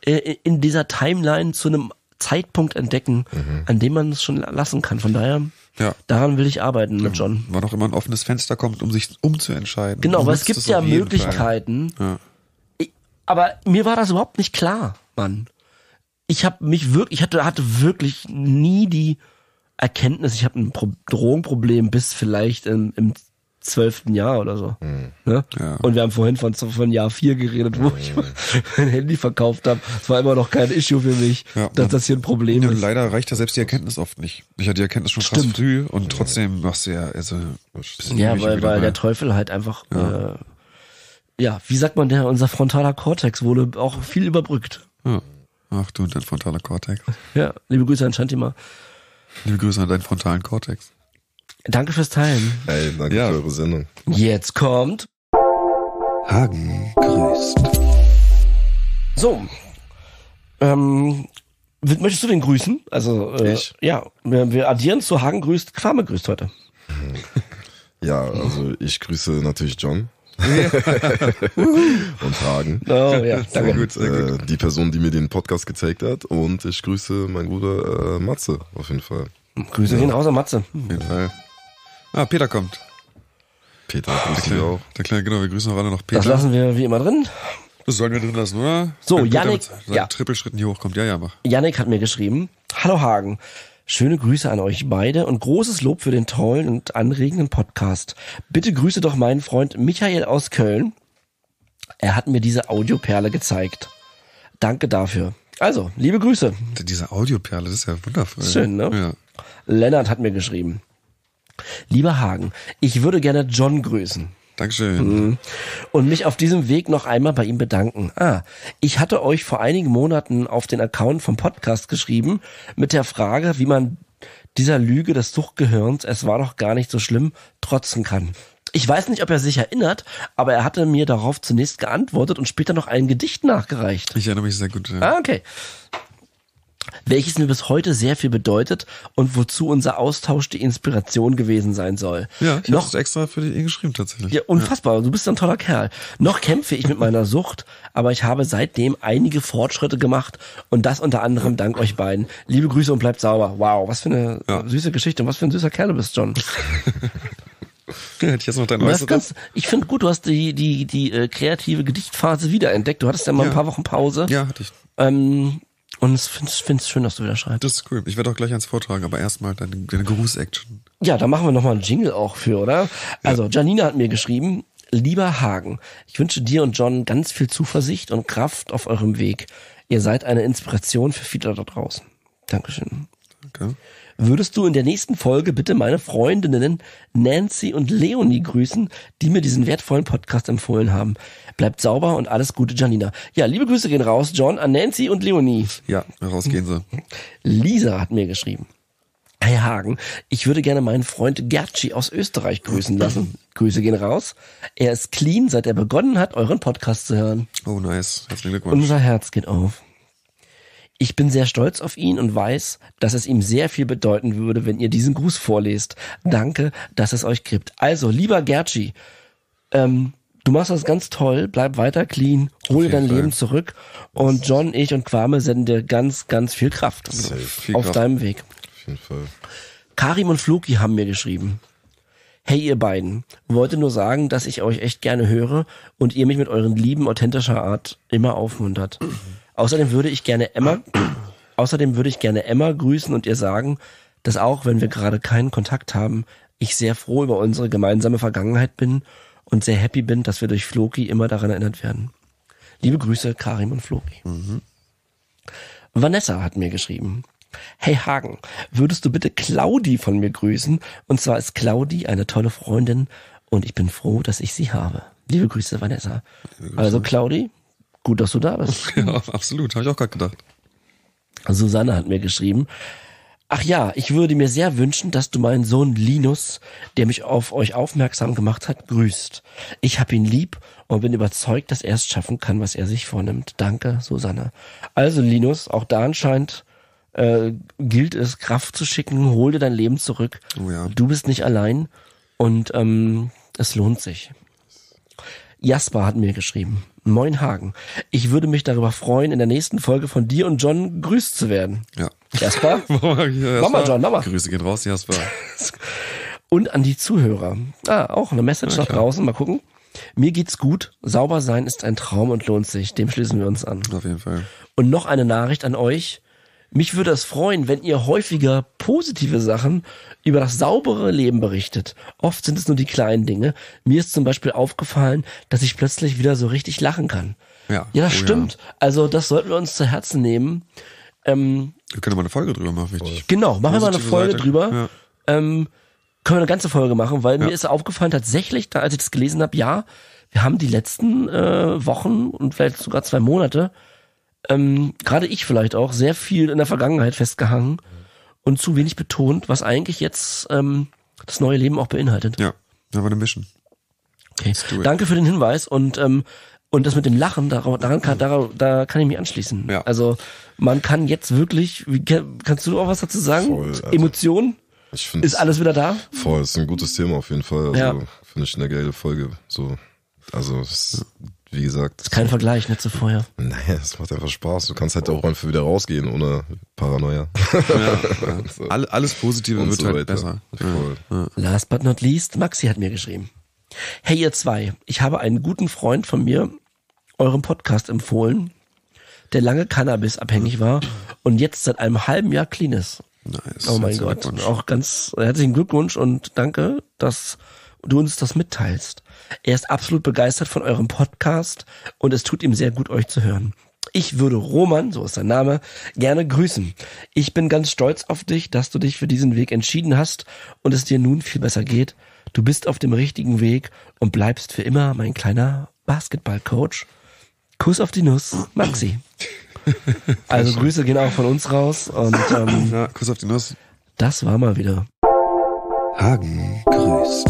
in dieser Timeline zu einem Zeitpunkt entdecken, an dem man es schon lassen kann. Von daher, daran will ich arbeiten mit John. Wann auch immer ein offenes Fenster kommt, um sich umzuentscheiden. Genau, aber es gibt ja Möglichkeiten. Ja. Aber mir war das überhaupt nicht klar, Mann. Ich hatte wirklich nie die Erkenntnis, ich habe ein Drogenproblem bis vielleicht im 12. Jahr oder so. Ne? Ja. Und wir haben vorhin von Jahr 4 geredet, wo ich mein Handy verkauft habe. Es war immer noch kein Issue für mich, dass das hier ein Problem ist. Leider reicht ja selbst die Erkenntnis oft nicht. Ich hatte die Erkenntnis schon krass früh und trotzdem machst du weil der Teufel halt einfach, wie sagt man, unser frontaler Kortex wurde auch viel überbrückt. Ja. Ach du und dein frontaler Kortex. Ja, liebe Grüße an Shantima. Liebe Grüße an deinen frontalen Kortex. Danke fürs Teilen. Ey, danke für eure Sendung. Jetzt kommt Hagen grüßt. So. Möchtest du den grüßen? Also, ich? Ja, wir addieren zu Hagen grüßt, Kwame grüßt heute. Ja, also ich grüße natürlich John. Und Hagen. Oh ja, danke. Sehr gut. Die Person, die mir den Podcast gezeigt hat. Und ich grüße meinen Bruder Matze auf jeden Fall. Grüße gehen raus an Matze. Auf jeden Fall. Peter kommt. Peter grüßen wir auch. Der Kleine, genau, wir grüßen auch alle noch Peter. Das lassen wir wie immer drin. Das sollen wir drin lassen, oder? So, wenn Yannick. Peter Trippelschritten hier hochkommt. Ja, mach. Yannick hat mir geschrieben. Hallo Hagen. Schöne Grüße an euch beide und großes Lob für den tollen und anregenden Podcast. Bitte grüße doch meinen Freund Michael aus Köln. Er hat mir diese Audioperle gezeigt. Danke dafür. Also, liebe Grüße. Diese Audioperle, das ist ja wundervoll. Schön, ne? Ja. Lennart hat mir geschrieben. Lieber Hagen, ich würde gerne John grüßen. Dankeschön. Und mich auf diesem Weg noch einmal bei ihm bedanken. Ich hatte euch vor einigen Monaten auf den Account vom Podcast geschrieben mit der Frage, wie man dieser Lüge des Suchtgehirns, es war doch gar nicht so schlimm, trotzen kann. Ich weiß nicht, ob er sich erinnert, aber er hatte mir darauf zunächst geantwortet und später noch ein Gedicht nachgereicht. Ich erinnere mich sehr gut. Ja. Okay. Welches mir bis heute sehr viel bedeutet und wozu unser Austausch die Inspiration gewesen sein soll. Ja, ich habe es extra für ihn geschrieben tatsächlich. Ja, unfassbar. Du bist ein toller Kerl. Noch kämpfe ich mit meiner Sucht, aber ich habe seitdem einige Fortschritte gemacht und das unter anderem dank euch beiden. Liebe Grüße und bleibt sauber. Wow, was für eine süße Geschichte und was für ein süßer Kerl du bist, John. Hätte ich jetzt noch dein Äußeres? Ich finde gut, du hast die kreative Gedichtphase wiederentdeckt. Du hattest ja mal ein paar Wochen Pause. Ja, hatte ich. Und ich finde es schön, dass du wieder schreibst. Das ist cool. Ich werde auch gleich eins vortragen, aber erstmal deine Gruß-Action. Ja, da machen wir nochmal einen Jingle auch für, oder? Also, Janina hat mir geschrieben, lieber Hagen, ich wünsche dir und John ganz viel Zuversicht und Kraft auf eurem Weg. Ihr seid eine Inspiration für viele da draußen. Dankeschön. Danke. Würdest du in der nächsten Folge bitte meine Freundinnen Nancy und Leonie grüßen, die mir diesen wertvollen Podcast empfohlen haben. Bleibt sauber und alles Gute, Janina. Ja, liebe Grüße gehen raus, John, an Nancy und Leonie. Ja, rausgehen sie. Lisa hat mir geschrieben. Hey Hagen, ich würde gerne meinen Freund Gertschi aus Österreich grüßen lassen. Grüße gehen raus. Er ist clean, seit er begonnen hat, euren Podcast zu hören. Oh, nice. Herzlichen Glückwunsch. Unser Herz geht auf. Ich bin sehr stolz auf ihn und weiß, dass es ihm sehr viel bedeuten würde, wenn ihr diesen Gruß vorlest. Danke, dass es euch gibt. Also, lieber Gertschi, du machst das ganz toll, bleib weiter clean, hol dein Leben zurück und John, ich und Kwame senden dir ganz, ganz viel Kraft auf deinem Weg. Auf jeden Fall. Karim und Fluki haben mir geschrieben. Hey ihr beiden, wollte nur sagen, dass ich euch echt gerne höre und ihr mich mit euren lieben, authentischer Art immer aufmuntert. Außerdem würde ich gerne Emma grüßen und ihr sagen, dass auch wenn wir gerade keinen Kontakt haben, ich sehr froh über unsere gemeinsame Vergangenheit bin und sehr happy bin, dass wir durch Floki immer daran erinnert werden. Liebe Grüße, Karim und Floki. Vanessa hat mir geschrieben. Hey Hagen, würdest du bitte Claudi von mir grüßen? Und zwar ist Claudi eine tolle Freundin und ich bin froh, dass ich sie habe. Liebe Grüße, Vanessa. Also Claudi, gut, dass du da bist. Ja, absolut. Habe ich auch gerade gedacht. Susanne hat mir geschrieben. Ach ja, ich würde mir sehr wünschen, dass du meinen Sohn Linus, der mich auf euch aufmerksam gemacht hat, grüßt. Ich hab ihn lieb und bin überzeugt, dass er es schaffen kann, was er sich vornimmt. Danke, Susanne. Also Linus, auch da anscheinend gilt es, Kraft zu schicken. Hol dir dein Leben zurück. Oh ja. Du bist nicht allein und es lohnt sich. Jasper hat mir geschrieben. Moin Hagen. Ich würde mich darüber freuen, in der nächsten Folge von dir und John gegrüßt zu werden. Ja. Jasper? Mach mal, John, mach mal. Grüße gehen raus, Jasper. Und an die Zuhörer. Auch eine Message nach draußen. Mal gucken. Mir geht's gut. Sauber sein ist ein Traum und lohnt sich. Dem schließen wir uns an. Auf jeden Fall. Und noch eine Nachricht an euch. Mich würde es freuen, wenn ihr häufiger positive Sachen über das saubere Leben berichtet. Oft sind es nur die kleinen Dinge. Mir ist zum Beispiel aufgefallen, dass ich plötzlich wieder so richtig lachen kann. Ja, das stimmt. Also das sollten wir uns zu Herzen nehmen. Wir können mal eine Folge drüber machen, richtig. Genau, machen wir mal eine Folge Seite. drüber. Ja. Können wir eine ganze Folge machen, weil mir ist aufgefallen, tatsächlich, als ich das gelesen habe, wir haben die letzten Wochen und vielleicht sogar 2 Monate, gerade ich vielleicht auch, sehr viel in der Vergangenheit festgehangen und zu wenig betont, was eigentlich jetzt das neue Leben auch beinhaltet. Ja, da war eine Mission. Okay. Danke für den Hinweis und das mit dem Lachen, da kann ich mich anschließen. Ja. Also man kann jetzt wirklich, kannst du auch was dazu sagen? Voll, Alter. Emotionen? Ist alles wieder da? Voll, ist ein gutes Thema auf jeden Fall. Also Ja. finde ich eine geile Folge. So, also wie gesagt. Kein Vergleich, nicht zu vorher. Naja, es macht einfach Spaß. Du kannst halt auch einfach wieder rausgehen ohne Paranoia. Ja. So. Alles Positive Und wird so halt weiter. besser. Voll. Last but not least, Maxi hat mir geschrieben. Hey ihr zwei, ich habe einen guten Freund von mir eurem Podcast empfohlen, der lange Cannabis-abhängig war und jetzt seit einem halben Jahr clean ist. Nice. Oh mein Herzlichen Gott, Glückwunsch. auch ganz herzlichen Glückwunsch und danke, dass du uns das mitteilst. Er ist absolut begeistert von eurem Podcast und es tut ihm sehr gut, euch zu hören. Ich würde Roman, so ist sein Name, gerne grüßen. Ich bin ganz stolz auf dich, dass du dich für diesen Weg entschieden hast und es dir nun viel besser geht. Du bist auf dem richtigen Weg und bleibst für immer mein kleiner Basketballcoach. Kuss auf die Nuss, Maxi. Also Grüße gehen auch von uns raus und Ja, Kuss auf die Nuss. das war mal wieder. Hagen grüßt.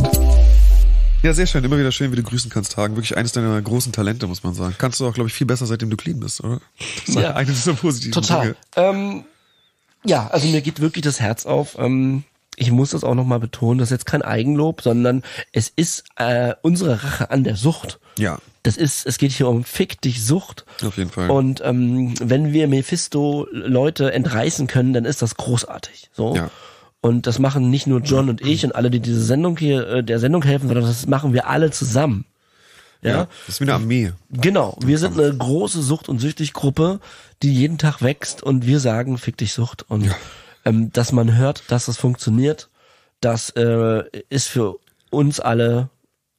Ja, sehr schön. Immer wieder schön, wie du grüßen kannst, Hagen. Wirklich eines deiner großen Talente, muss man sagen. Kannst du auch, glaube ich, viel besser, seitdem du clean bist, oder? Das ist Ja. eine dieser positiven Total. Dinge. Ja, also mir geht wirklich das Herz auf. Ich muss das auch nochmal betonen, das ist jetzt kein Eigenlob, sondern es ist unsere Rache an der Sucht. Ja, Es geht hier um Fick dich Sucht. auf jeden Fall. Und wenn wir Mephisto Leute entreißen können, dann ist das großartig. So. Ja. Und das machen nicht nur John und ich und alle, die diese Sendung hier, der Sendung helfen, sondern das machen wir alle zusammen. Ja. Das ist wie eine Armee. Genau, wir sind eine große Sucht- und Süchtig-Gruppe, die jeden Tag wächst und wir sagen, fick dich Sucht. Und dass man hört, dass das funktioniert, das ist für uns alle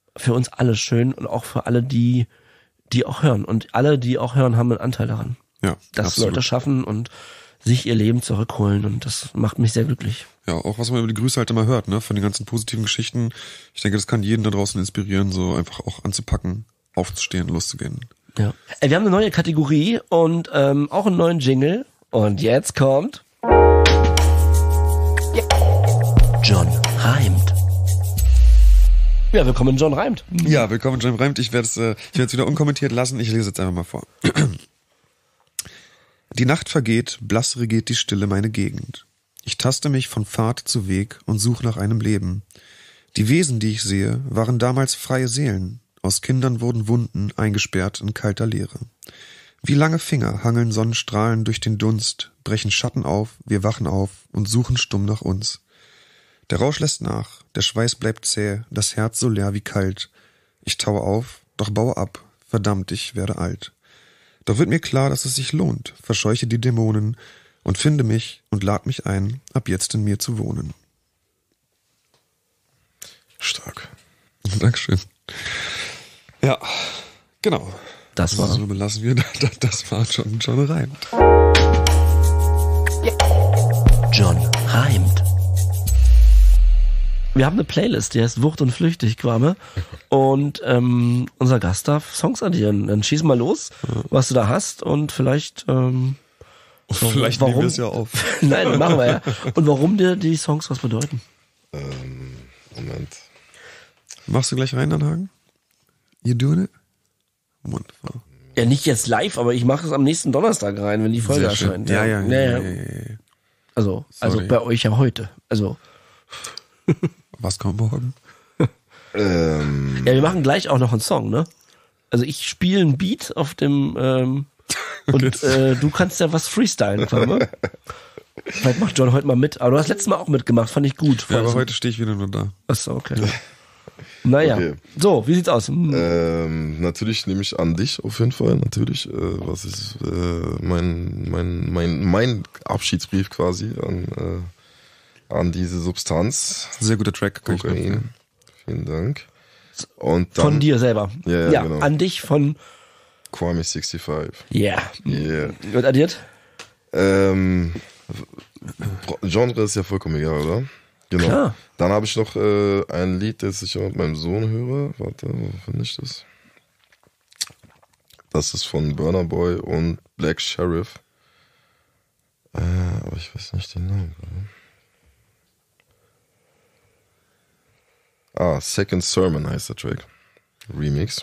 schön und auch für alle, die auch hören. Und alle, die auch hören, haben einen Anteil daran, Ja, dass absolut. Leute schaffen und sich ihr Leben zurückholen. Und das macht mich sehr glücklich. Ja, auch was man über die Grüße halt immer hört, ne, von den ganzen positiven Geschichten. Ich denke, das kann jeden da draußen inspirieren, so einfach auch anzupacken, aufzustehen, loszugehen. Ja. Wir haben eine neue Kategorie und auch einen neuen Jingle. Und jetzt kommt John reimt. Ja, willkommen John reimt. Ja, willkommen, John Reimt. Ich werde es wieder unkommentiert lassen. Ich lese jetzt einfach mal vor. Die Nacht vergeht, blass regiert die Stille meine Gegend. Ich taste mich von Pfad zu Weg und such nach einem Leben. Die Wesen, die ich sehe, waren damals freie Seelen. Aus Kindern wurden Wunden eingesperrt in kalter Leere. Wie lange Finger hangeln Sonnenstrahlen durch den Dunst, brechen Schatten auf, wir wachen auf und suchen stumm nach uns. Der Rausch lässt nach, der Schweiß bleibt zäh, das Herz so leer wie kalt. Ich taue auf, doch baue ab, verdammt, ich werde alt. Doch wird mir klar, dass es sich lohnt, verscheuche die Dämonen und finde mich und lad mich ein, ab jetzt in mir zu wohnen. Stark. Dankeschön. Ja, genau. Das war So belassen wir, das war John reimt. John reimt. Wir haben eine Playlist, die heißt Wucht und Flüchtig, Quame. Und unser Gast darf Songs addieren. Dann schieß mal los, was du da hast und vielleicht Vielleicht warum? nehmen wir es ja auf. Nein, machen wir ja. Und warum dir die Songs was bedeuten? Moment. Machst du gleich rein, dann Hagen? You doing it? Wunderbar. Ja, nicht jetzt live, aber ich mache es am nächsten Donnerstag rein, wenn die Folge Sehr schön. erscheint. Ja. Also Sorry. bei euch ja heute. Also Was kommt morgen? ja, wir machen gleich auch noch einen Song, ne? Also ich spiele ein Beat auf dem und du kannst ja was freestylen, ne? Vielleicht macht John heute mal mit. Aber du hast letztes Mal auch mitgemacht, fand ich gut. Ja, aber heute stehe ich wieder nur da. Achso, okay. Naja. Okay. So, wie sieht's aus? Natürlich nehme ich an dich auf jeden Fall. Natürlich, was ist mein Abschiedsbrief quasi an diese Substanz. Sehr guter Track. kann ich nur Kokain. empfehlen. Vielen Dank. Und dann Von dir selber. Ja, genau. An dich von Kwame 65. Yeah. Wird addiert? Genre ist ja vollkommen egal, oder? Genau. Klar. Dann habe ich noch ein Lied, das ich auch mit meinem Sohn höre. Warte, wo finde ich das? Das ist von Burna Boy und Black Sheriff. Aber ich weiß nicht den Namen. Second Sermon heißt der Track. Remix.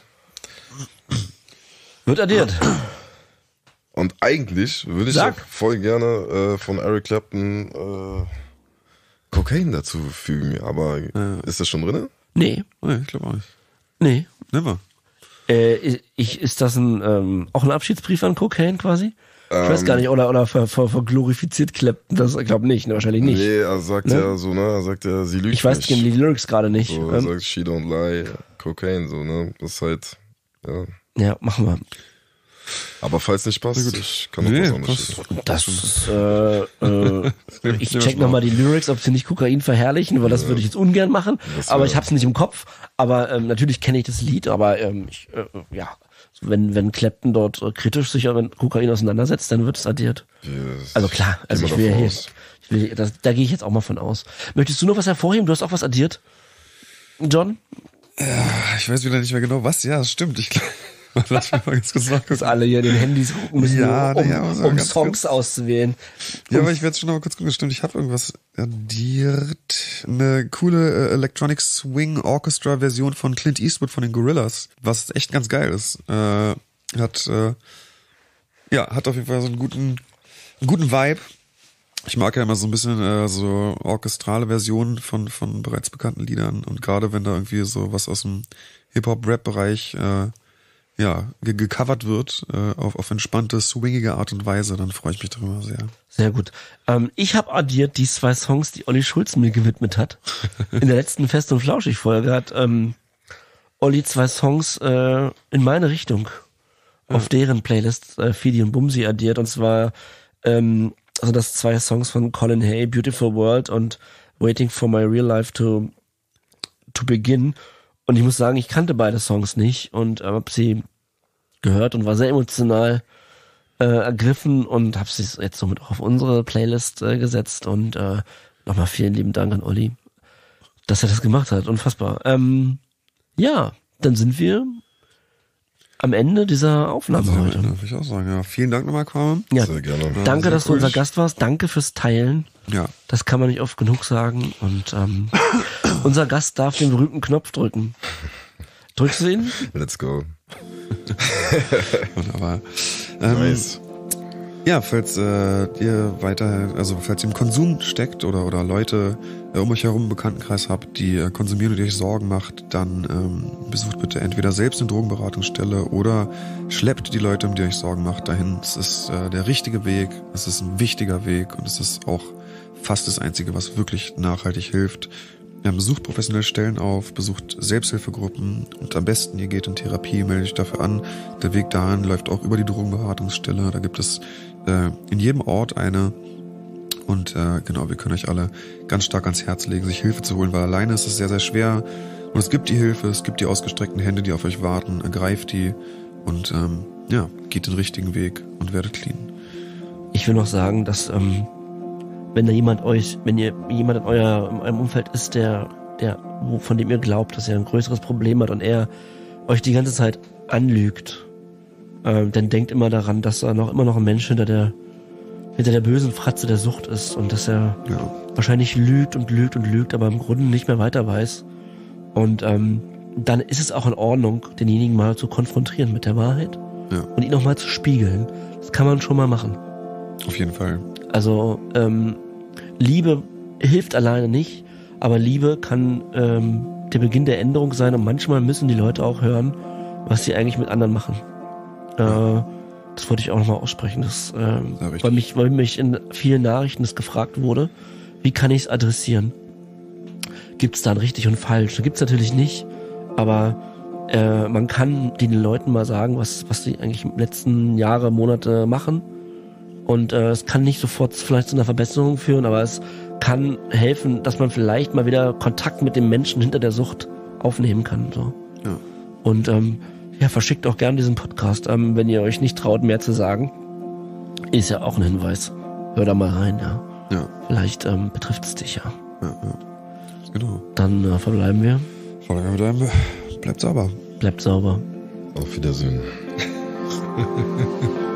Wird addiert. Und eigentlich würde ich Sag. auch voll gerne von Eric Clapton Cocaine dazu fügen, aber ist das schon drin? Nee. Nee, ich glaube auch nicht. Nee. Nimmer. Ist das auch ein Abschiedsbrief an Cocaine quasi? Ich weiß gar nicht, oder verglorifiziert Clapton, das glaube nicht, ne, wahrscheinlich nicht. Nee, er sagt ja so, ne, er sagt ja, sie lügt Ich weiß nicht. die Lyrics gerade nicht. So, er sagt, she don't lie, Cocaine, so, ne, das ist halt, ja. Ja, machen wir. Aber falls nicht passt, ich kann noch was anderes schicken. Das ist, ich check nochmal die Lyrics, ob sie nicht Kokain verherrlichen, weil das würde ich jetzt ungern machen, aber ich hab's nicht im Kopf, aber natürlich kenne ich das Lied, aber wenn Clapton dort kritisch sich mit Kokain auseinandersetzt, dann wird es addiert. Yes. Also klar, also Gehen wir davon aus. da gehe ich jetzt auch mal von aus. Möchtest du noch was hervorheben? Du hast auch was addiert? John? Ja, ich weiß wieder nicht mehr genau was. Ja, das stimmt. Lass mich mal ganz kurz nachgucken. Dass alle hier in den Handys gucken müssen, um ganz Songs kurz auszuwählen. Ja, aber ich werde schon noch mal kurz gucken. Stimmt, ich habe irgendwas addiert. Eine coole Electronic Swing Orchestra Version von Clint Eastwood von den Gorillaz, was echt ganz geil ist. Hat auf jeden Fall so einen guten Vibe. Ich mag ja immer so ein bisschen so orchestrale Versionen von bereits bekannten Liedern, und gerade wenn da irgendwie so was aus dem Hip-Hop-Rap-Bereich gecovert wird auf entspannte, swingige Art und Weise, dann freue ich mich darüber sehr. Sehr gut. Ich habe addiert die 2 Songs, die Olli Schulz mir gewidmet hat. In der letzten Fest- und Flauschig-Folge hat Olli 2 Songs in meine Richtung auf deren Playlist Fidi und Bumsi addiert, und zwar also das 2 Songs von Colin Hay, Beautiful World und Waiting for My Real Life to Begin. Und ich muss sagen, ich kannte beide Songs nicht und habe sie gehört und war sehr emotional ergriffen und habe sie jetzt somit auch auf unsere Playlist gesetzt. Und nochmal vielen lieben Dank an Olli, dass er das gemacht hat. Unfassbar. Dann sind wir am Ende dieser Aufnahme heute. Würde ich auch sagen, ja. Vielen Dank nochmal, Kwame. Ja, Sehr gerne. danke, dass du cool. unser Gast warst. Danke fürs Teilen. Ja. Das kann man nicht oft genug sagen. Und unser Gast darf den berühmten Knopf drücken. Drückst du ihn? Let's go. Wunderbar. Nice. Ja, falls ihr im Konsum steckt oder Leute um euch herum im Bekanntenkreis habt, die konsumieren und euch Sorgen macht, dann besucht bitte entweder selbst eine Drogenberatungsstelle oder schleppt die Leute, um die euch Sorgen macht, dahin. Es ist der richtige Weg, es ist ein wichtiger Weg und es ist auch fast das Einzige, was wirklich nachhaltig hilft. Besucht professionelle Stellen auf, besucht Selbsthilfegruppen und am besten ihr geht in Therapie, meldet euch dafür an. Der Weg dahin läuft auch über die Drogenberatungsstelle. Da gibt es in jedem Ort eine. Und genau, wir können euch alle ganz stark ans Herz legen, sich Hilfe zu holen, weil alleine ist es sehr, sehr schwer. Und es gibt die Hilfe, es gibt die ausgestreckten Hände, die auf euch warten. Ergreift die und geht den richtigen Weg und werdet clean. Ich will noch sagen, dass wenn ihr jemand in eurem Umfeld ist, von dem ihr glaubt, dass er ein größeres Problem hat und er euch die ganze Zeit anlügt, dann denkt immer daran, dass da immer noch ein Mensch hinter der bösen Fratze der Sucht ist und dass er wahrscheinlich lügt, aber im Grunde nicht mehr weiter weiß. Und dann ist es auch in Ordnung, denjenigen mal zu konfrontieren mit der Wahrheit und ihn noch mal zu spiegeln. Das kann man schon mal machen. Auf jeden Fall. Also Liebe hilft alleine nicht, aber Liebe kann der Beginn der Änderung sein und manchmal müssen die Leute auch hören, was sie eigentlich mit anderen machen. Das wollte ich auch nochmal aussprechen, weil mich in vielen Nachrichten das gefragt wurde, wie kann ich es adressieren? Gibt es da ein richtig und falsch? Da gibt es natürlich nicht, aber man kann den Leuten mal sagen, was sie eigentlich im letzten Jahre, Monate machen. Und es kann nicht sofort vielleicht zu einer Verbesserung führen, aber es kann helfen, dass man vielleicht mal wieder Kontakt mit dem Menschen hinter der Sucht aufnehmen kann. So. Ja. Und verschickt auch gerne diesen Podcast, wenn ihr euch nicht traut, mehr zu sagen. Ist ja auch ein Hinweis. Hör da mal rein, ja. Ja. Vielleicht betrifft es dich ja. Ja. Genau. Dann verbleiben wir. Bleibt sauber. Bleibt sauber. Auf Wiedersehen.